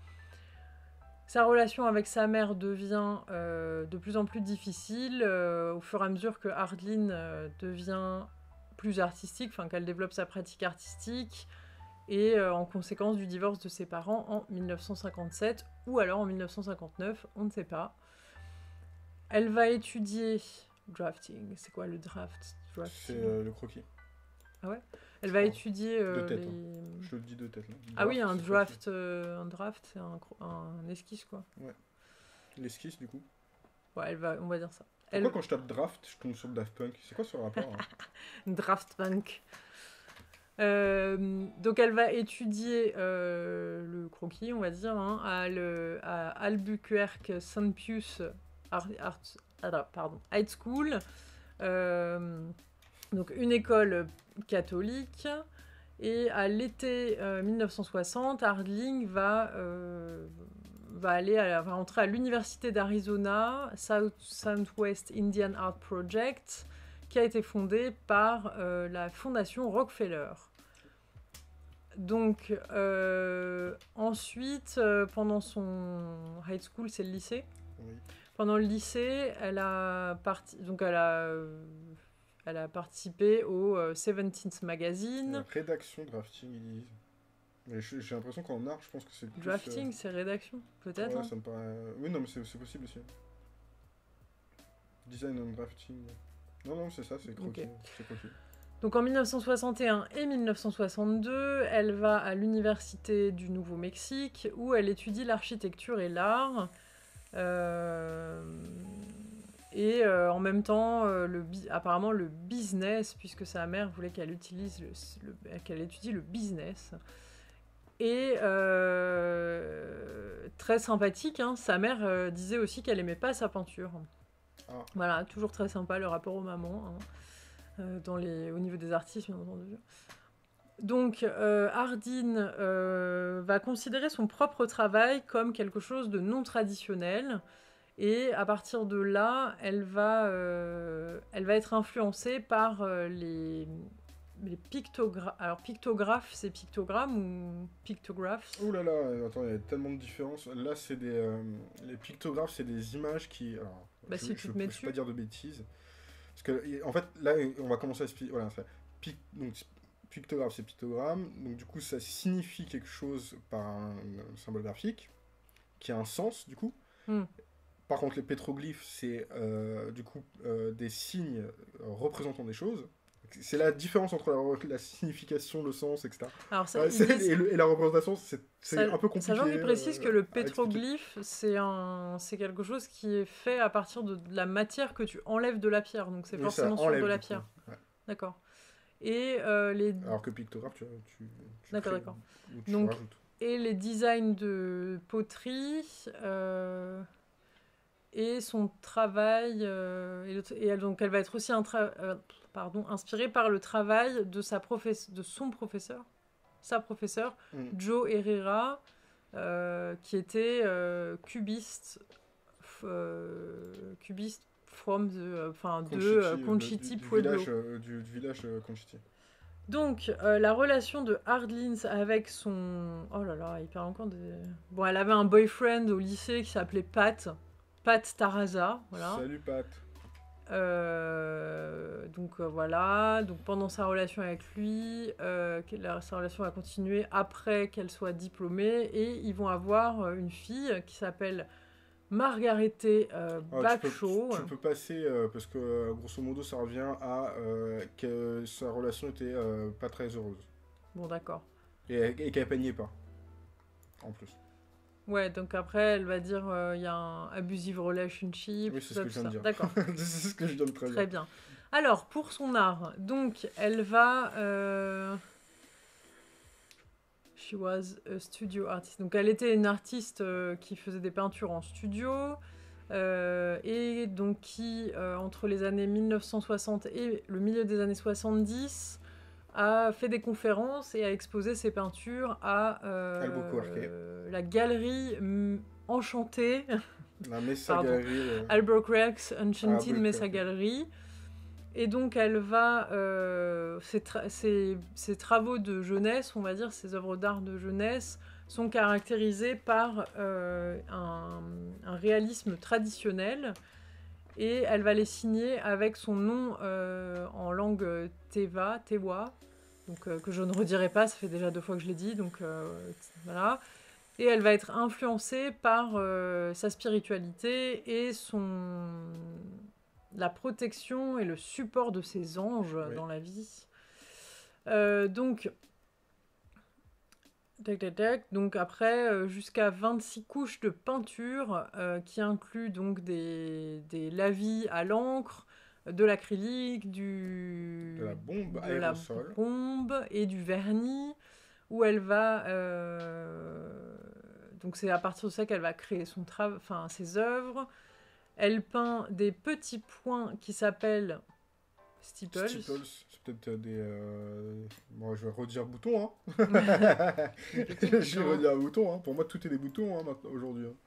Sa relation avec sa mère devient euh, de plus en plus difficile euh, au fur et à mesure que Hardlin euh, devient plus artistique, enfin qu'elle développe sa pratique artistique, et euh, en conséquence du divorce de ses parents en mille neuf cent cinquante-sept, ou alors en mille neuf cent cinquante-neuf, on ne sait pas. Elle va étudier drafting. C'est quoi le draft drafting? C'est euh, le croquis. Ah ouais. Elle va Oh. étudier euh, De tête, les... hein. Je le dis de tête là. Ah Draft, oui, un c'est draft, euh, un draft, c'est un, cro- un esquisse quoi. Ouais. L'esquisse du coup. Ouais, elle va, on va dire ça. Pourquoi Elle... quand je tape draft, je tombe sur Daft Punk? C'est quoi ce rapport hein? Draft punk. Euh, donc elle va étudier euh, le croquis, on va dire, hein, à, le, à Albuquerque Saint Pius Art, Art, ah, pardon, High School, euh, donc une école catholique. Et à l'été euh, mille neuf cent soixante, Harding va, euh, va, aller à, va entrer à l'université d'Arizona, South, Southwest Indian Art Project, qui a été fondée par euh, la fondation Rockefeller. Donc, euh, ensuite, euh, pendant son high school, c'est le lycée. Oui. Pendant le lycée, elle a, parti, donc elle a, euh, elle a participé au euh, Seventeenth Magazine. Euh, rédaction, drafting, ils disent. Mais j'ai j'ai l'impression qu'en art, je pense que c'est plus... Drafting, euh... c'est rédaction, peut-être. Ouais, hein. ça me paraît... Oui, non, mais c'est possible aussi. Design and drafting. Non, non, c'est ça, c'est croquis. Okay. C'est croquis. Donc en mille neuf cent soixante et un et mille neuf cent soixante-deux, elle va à l'université du Nouveau-Mexique où elle étudie l'architecture et l'art. Euh, et euh, en même temps, euh, le apparemment le business, puisque sa mère voulait qu'elle utilise le, le, qu'elle étudie le business. Et euh, très sympathique, hein, sa mère euh, disait aussi qu'elle aimait pas sa peinture. Ah. Voilà, toujours très sympa le rapport aux mamans. Hein. Dans les, au niveau des artistes, bien entendu. Donc, euh, Hardin euh, va considérer son propre travail comme quelque chose de non traditionnel. Et à partir de là, elle va, euh, elle va être influencée par euh, les, les pictographes. Alors, pictographe, c'est pictogramme ou pictographes? Oh là là, attends, il y a tellement de différences. Là, c'est des... Euh, les pictographes, c'est des images qui... Alors, bah, je, si je, tu te mets je, dessus. je peux pas dire de bêtises. Parce que, en fait, là, on va commencer à expliquer. Voilà, c'est pic, donc, pictographe, c'est pictogramme. Donc, du coup, ça signifie quelque chose par un, un symbole graphique qui a un sens, du coup. Mm. Par contre, les pétroglyphes, c'est euh, du coup euh, des signes représentant des choses. C'est la différence entre la, la signification, le sens, et cetera. Alors ça, euh, disent... et, le, et la représentation, c'est un peu compliqué. Sachant qu'ils précisent euh, que le pétroglyphe, c'est quelque chose qui est fait à partir de, de la matière que tu enlèves de la pierre. Donc c'est oui, forcément sur de la pierre. Ouais. D'accord. Et euh, les... Alors que pictographe, tu, tu, tu d'accord, d'accord. Tu donc, rajoutes. Et les designs de poterie... Euh... Et son travail, euh, et, le, et elle, donc elle va être aussi un euh, pardon, inspirée par le travail de, sa professe, de son professeur, sa professeure, mm. Joe Herrera, euh, qui était euh, cubiste, euh, cubiste from the, enfin de euh, Conchiti, du, du, Pueblo. Village, euh, du, du village euh, Conchiti. Donc, euh, la relation de Hardlins avec son... Oh là là, il perd encore des... Bon, elle avait un boyfriend au lycée qui s'appelait Pat. Pat Taraza, voilà. Salut Pat. Euh, donc euh, voilà, donc pendant sa relation avec lui, euh, la, sa relation va continuer après qu'elle soit diplômée et ils vont avoir euh, une fille qui s'appelle Margarete euh, ah, Bagshaw. Tu, tu, tu peux passer euh, parce que grosso modo ça revient à euh, que sa relation était euh, pas très heureuse. Bon d'accord. Et, et qu'elle peignait pas, en plus. Ouais, donc après, elle va dire il euh, y a un abusive relationship. Oui, c'est ce que je viens de dire. D'accord. C'est ce que je viens de très, très bien. Alors, pour son art, donc, elle va... Euh... She was a studio artist. Donc, elle était une artiste euh, qui faisait des peintures en studio euh, et donc qui, euh, entre les années mille neuf cent soixante et le milieu des années soixante-dix... a fait des conférences et a exposé ses peintures à euh, la galerie m- enchantée. La Mesa Galerie. Euh... Albuquerque Enchanted ah, Mesa Gallery. Et donc elle va... Euh, ses, tra- ses, ses travaux de jeunesse, on va dire, ses œuvres d'art de jeunesse, sont caractérisés par euh, un, un réalisme traditionnel. et elle va les signer avec son nom euh, en langue Teva, Tewa, donc, euh, que je ne redirai pas, ça fait déjà deux fois que je l'ai dit, donc euh, voilà. Et elle va être influencée par euh, sa spiritualité et son... la protection et le support de ses anges oui. dans la vie. Euh, donc... Tac, tac, tac. Donc après, euh, jusqu'à vingt-six couches de peinture euh, qui incluent donc des, des lavis à l'encre, de l'acrylique, du... de la bombe de aérosol. la bombe et du vernis, où elle va... Euh... Donc c'est à partir de ça qu'elle va créer son tra... enfin, ses œuvres. Elle peint des petits points qui s'appellent steeples. Steeples, c'est peut-être des... Euh... Bon, je vais redire boutons, hein. Je vais redire boutons, hein. Pour moi, tout est des boutons, hein, maintenant, aujourd'hui. Hein.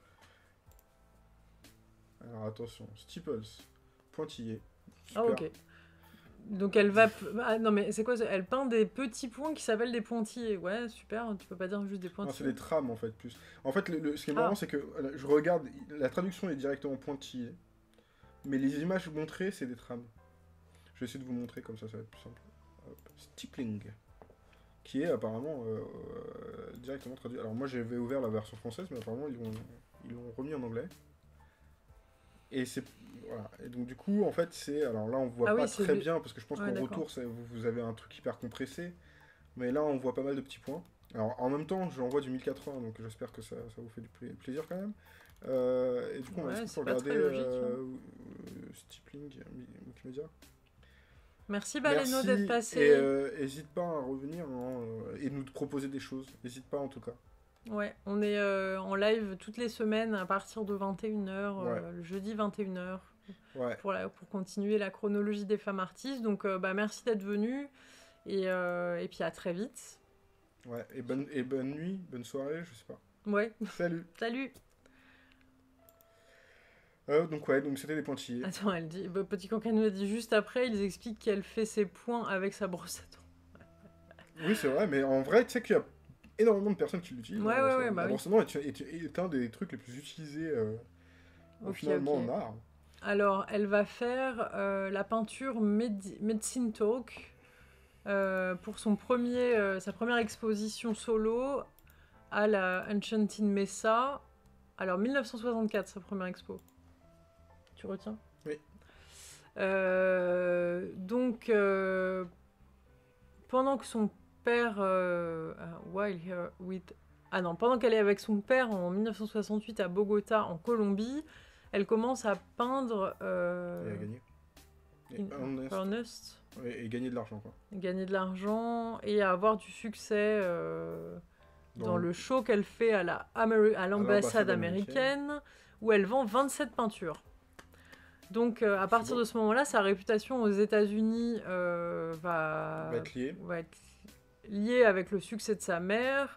Alors, attention. Steeples. Pointillés. Ah, ok. Donc elle va... Ah, non mais c'est quoi ça? Elle peint des petits points qui s'appellent des pointillés. Ouais, super, tu peux pas dire juste des pointillés. Non, c'est des trames en fait, plus. En fait, le, le, ce qui est marrant, ah. c'est que je regarde, la traduction est directement pointillée, mais les images montrées, c'est des trames. Je vais essayer de vous montrer, comme ça, ça va être plus simple. Hop. Stippling, qui est apparemment euh, euh, directement traduit. Alors moi, j'avais ouvert la version française, mais apparemment, ils l'ont ils l'ont remis en anglais. Et c'est... Voilà. Et donc du coup, en fait, c'est... Alors là, on voit ah pas oui, très le... bien, parce que je pense ouais, qu'en retour, ça, vous, vous avez un truc hyper compressé. Mais là, on voit pas mal de petits points. Alors, en même temps, j'envoie du mille quatre-vingts, donc j'espère que ça, ça vous fait du pla- plaisir quand même. Euh, et du coup, on ouais, va essayer de regarder logique, euh, hein. Stippling, Wikimedia. Merci Baleno d'être passé. Et n'hésite euh, pas à revenir hein, et nous proposer des choses. N'hésite pas en tout cas. Ouais, on est euh, en live toutes les semaines à partir de vingt et une heures, ouais. euh, le jeudi vingt et une heures, ouais. pour, la, pour continuer la chronologie des femmes artistes. Donc, euh, bah, merci d'être venu et, euh, et puis à très vite. Ouais, et bonne, et bonne nuit, bonne soirée, je sais pas. Ouais. Salut. Salut. Euh, donc ouais, donc c'était des pointillés. Attends, elle dit, bah, Petit Cancan nous a dit juste après, ils expliquent qu'elle fait ses points avec sa brosse à dents. Oui, c'est vrai, mais en vrai, tu sais qu'il y a énormément de personnes qui l'utilisent. Ouais, hein, ouais, ouais, bah la oui. brosse à dents est, est, est un des trucs les plus utilisés euh, okay, finalement okay. en art. Alors, elle va faire euh, la peinture Med- Medicine Talk euh, pour son premier, euh, sa première exposition solo à la Enchanted Mesa. Alors, mille neuf cent soixante-quatre, sa première expo. Tu retiens ? Oui. Euh, donc, euh, pendant que son père... Euh, uh, while here with... Ah non, pendant qu'elle est avec son père en mille neuf cent soixante-huit à Bogota, en Colombie, elle commence à peindre... Euh, et à gagner. Et, earnest. Oui, et gagner de l'argent, quoi. Gagner de l'argent et à avoir du succès euh, dans, dans le show qu'elle fait à, la Ameri- à l'ambassade américaine, américaine, où elle vend vingt-sept peintures. Donc, euh, à partir bon. de ce moment-là, sa réputation aux États-Unis euh, va, va, être liée. va être liée avec le succès de sa mère,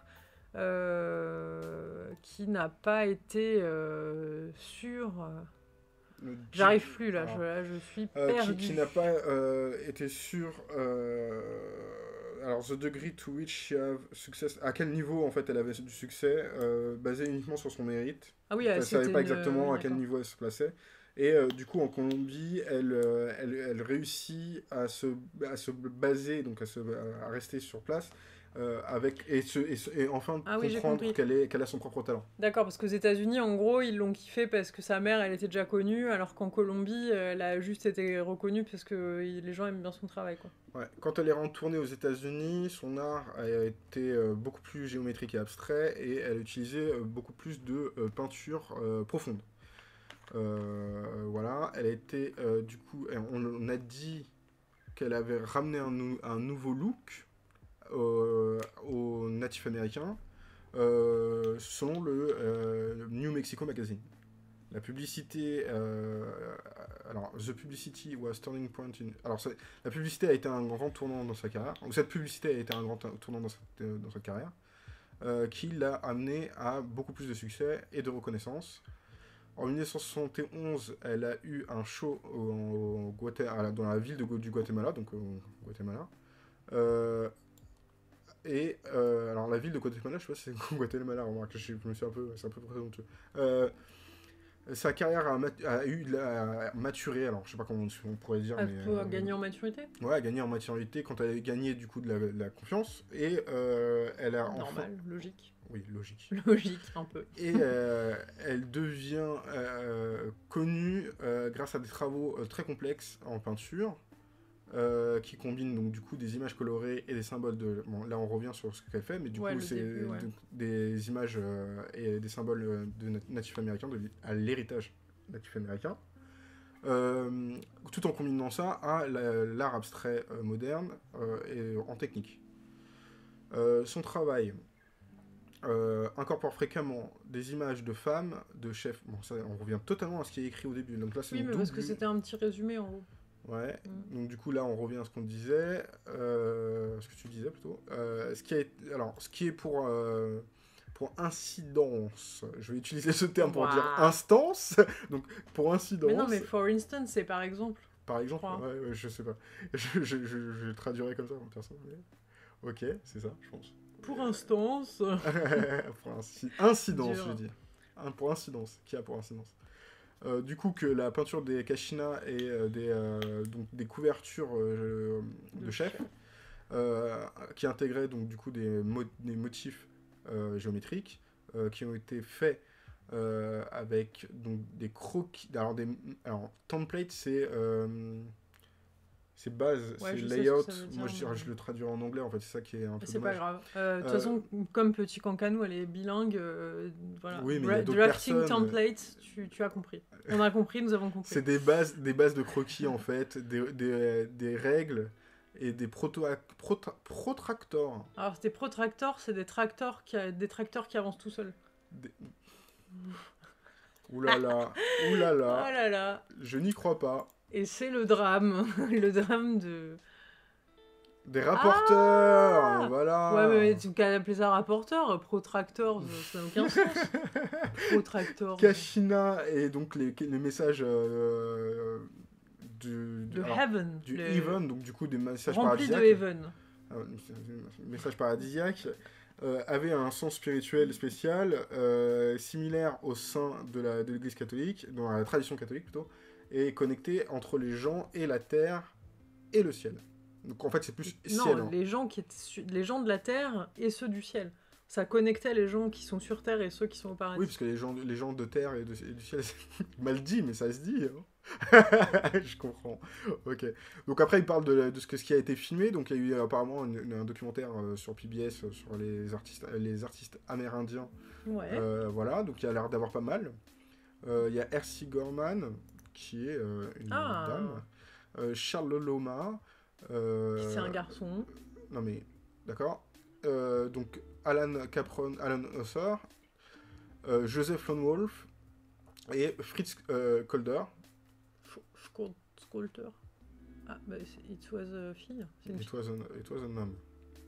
euh, qui n'a pas été euh, sûre. Le J'arrive plus là, alors, je, là, je suis euh, perdue. Qui, qui n'a pas euh, été sûre. Euh, alors, the degree to which she have success. À quel niveau en fait elle avait du succès, euh, basé uniquement sur son mérite. Ah oui, elle ne savait pas une... exactement euh, à quel niveau elle se plaçait. Et euh, du coup, en Colombie, elle, euh, elle, elle réussit à se, à se baser, donc à, se, à rester sur place, euh, avec, et, se, et, se, et enfin ah oui, comprendre qu'elle, est, qu'elle a son propre talent. D'accord, parce qu'aux États-Unis, en gros, ils l'ont kiffé parce que sa mère, elle était déjà connue, alors qu'en Colombie, elle a juste été reconnue parce que les gens aiment bien son travail, quoi. Ouais. Quand elle est retournée aux États-Unis, son art a été euh, beaucoup plus géométrique et abstrait, et elle utilisait euh, beaucoup plus de euh, peinture euh, profonde. Euh, voilà, elle a été, euh, du coup, on, on a dit qu'elle avait ramené un, nou- un nouveau look euh, aux natifs américains, euh, selon le, euh, le New Mexico Magazine. La publicité, euh, alors, The Publicity was turning point in... Alors, la publicité a été un grand tournant dans sa carrière, ou cette publicité a été un grand tournant dans sa, dans sa carrière, euh, qui l'a amené à beaucoup plus de succès et de reconnaissance. En mille neuf cent soixante et onze, elle a eu un show au, au Guatemala, dans la ville de, du Guatemala, donc au Guatemala. Euh, et euh, alors la ville de Guatemala, je sais pas si c'est Guatemala, remarque, je, je me suis un peu, c'est un peu présomptueux. Euh, Sa carrière a, mat- a eu de la- a maturé, alors je sais pas comment on pourrait dire, Elle mais... peut euh, gagner en maturité. Ouais, a gagné en maturité quand elle a gagné du coup de la, de la confiance, et euh, elle a enfin... Normal, logique. Oui, logique. Logique, un peu. Et euh, elle devient euh, connue euh, grâce à des travaux euh, très complexes en peinture, euh, qui combinent donc du coup des images colorées et des symboles de... Bon, là on revient sur ce qu'elle fait, mais du Ouais, coup le c'est début, ouais. de- des images euh, et des symboles euh, de nat- natifs américains, de, à l'héritage natif américain. Euh, tout en combinant ça à la- l'art abstrait euh, moderne euh, et en technique. Euh, son travail euh, incorpore fréquemment des images de femmes, de chefs. Bon, ça, on revient totalement à ce qui est écrit au début. Donc là, c'est Oui, une mais double. parce que c'était un petit résumé en haut. Ouais. Mm. Donc du coup, là, on revient à ce qu'on disait, euh, ce que tu disais plutôt. Euh, ce qui est, alors, ce qui est pour euh, pour incidence. Je vais utiliser ce terme pour Waouh. dire instance. Donc pour incidence. Mais non, mais for instance, c'est par exemple. Par exemple, crois. ouais, ouais, je sais pas. Je, je, je, je traduirais comme ça en personne. Mais... Ok, c'est ça, je pense. Pour instance. pour inci- incidence, Dur. je veux dire. Un, pour incidence. Qui a pour incidence euh, Du coup, que la peinture des Kashina et euh, des, euh, donc, des couvertures euh, de, de chef, chef. Euh, qui intégraient donc du coup des, mo des motifs euh, géométriques euh, qui ont été faits euh, avec donc des croquis. Alors, des, alors template, c'est euh, c'est base, Ouais, c'est je sais layout. ce que ça veut dire, Moi, je, mais- je le traduirais en anglais, en fait, c'est ça qui est un peu C'est pas dommage. grave. Euh, De toute Euh, façon, comme Petit Cancanou, elle est bilingue. euh, voilà. Oui, mais il y a Dra- d'autres Drafting personnes. template, tu, tu as compris. On a compris, nous avons compris. C'est des bases, des bases de croquis, en fait, des, des, des règles et des proto prota- protractors. Alors, des protracteurs, c'est des tracteurs qui, a- des tracteurs qui avancent tout seuls. Des... Ouh là là, ouh là Oh là, là là. je n'y crois pas. Et c'est le drame. Le drame de... Des rapporteurs, Ah voilà. Ouais, mais tu peux appeler ça rapporteur. Protractors, ça n'a aucun sens. Protractors. Kashina et donc les, les messages euh, du, du, De alors, Heaven. du le- Even, donc du coup des messages Rempli de paradisiaques. Heaven. euh, message paradisiaque, euh, avait un sens spirituel spécial, euh, similaire au sein de la- de l'Église catholique, dans la tradition catholique plutôt, et connecté entre les gens et la terre et le ciel. Donc en fait c'est plus Non, ciel. hein. les gens, qui étaient su- les gens de la terre et ceux du ciel. Ça connectait les gens qui sont sur terre et ceux qui sont au paradis. Oui, parce que les gens, les gens de terre et, de, et du ciel, c'est mal dit, mais ça se dit. hein. Je comprends. Ok. Donc après, il parle de, de ce, que, ce qui a été filmé. Donc il y a eu euh, apparemment une- une- un documentaire euh, sur P B S euh, sur les artistes, les artistes amérindiens. Ouais. Euh, voilà, donc il y a l'air d'avoir pas mal. Euh, Il y a R C Gorman, qui est euh, une Ah. dame. Euh, Charles Loma. euh, C'est un garçon. Non mais, d'accord. Euh, donc Alan Capron, Alan Husser, euh, Joseph Lone Wolf et Fritz euh, Kolder. Sculpteur. Ah, bah, c'est- it was a fille. C'est une It fille. was, an, it was an homme.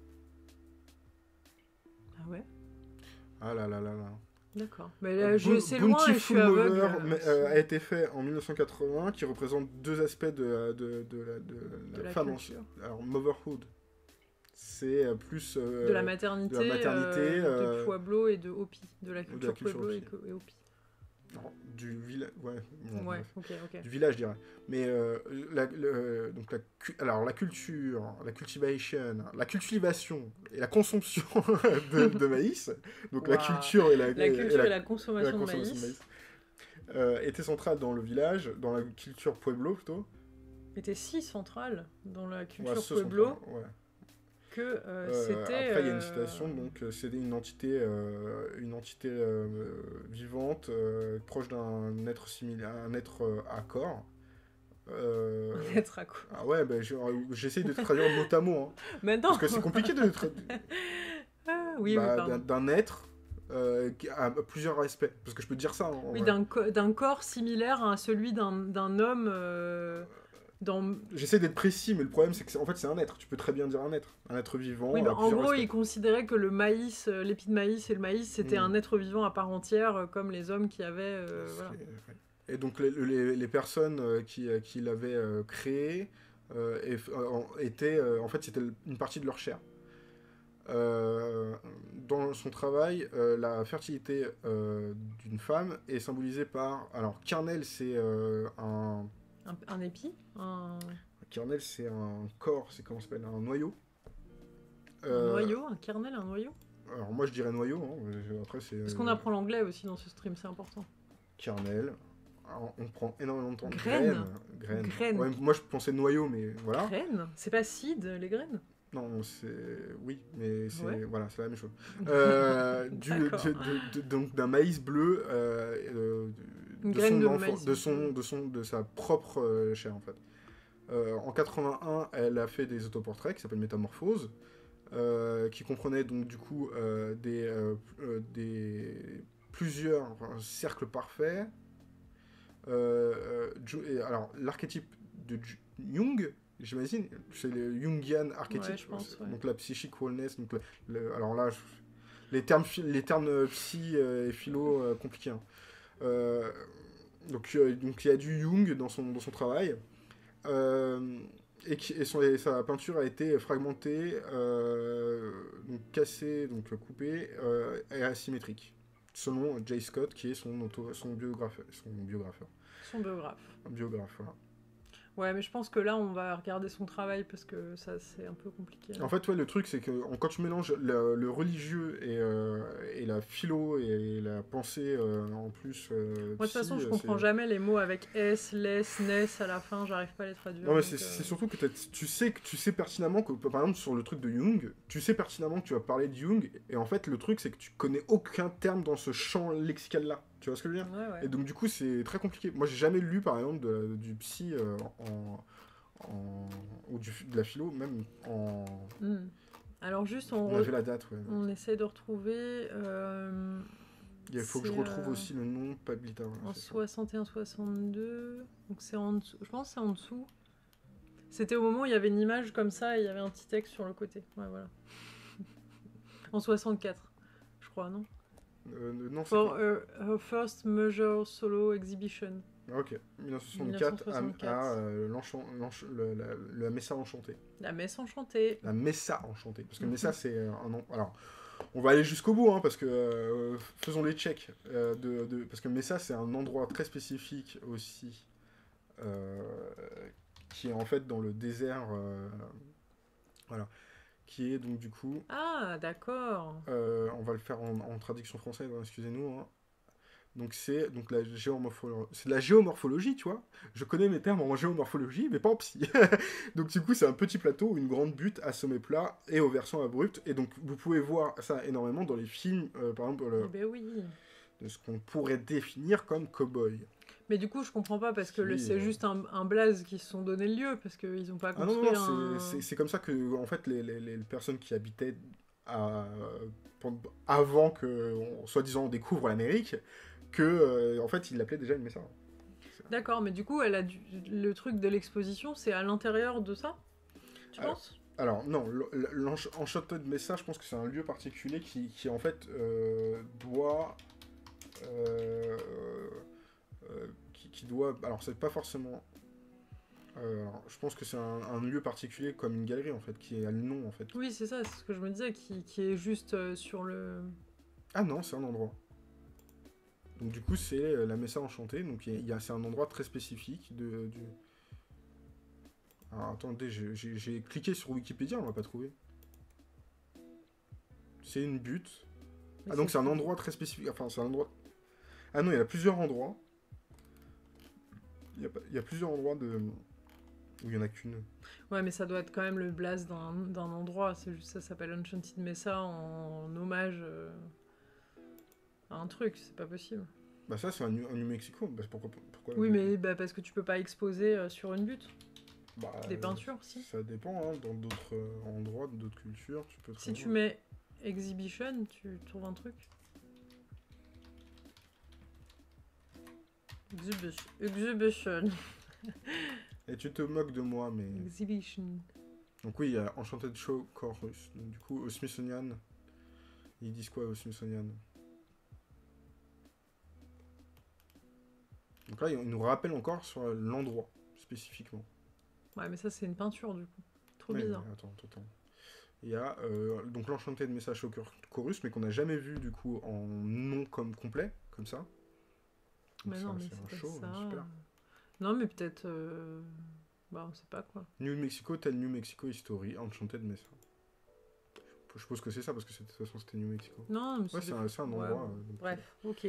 Ah ouais. Ah là là là là. D'accord. Mais là, je Bo- sais loin et je suis Bountiful aveugle. Mover, euh, mais, euh, a été fait en mille neuf cent quatre-vingts, qui représente deux aspects de, la- de, de, la- de, la De la femme en- culture. Alors, motherhood, c'est euh, plus... euh, de la maternité, de la maternité, euh, euh, de Pueblo et de Hopi. De la de la culture culture Pueblo et, Hopi. co- et Hopi. non, du village... Ouais, bon, Ouais, bref. ok, ok. Du village, je dirais. Mais euh, la, le- donc la, cu- alors, la culture, la cultivation, la cultivation et la consomption de, de maïs, donc la Waouh. culture et la, La et- culture et et la- la consommation, la consommation de de maïs, euh, était centrale dans le village, dans la culture Pueblo plutôt. était si centrale dans la Ouais, culture ce Pueblo central, ouais. que euh, Euh, c'était... après, il y a une euh, citation, donc euh, c'est une entité, euh, une entité euh, vivante, euh, proche d'un être similaire, un être euh, à corps. Euh, Être à quoi. ah ouais, bah, j'ai- j'essaye de traduire mot à mot, hein, Maintenant parce que c'est compliqué de traduire Ah, oui, bah, oui, pardon. d'un d'un être euh, qui a plusieurs aspects, parce que je peux te dire ça. En, en Oui, vrai. d'un co- d'un corps similaire à celui d'un d'un homme euh, dans... J'essaie d'être précis, mais le problème c'est que c'est- en fait c'est un être. Tu peux très bien dire un être, un être vivant. Oui, à mais en plusieurs gros, aspects. il considérait que le maïs, euh, l'épi de maïs et le maïs, c'était Mm. un être vivant à part entière, euh, comme les hommes qui avaient... euh, C'est- voilà. ouais. Et donc les, les- les personnes euh, qui, euh, qui l'avaient euh, créé euh, et- euh, en- étaient, euh, en fait, c'était une partie de leur chair. Euh, dans son travail, euh, la fertilité euh, d'une femme est symbolisée par... Alors, kernel, c'est euh, un... Un, un épi un, Un kernel, c'est un corps, c'est comment ça s'appelle? Un noyau. un Euh, noyau, un kernel, un noyau. alors, moi, je dirais noyau. Hein, euh, après, c'est... Parce qu'on euh, apprend l'anglais aussi dans ce stream, c'est important. Kernel. Alors, on prend énormément de temps. Graines. Graines. Graines. Ouais, moi, je pensais noyau, mais voilà. Graines. C'est pas seed, les graines. Non, c'est... Oui, mais c'est... Ouais. Voilà, c'est la même chose. Euh, du, D'accord. de- de- de- donc, d'un maïs bleu, euh, euh, Une de, graine son de enfant, maïs. de, son, de, son, de sa propre euh, chair, en fait. Euh, en quatre-vingt-un, elle a fait des autoportraits qui s'appellent Métamorphose, euh, qui comprenaient donc du coup euh, des, euh, euh, des plusieurs enfin, cercles parfaits. Euh, euh, Ju- et alors, l'archétype de Ju- Jung, j'imagine, c'est le Jungian archétype, Ouais, je pense, ouais. donc la psychic wellness. Donc le- le- alors là, je- les termes, phi- les termes psy euh, et philo euh, compliqués. Hein. Euh, donc, euh, donc il y a du Jung dans son, dans son travail. Euh, et, qui, et, son, et sa peinture a été fragmentée, euh, donc cassée, donc coupée euh, et asymétrique, selon Jay Scott, qui est son, auto, son biographe, son biographeur. Son biographe. Un biographe, voilà. Ouais, mais je pense que là, on va regarder son travail parce que ça, c'est un peu compliqué. En fait, ouais, le truc, c'est que en- quand tu mélanges le, le religieux et, euh, et la philo et la pensée euh, en plus. Euh, Moi, de toute psy, façon, je euh, comprends c'est- jamais les mots avec S, laisse, ness à la fin, j'arrive pas à les traduire. Non, mais donc, c'est euh, c'est surtout que t'as- tu sais, que tu sais pertinemment que, par exemple, sur le truc de Jung, tu sais pertinemment que tu vas parler de Jung, et en fait, le truc, c'est que tu connais aucun terme dans ce champ lexical-là. Tu vois ce que je veux dire? Ouais, ouais. Et donc, du coup, c'est très compliqué. Moi, j'ai jamais lu, par exemple, de- du psy euh, en, en- ou du, de la philo, même en... Hmm. Alors, juste, on, On re- avait la date, ouais. on essaie de retrouver. euh, Il faut que je c'est, retrouve euh, aussi le nom, Pablita. Voilà, En c'est ça. soixante et un soixante-deux. Donc, c'est en dessous. Je pense que c'est en dessous. C'était au moment où il y avait une image comme ça et il y avait un petit texte sur le côté. Ouais, voilà. En soixante-quatre, je crois, non? Euh, non, c'est For quoi? her, her first major solo exhibition. Ah, ok. mille neuf cent soixante-quatre, mille neuf cent soixante-quatre. à, à, euh, l'enchan- l'ench- le- la, la Messa enchantée. La messe enchantée. La Messa enchantée. Parce que Mhm. Messa, c'est euh, un nom. Alors, on va aller jusqu'au bout, hein, parce que euh, faisons les checks. euh, de, de- parce que Messa, c'est un endroit très spécifique aussi, euh, qui est en fait dans le désert. euh, voilà. Qui est donc du coup. Ah, d'accord. euh, on va le faire en, en traduction française, hein, excusez-nous. Hein. Donc c'est donc la géomorphologie, c'est de la géomorphologie, tu vois. Je connais mes termes en géomorphologie, mais pas en psy. Donc du coup, c'est un petit plateau, une grande butte à sommet plat et aux versants abrupts. Et donc vous pouvez voir ça énormément dans les films, euh, par exemple, le- Eh ben oui. de ce qu'on pourrait définir comme cow-boy. Mais du coup, je comprends pas parce que le- Oui, c'est euh. juste un, un blaze qui se sont donné le lieu parce qu'ils ont pas Ah non, construit non, non, un. c'est- c'est c'est comme ça que en fait les, les- les personnes qui habitaient à, pendant- avant que, on- soi-disant, on découvre l'Amérique, que euh, en fait ils l'appelaient déjà une Messa. D'accord, mais du coup, elle a du- le truc de l'exposition, c'est à l'intérieur de ça, tu Alors, penses? Alors, non, l'Enchanted Messa, je pense que c'est un lieu particulier qui, qui en fait, euh, doit... euh, euh, qui, qui doit... Alors, c'est pas forcément... euh, alors, je pense que c'est un, un lieu particulier comme une galerie, en fait, qui a le nom, en fait. Oui, c'est ça, c'est ce que je me disais, qui, qui est juste euh, sur le. Ah non, c'est un endroit. Donc, du coup, c'est euh, la Messa enchantée. Donc, il y a- il y a- c'est un endroit très spécifique de... Du... Alors, attendez, j'ai- j'ai j'ai cliqué sur Wikipédia, on va pas trouver. C'est une butte. Mais Ah, donc c'est un endroit très spécifique. Enfin, c'est un endroit. Ah non, il y a plusieurs endroits. Il y a, pas- il y a plusieurs endroits de. Où il y en a qu'une. Ouais, mais ça doit être quand même le blaze d'un d'un endroit. C'est juste ça s'appelle Enchanted Mesa en hommage euh, à un truc. C'est pas possible. Bah, ça, c'est un, New- un New Mexico. Bah, c'est pourquoi, pourquoi Oui, mais bah, parce que tu peux pas exposer euh, sur une butte Bah, des euh, peintures, si. Ça dépend, hein. Dans d'autres euh, endroits, d'autres cultures, tu peux. Si très tu bien- mets exhibition, tu trouves un truc. Exhibition. Exhibition. Et tu te moques de moi, mais. Exhibition. Donc, oui, il y a Enchanted Show Chorus. Donc, du coup, au Smithsonian. Ils disent quoi au Smithsonian? Donc là, ils nous rappellent encore sur l'endroit, spécifiquement. Ouais, mais ça, c'est une peinture, du coup. Trop Ouais, bizarre. mais attends, attends, attends. Il y a euh, donc l'Enchanted Message au Chor- Chorus, mais qu'on n'a jamais vu du coup en nom comme complet, comme ça. Donc Mais ça, non, mais c'est un c'est pas show, ça. euh, super. Non, mais peut-être. euh, Bah, on sait pas quoi. New Mexico, tel New Mexico History, Enchanted Message. Je suppose que c'est ça, parce que c'est- de toute façon c'était New Mexico. Non, mais Ouais, c'est c'est des- un, c'est un ouais, endroit. bon. euh, donc, Bref, ok.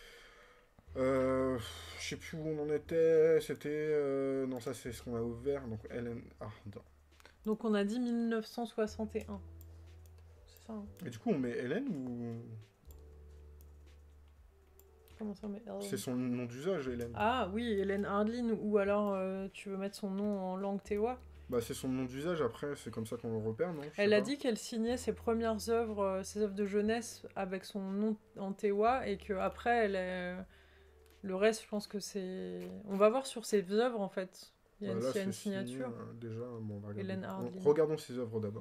euh, je sais plus où on en était. C'était. euh, non, ça c'est ce qu'on a ouvert. Donc Ellen. Ah, attends. Donc on a dit mille neuf cent soixante et un. C'est ça, hein. Et du coup, on met Hélène ou. Comment ça, mais C'est son nom d'usage, Hélène. Ah oui, Hélène Hardlin, ou alors euh, tu veux mettre son nom en langue tewa. Bah, c'est son nom d'usage, après, c'est comme ça qu'on le repère, non? Je sais Elle a pas. dit qu'elle signait ses premières œuvres, euh, ses œuvres de jeunesse avec son nom en tewa et que après elle est... le reste, je pense que c'est. On va voir sur ses œuvres en fait. Il y a Bah, une, là, s'il y a une c'est signé, signature. euh, déjà. Bon, on va regarder. Hélène On- Hardlin. Regardons ses œuvres d'abord.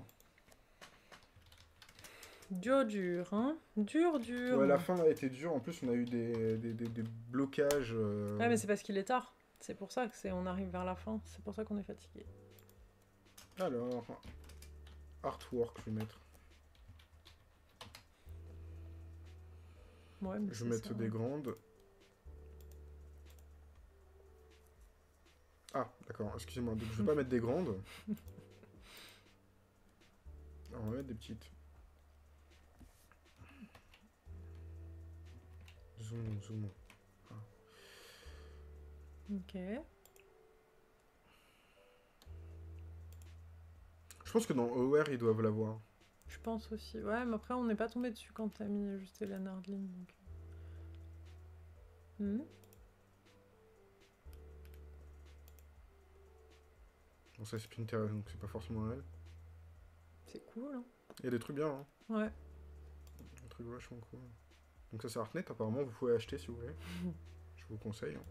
Dur, dur, hein. Dur, dur. Ouais, la fin a été dure. En plus, on a eu des, des, des- des blocages. euh, Ouais, mais c'est parce qu'il est tard. C'est pour ça que c'est on arrive vers la fin. C'est pour ça qu'on est fatigué. Alors, artwork, je vais mettre. Ouais, mais Je c'est vais mettre ça, des hein. grandes. Ah, d'accord, excusez-moi. Donc, je vais pas mettre des grandes. Alors, on va mettre des petites. Zoom, zoom. Ok. Je pense que dans Aware, ils doivent l'avoir. Je pense aussi. Ouais, mais après, on n'est pas tombé dessus quand t'as mis juste Hélène Hardlin. Donc... Hmm. Bon, ça, c'est Pinterest, donc c'est pas forcément elle. C'est cool, hein. Il y a des trucs bien, hein. Ouais. Des trucs vachement cool. Donc, ça, c'est Artnet, apparemment, vous pouvez acheter si vous voulez. Je vous conseille. hein.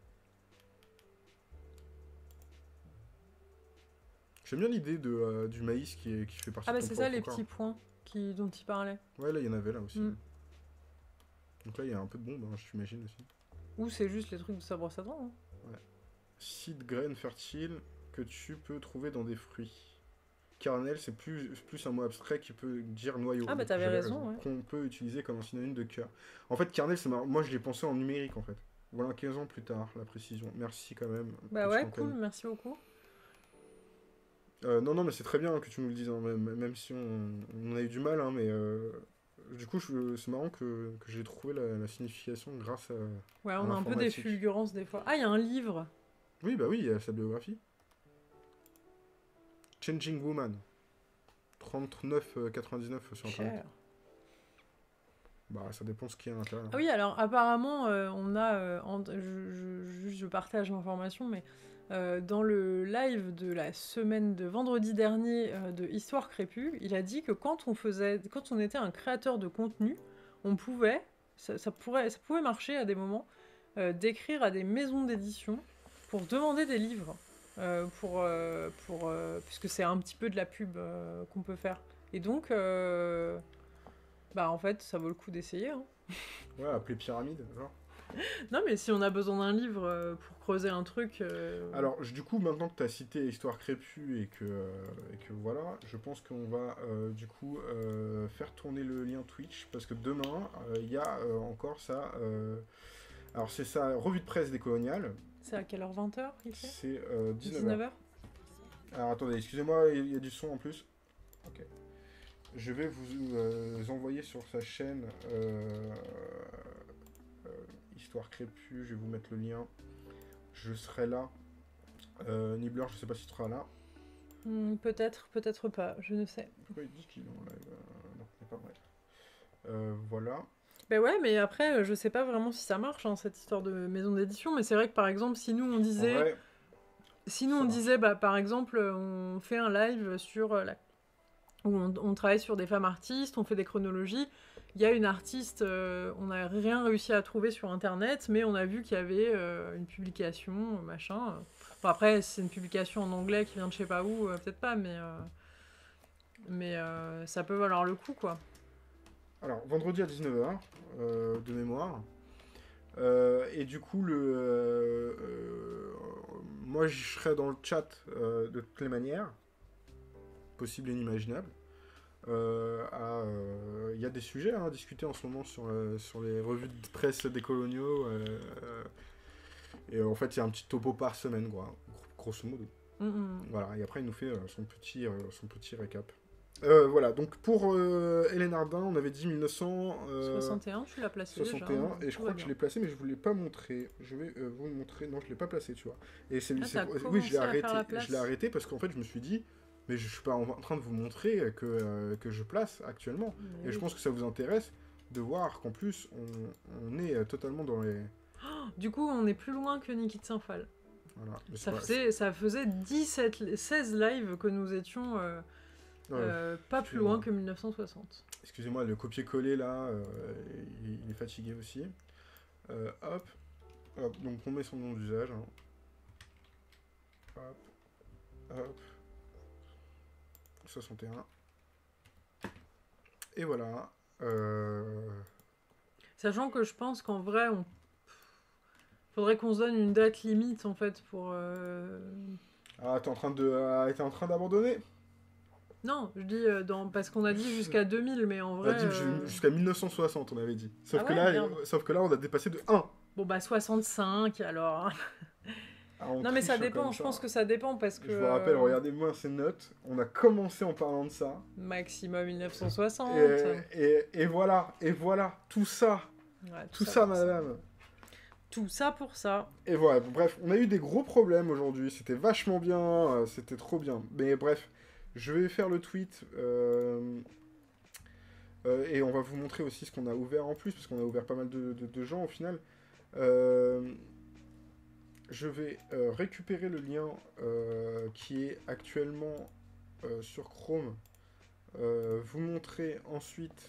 J'aime bien l'idée de, euh, du maïs qui, est, qui fait partie Ah de bah ton c'est ça propre les corps. petits points qui... dont il parlait. Ouais, là, il y en avait là aussi. Mm. Donc là, il y a un peu de bombe, hein, j'imagine aussi. Ou c'est juste les trucs de sa brosse à dents. Hein. Seed graines fertiles que tu peux trouver dans des fruits. Carnel, c'est plus, plus un mot abstrait qui peut dire noyau. Ah bah Donc, t'avais j'avais raison, ouais. Qu'on peut utiliser comme un synonyme de cœur. En fait, carnel, c'est marrant. Moi, je l'ai pensé en numérique, en fait. Voilà, quinze ans plus tard, la précision. Merci quand même. Bah petite ouais, antenne. cool, merci beaucoup. Euh, non, non, mais c'est très bien que tu nous le dises, hein, même, même si on, on a eu du mal, hein, mais euh, du coup, je- c'est marrant que, que j'ai trouvé la, la signification grâce à... Ouais, à on a un peu des l'informatique. fulgurances des fois. Ah, il y a un livre. Oui, bah oui, il y a sa biographie. Changing Woman. trente-neuf quatre-vingt-dix-neuf sur Internet. Cher. Bah, ça dépend ce qu'il y a à l'intérieur. Ah oui, alors apparemment, euh, on a. euh, en- je, je- juste, je partage l'information, mais euh, dans le live de la semaine de vendredi dernier euh, de Histoire Crépue, il a dit que quand on faisait, quand on était un créateur de contenu, on pouvait, ça, ça pourrait, ça pouvait marcher à des moments, euh, d'écrire à des maisons d'édition pour demander des livres, euh, pour, euh, pour, euh, puisque c'est un petit peu de la pub euh, qu'on peut faire. Et donc, euh, bah en fait, ça vaut le coup d'essayer. Hein. Ouais, appelé pyramide, genre. Non, mais si on a besoin d'un livre euh, pour creuser un truc. euh, Alors, je- du coup, maintenant que tu as cité Histoire Crépue et que, euh, et que voilà, je pense qu'on va euh, du coup euh, faire tourner le lien Twitch parce que demain, euh, il y a euh, encore ça. euh, Alors, c'est sa revue de presse des coloniales. C'est à quelle heure? vingt heures il fait C'est euh, dix-neuf heures. dix-neuf heures. Alors, attendez, excusez-moi, il y a du son en plus. Ok. Je vais vous euh, envoyer sur sa chaîne euh, euh, Histoire Crépue. Je vais vous mettre le lien. Je serai là. Euh, Nibbler, je sais pas si tu seras là. Hmm, peut-être, peut-être pas, je ne sais. Pourquoi il dit qu'il est en live euh, Non, c'est pas vrai. Euh, voilà. Ben ouais, mais après, euh, je sais pas vraiment si ça marche, hein, cette histoire de maison d'édition, mais c'est vrai que par exemple, si nous on En disait. vrai, Si nous ça on marche. disait, bah, par exemple, euh, on fait un live sur euh, la... où on, on travaille sur des femmes artistes, on fait des chronologies. Il y a une artiste, euh, on n'a rien réussi à trouver sur internet, mais on a vu qu'il y avait euh, une publication, euh, machin. Bon, après, c'est une publication en anglais qui vient de je sais pas où, euh, peut-être pas, mais, euh, mais euh, ça peut valoir le coup, quoi. Alors, vendredi à dix-neuf heures, euh, de mémoire. Euh, et du coup, le, euh, euh, moi, je serai dans le chat euh, de toutes les manières, possibles et inimaginables. Euh, à, euh, Il y a des sujets hein, à discuter en ce moment sur, euh, sur les revues de presse des coloniaux. Euh, euh, et euh, en fait, il y a un petit topo par semaine, quoi, grosso modo. Mm, mm. Voilà, et après, il nous fait euh, son, petit, euh, son petit récap. Euh, voilà, donc pour euh, Hélène Ardin, on avait dit mille neuf cent soixante et un, tu l'as placé déjà. soixante et un, et je Tout crois va que je bien. l'ai placé, mais je vous l'ai pas montré. Je vais euh, vous le montrer. Non, je l'ai pas placé, tu vois. Et c'est, Ah, c'est- t'as oui, je l'ai commencé à faire arrêté. la Je l'ai place. arrêté parce qu'en fait, je me suis dit, mais je suis pas en train de vous montrer que, euh, que je place actuellement. Mais Et je oui. pense que ça vous intéresse de voir qu'en plus, on, on est euh, totalement dans les. Du coup, on est plus loin que Niki de Saint-Phal. Voilà. Mais c'est Ça pas- faisait, ça faisait dix-sept, seize lives que nous étions euh, Ouais, euh, pas plus excusez-moi. loin que mille neuf cent soixante. Excusez-moi, le copier-coller là, euh, il, il est fatigué aussi. Euh, hop. Hop, donc on met son nom d'usage. hein. Hop. Hop. soixante et un. Et voilà. Euh... Sachant que je pense qu'en vrai, on faudrait qu'on se donne une date limite en fait pour. euh, Ah, t'es en train de, ah, t'es en train d'abandonner. Non, je dis euh, dans... parce qu'on a dit jusqu'à deux mille, mais en On a vrai. dit euh, jusqu'à mille neuf cent soixante, on avait dit. Sauf, Ah que ouais, là, merde. euh, sauf que là, on a dépassé de un. Bon bah soixante-cinq alors. Ah, on Non mais ça triche, hein, dépend, comme je ça. pense que ça dépend parce que. Je vous rappelle, euh, regardez-moi ces notes. On a commencé en parlant de ça. Maximum mille neuf cent soixante. Et, et, et voilà, et voilà, tout ça. Ouais, Tout ça, pour madame. Tout ça pour ça. Et voilà, bref, on a eu des gros problèmes aujourd'hui. C'était vachement bien, euh, c'était trop bien. Mais bref, je vais faire le tweet. euh, euh, et on va vous montrer aussi ce qu'on a ouvert en plus, parce qu'on a ouvert pas mal de, de- de gens au final. Euh, je vais euh, récupérer le lien euh, qui est actuellement euh, sur Chrome. Euh, vous montrer ensuite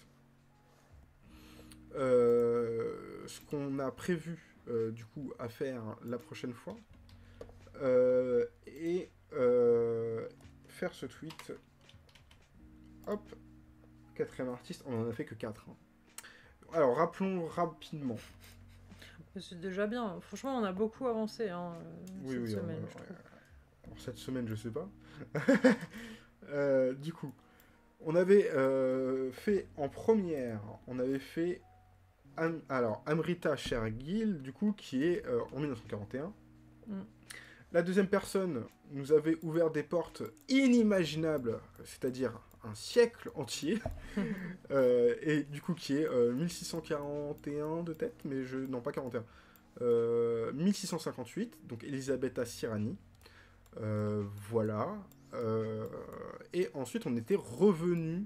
euh, ce qu'on a prévu euh, du coup à faire la prochaine fois. Euh, et euh, faire ce tweet. Hop, quatrième artiste, on en a fait que quatre. hein. Alors rappelons rapidement. C'est déjà bien. Franchement, on a beaucoup avancé hein, Oui, cette oui, semaine, euh, je trouve. Alors, cette semaine, je sais pas. Euh, du coup, on avait euh, fait en première, on avait fait Am- alors Amrita Shergill, du coup, qui est euh, en mille neuf cent quarante et un. Mm. La deuxième personne nous avait ouvert des portes inimaginables, c'est-à-dire un siècle entier, euh, et du coup qui est euh, mille six cent quarante et un de tête, mais je non pas quarante et un, euh, mille six cent cinquante-huit, donc Elisabetta Sirani, euh, voilà, euh, et ensuite on était revenu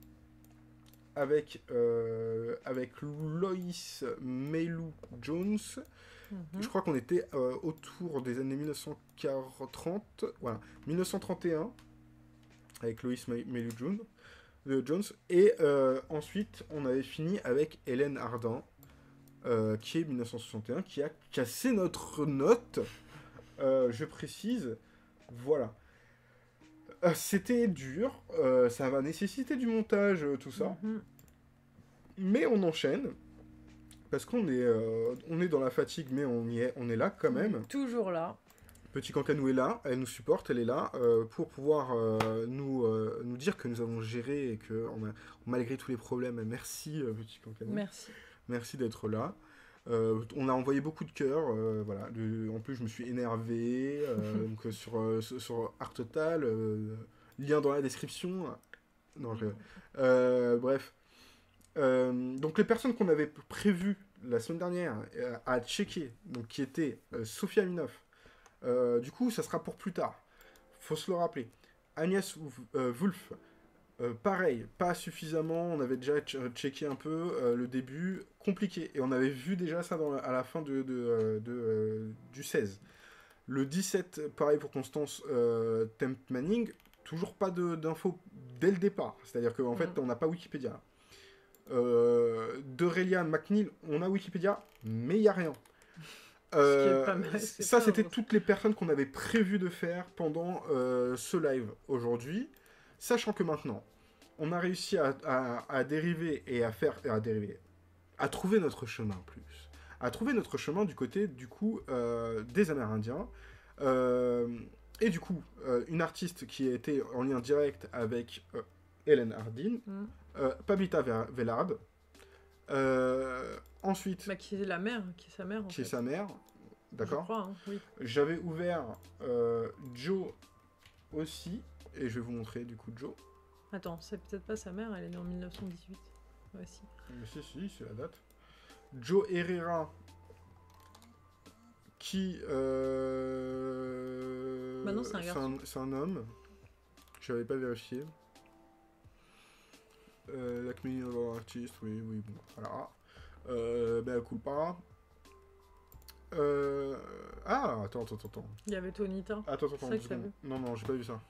avec euh, avec Lois Mailou Jones. Mhm. Je crois qu'on était euh, autour des années mille neuf cent trente, voilà, mille neuf cent trente et un, avec Lois Mailou Jones, euh, Jones. Et euh, ensuite, on avait fini avec Hélène Ardin, euh, qui est mille neuf cent soixante et un, qui a cassé notre note, euh, je précise. Voilà. Euh, C'était dur, euh, ça va nécessiter du montage, euh, tout ça. Mhm. Mais on enchaîne. Parce qu'on est, euh, on est dans la fatigue, mais on y est, on est là quand même. Toujours là. Petit Cancanou est là, elle nous supporte, elle est là euh, pour pouvoir euh, nous, euh, nous dire que nous avons géré et que on a, malgré tous les problèmes, merci euh, Petit Cancanou, Merci. merci d'être là. Euh, on a envoyé beaucoup de cœurs, euh, voilà. De- en plus, je me suis énervé euh, donc, euh, sur, euh, sur, sur Art Total, euh, lien dans la description. Non, je... euh, bref. Euh, donc les personnes qu'on avait prévues la semaine dernière euh, à checker, donc qui étaient euh, Sophia Minoff, euh, du coup ça sera pour plus tard, faut se le rappeler. Agnès euh, Wolf, euh, pareil, pas suffisamment, on avait déjà ch- checké un peu euh, le début, compliqué, et on avait vu déjà ça dans la- à la fin de, de, euh, de, euh, du seize. Le dix-sept, pareil pour Constance euh, Temp Manning, toujours pas de- d'infos dès le départ, c'est-à-dire qu'en Mm. fait on n'a pas Wikipédia. Euh, d'Aurélia McNeil, on a Wikipédia, mais il n'y a rien. Ce qui est Euh, pas mal, c'est ça, pas c'était drôle. toutes les personnes qu'on avait prévu de faire pendant euh, ce live aujourd'hui, sachant que maintenant, on a réussi à, à- à dériver et à faire, à dériver, à trouver notre chemin plus, à trouver notre chemin du côté du coup euh, des Amérindiens. Euh, et du coup, euh, une artiste qui a été en lien direct avec euh, Hélène Hardin. Mm. Euh, Pablita Vellard. Euh, ensuite, Bah, qui est la mère, qui est sa mère en qui fait. est sa mère. Je D'accord. crois, hein, oui. J'avais ouvert euh, Joe aussi. Et je vais vous montrer du coup Joe. Attends, c'est peut-être pas sa mère, elle est née en mille neuf cent dix-huit. Ouais, si. Mais si, si, c'est la date. Joe Herrera. Qui. Euh... Bah non, c'est un garçon. C'est un, un homme. Je n'avais pas vérifié. Euh, la community of artist, oui, oui, bon, voilà. Euh, ben, culpa. Euh... Ah, attends, attends, attends. Il y avait Tonita. Attends, attends, C'est attends. ça deux que t'as secondes. vu. Non, non, j'ai pas vu ça.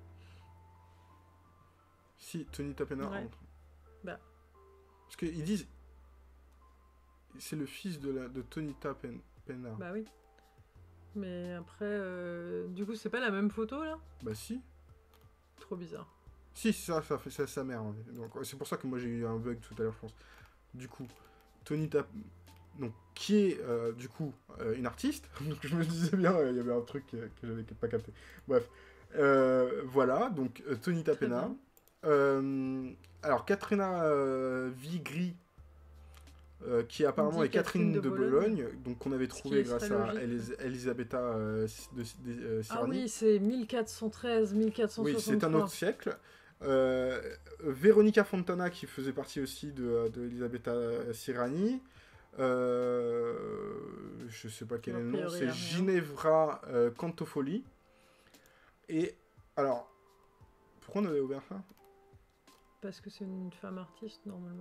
Si, Tony Tapena Ouais. entre. Bah. Parce qu'ils disent. C'est le fils de, la, de Tony Tapena. Bah oui. Mais après, euh, du coup, c'est pas la même photo là? Bah si. Trop bizarre. Si, ça, ça fait ça, sa mère. hein. Donc c'est pour ça que moi j'ai eu un bug tout à l'heure, je pense. Du coup, Tony Tap, donc qui est euh, du coup euh, une artiste. Donc je me disais bien, il euh, y avait un truc euh, que j'avais pas capté. Bref, euh, voilà. Donc euh, Tony Tapena. Euh, alors Katrina euh, Vigri. Euh, qui apparemment est Catherine, Catherine de, de Bologne, Bologne, donc qu'on avait trouvé grâce à Elis Elisabetta euh, de, de, de Ah oui, c'est mille quatre cent treize, mille quatre cent soixante-trois. Oui, c'est un autre siècle. Euh, Veronica Fontana, qui faisait partie aussi de, de Elisabetta Sirani. Euh, je sais pas quel est le nom. C'est Ginevra euh, Cantofoli. Et alors, pourquoi on avait ouvert ça? Parce que c'est une femme artiste, normalement.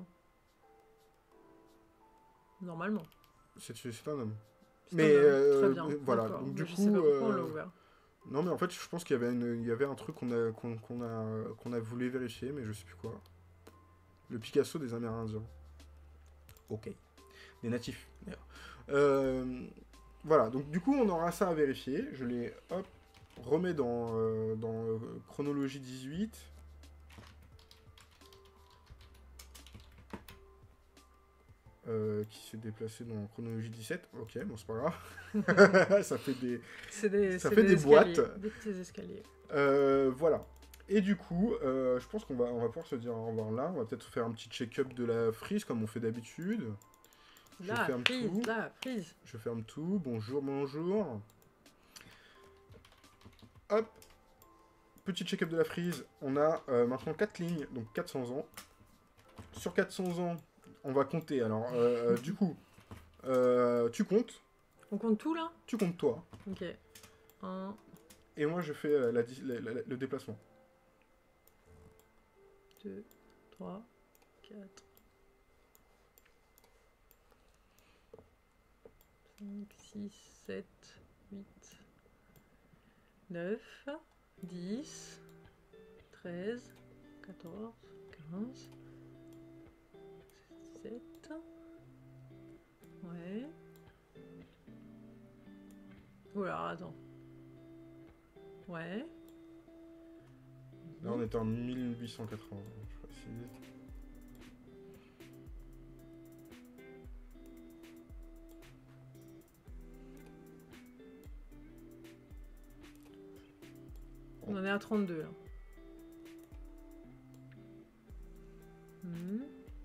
Normalement. C'est un homme. Mais euh, très bien. Voilà, donc du je coup... sais pas pourquoi euh, on l'a ouvert. Non, mais en fait, je pense qu'il y avait, une, il y avait un truc qu'on a, qu'on, qu'on a, qu'on a voulu vérifier, mais je sais plus quoi. Le Picasso des Amérindiens. Ok. Des natifs, d'ailleurs. Euh, voilà, donc du coup, on aura ça à vérifier. Je les, hop, remets dans, euh, dans euh, chronologie dix-huit. Euh, qui s'est déplacé dans chronologie dix-sept. Ok, bon, c'est pas grave. Ça fait des, des ça fait des, des boîtes. Des petits escaliers. Euh, voilà. Et du coup, euh, je pense qu'on va, on va pouvoir se dire au revoir là. On va peut-être faire un petit check-up de la frise comme on fait d'habitude. Je la ferme frise, tout. La frise. Je ferme tout. Bonjour, bonjour. Hop. Petit check-up de la frise. On a euh, maintenant quatre lignes, donc quatre cents ans. Sur quatre cents ans, on va compter. Alors, euh, du coup, euh, tu comptes. On compte tout là? Tu comptes toi. Ok. un. Et moi, je fais euh, la, la, la, le déplacement. deux, trois, quatre, cinq, six, sept, huit, neuf, dix, treize, quatorze, quinze, dix-sept. Ouais. Oula, attends. Ouais. Là, on est en mille huit cent quatre-vingts, je précise. On en est à trente-deux, là. Mmh.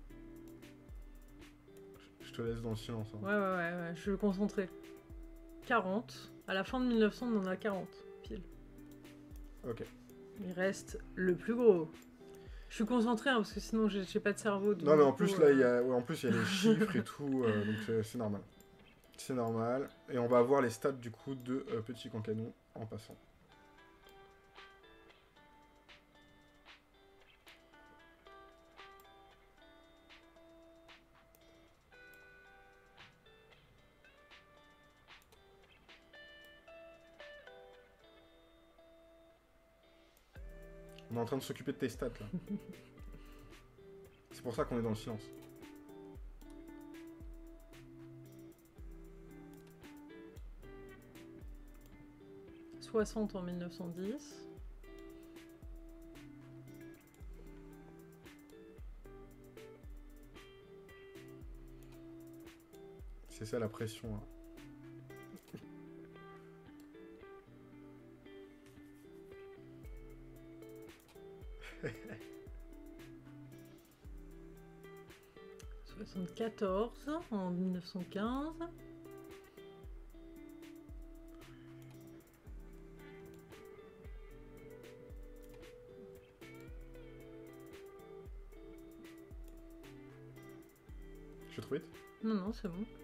Je te laisse dans le silence. Hein. Ouais, ouais, ouais, ouais, je suis concentré. quarante. À la fin de mille neuf cents, on en a quarante, pile. Ok. Il reste le plus gros. Je suis concentré hein, parce que sinon j'ai pas de cerveau. Non mais en plus, coup, là, euh... y a... ouais, en plus il y a les chiffres et tout, euh, donc c'est normal. C'est normal. Et on va avoir les stats du coup de euh, Petit Cancanou en passant. On est en train de s'occuper de tes stats là. C'est pour ça qu'on est dans le silence. soixante en mille neuf cent dix. C'est ça la pression. Hein. soixante-quatorze en mille neuf cent quinze. Je suis trop vite? Non, non, c'est bon.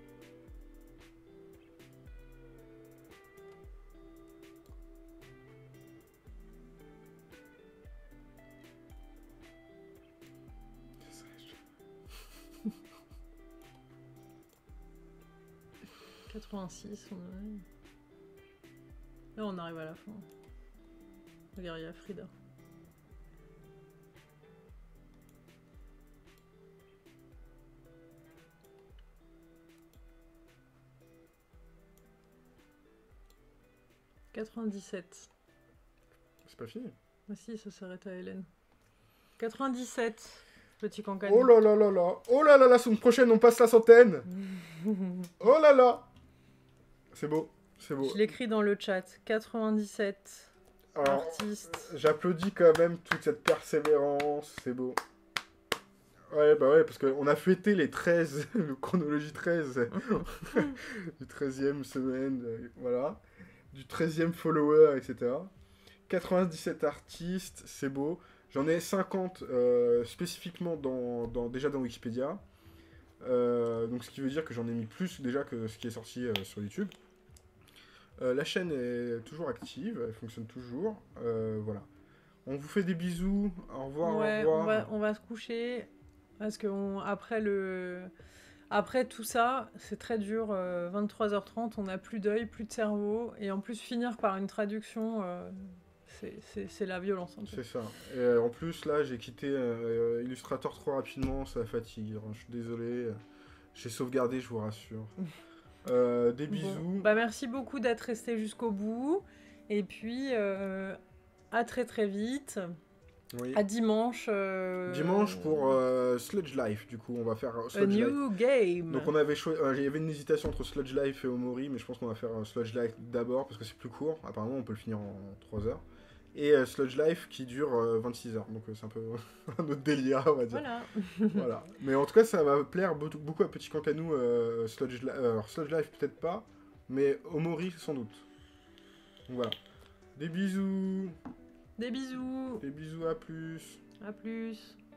quatre-vingt-six, on a... Là on arrive à la fin. Regarde, il y a Frida. quatre-vingt-dix-sept. C'est pas fini. Ah si, ça s'arrête à Hélène. quatre-vingt-dix-sept, petit cancani. Oh là là là là. Oh là là, la semaine prochaine, on passe la centaine. Oh là là. C'est beau, c'est beau. Je l'écris dans le chat. quatre-vingt-dix-sept Alors, artistes. j'applaudis quand même toute cette persévérance, c'est beau. Ouais, bah ouais, parce qu'on a fêté les treize, le chronologie treize, du treizième semaine, euh, voilà, du treizième follower, et cetera. quatre-vingt-dix-sept artistes, c'est beau. J'en ai cinquante euh, spécifiquement dans, dans, déjà dans Wikipédia. Euh, donc ce qui veut dire que j'en ai mis plus déjà que ce qui est sorti euh, sur YouTube. Euh, la chaîne est toujours active, elle fonctionne toujours. Euh, voilà. On vous fait des bisous. Au revoir, Ouais, au revoir. on va, on va se coucher. Parce que on- après, le... après tout ça, c'est très dur. euh, vingt-trois heures trente, on n'a plus d'œil, plus de cerveau. Et en plus, finir par une traduction, euh, c'est- c'est c'est la violence. Un peu. C'est ça. Et euh, en plus, là, j'ai quitté euh, Illustrator trop rapidement, ça fatigue. Alors, je suis désolé. J'ai sauvegardé, je vous rassure. Euh, des bisous. Bon. Bah, merci beaucoup d'être resté jusqu'au bout. Et puis, euh, à très très vite. Oui. À dimanche. euh, Dimanche pour euh, Sludge Life, du coup, on va faire euh, A Sludge Life. new game. Donc on avait choisi, euh, il y avait une hésitation entre Sludge Life et Omori, mais je pense qu'on va faire euh, Sludge Life d'abord parce que c'est plus court. Apparemment, on peut le finir en trois heures. Et euh, Sludge Life qui dure euh, vingt-six heures, donc euh, c'est un peu un autre délire, on va dire. Voilà. Voilà. Mais en tout cas, ça va plaire beaucoup, beaucoup à Petit Cancanou. Euh, Sludge, Li- euh, alors, Sludge Life peut-être pas, mais Omori sans doute. Donc voilà. Des bisous. Des bisous. Des bisous, à plus. À plus.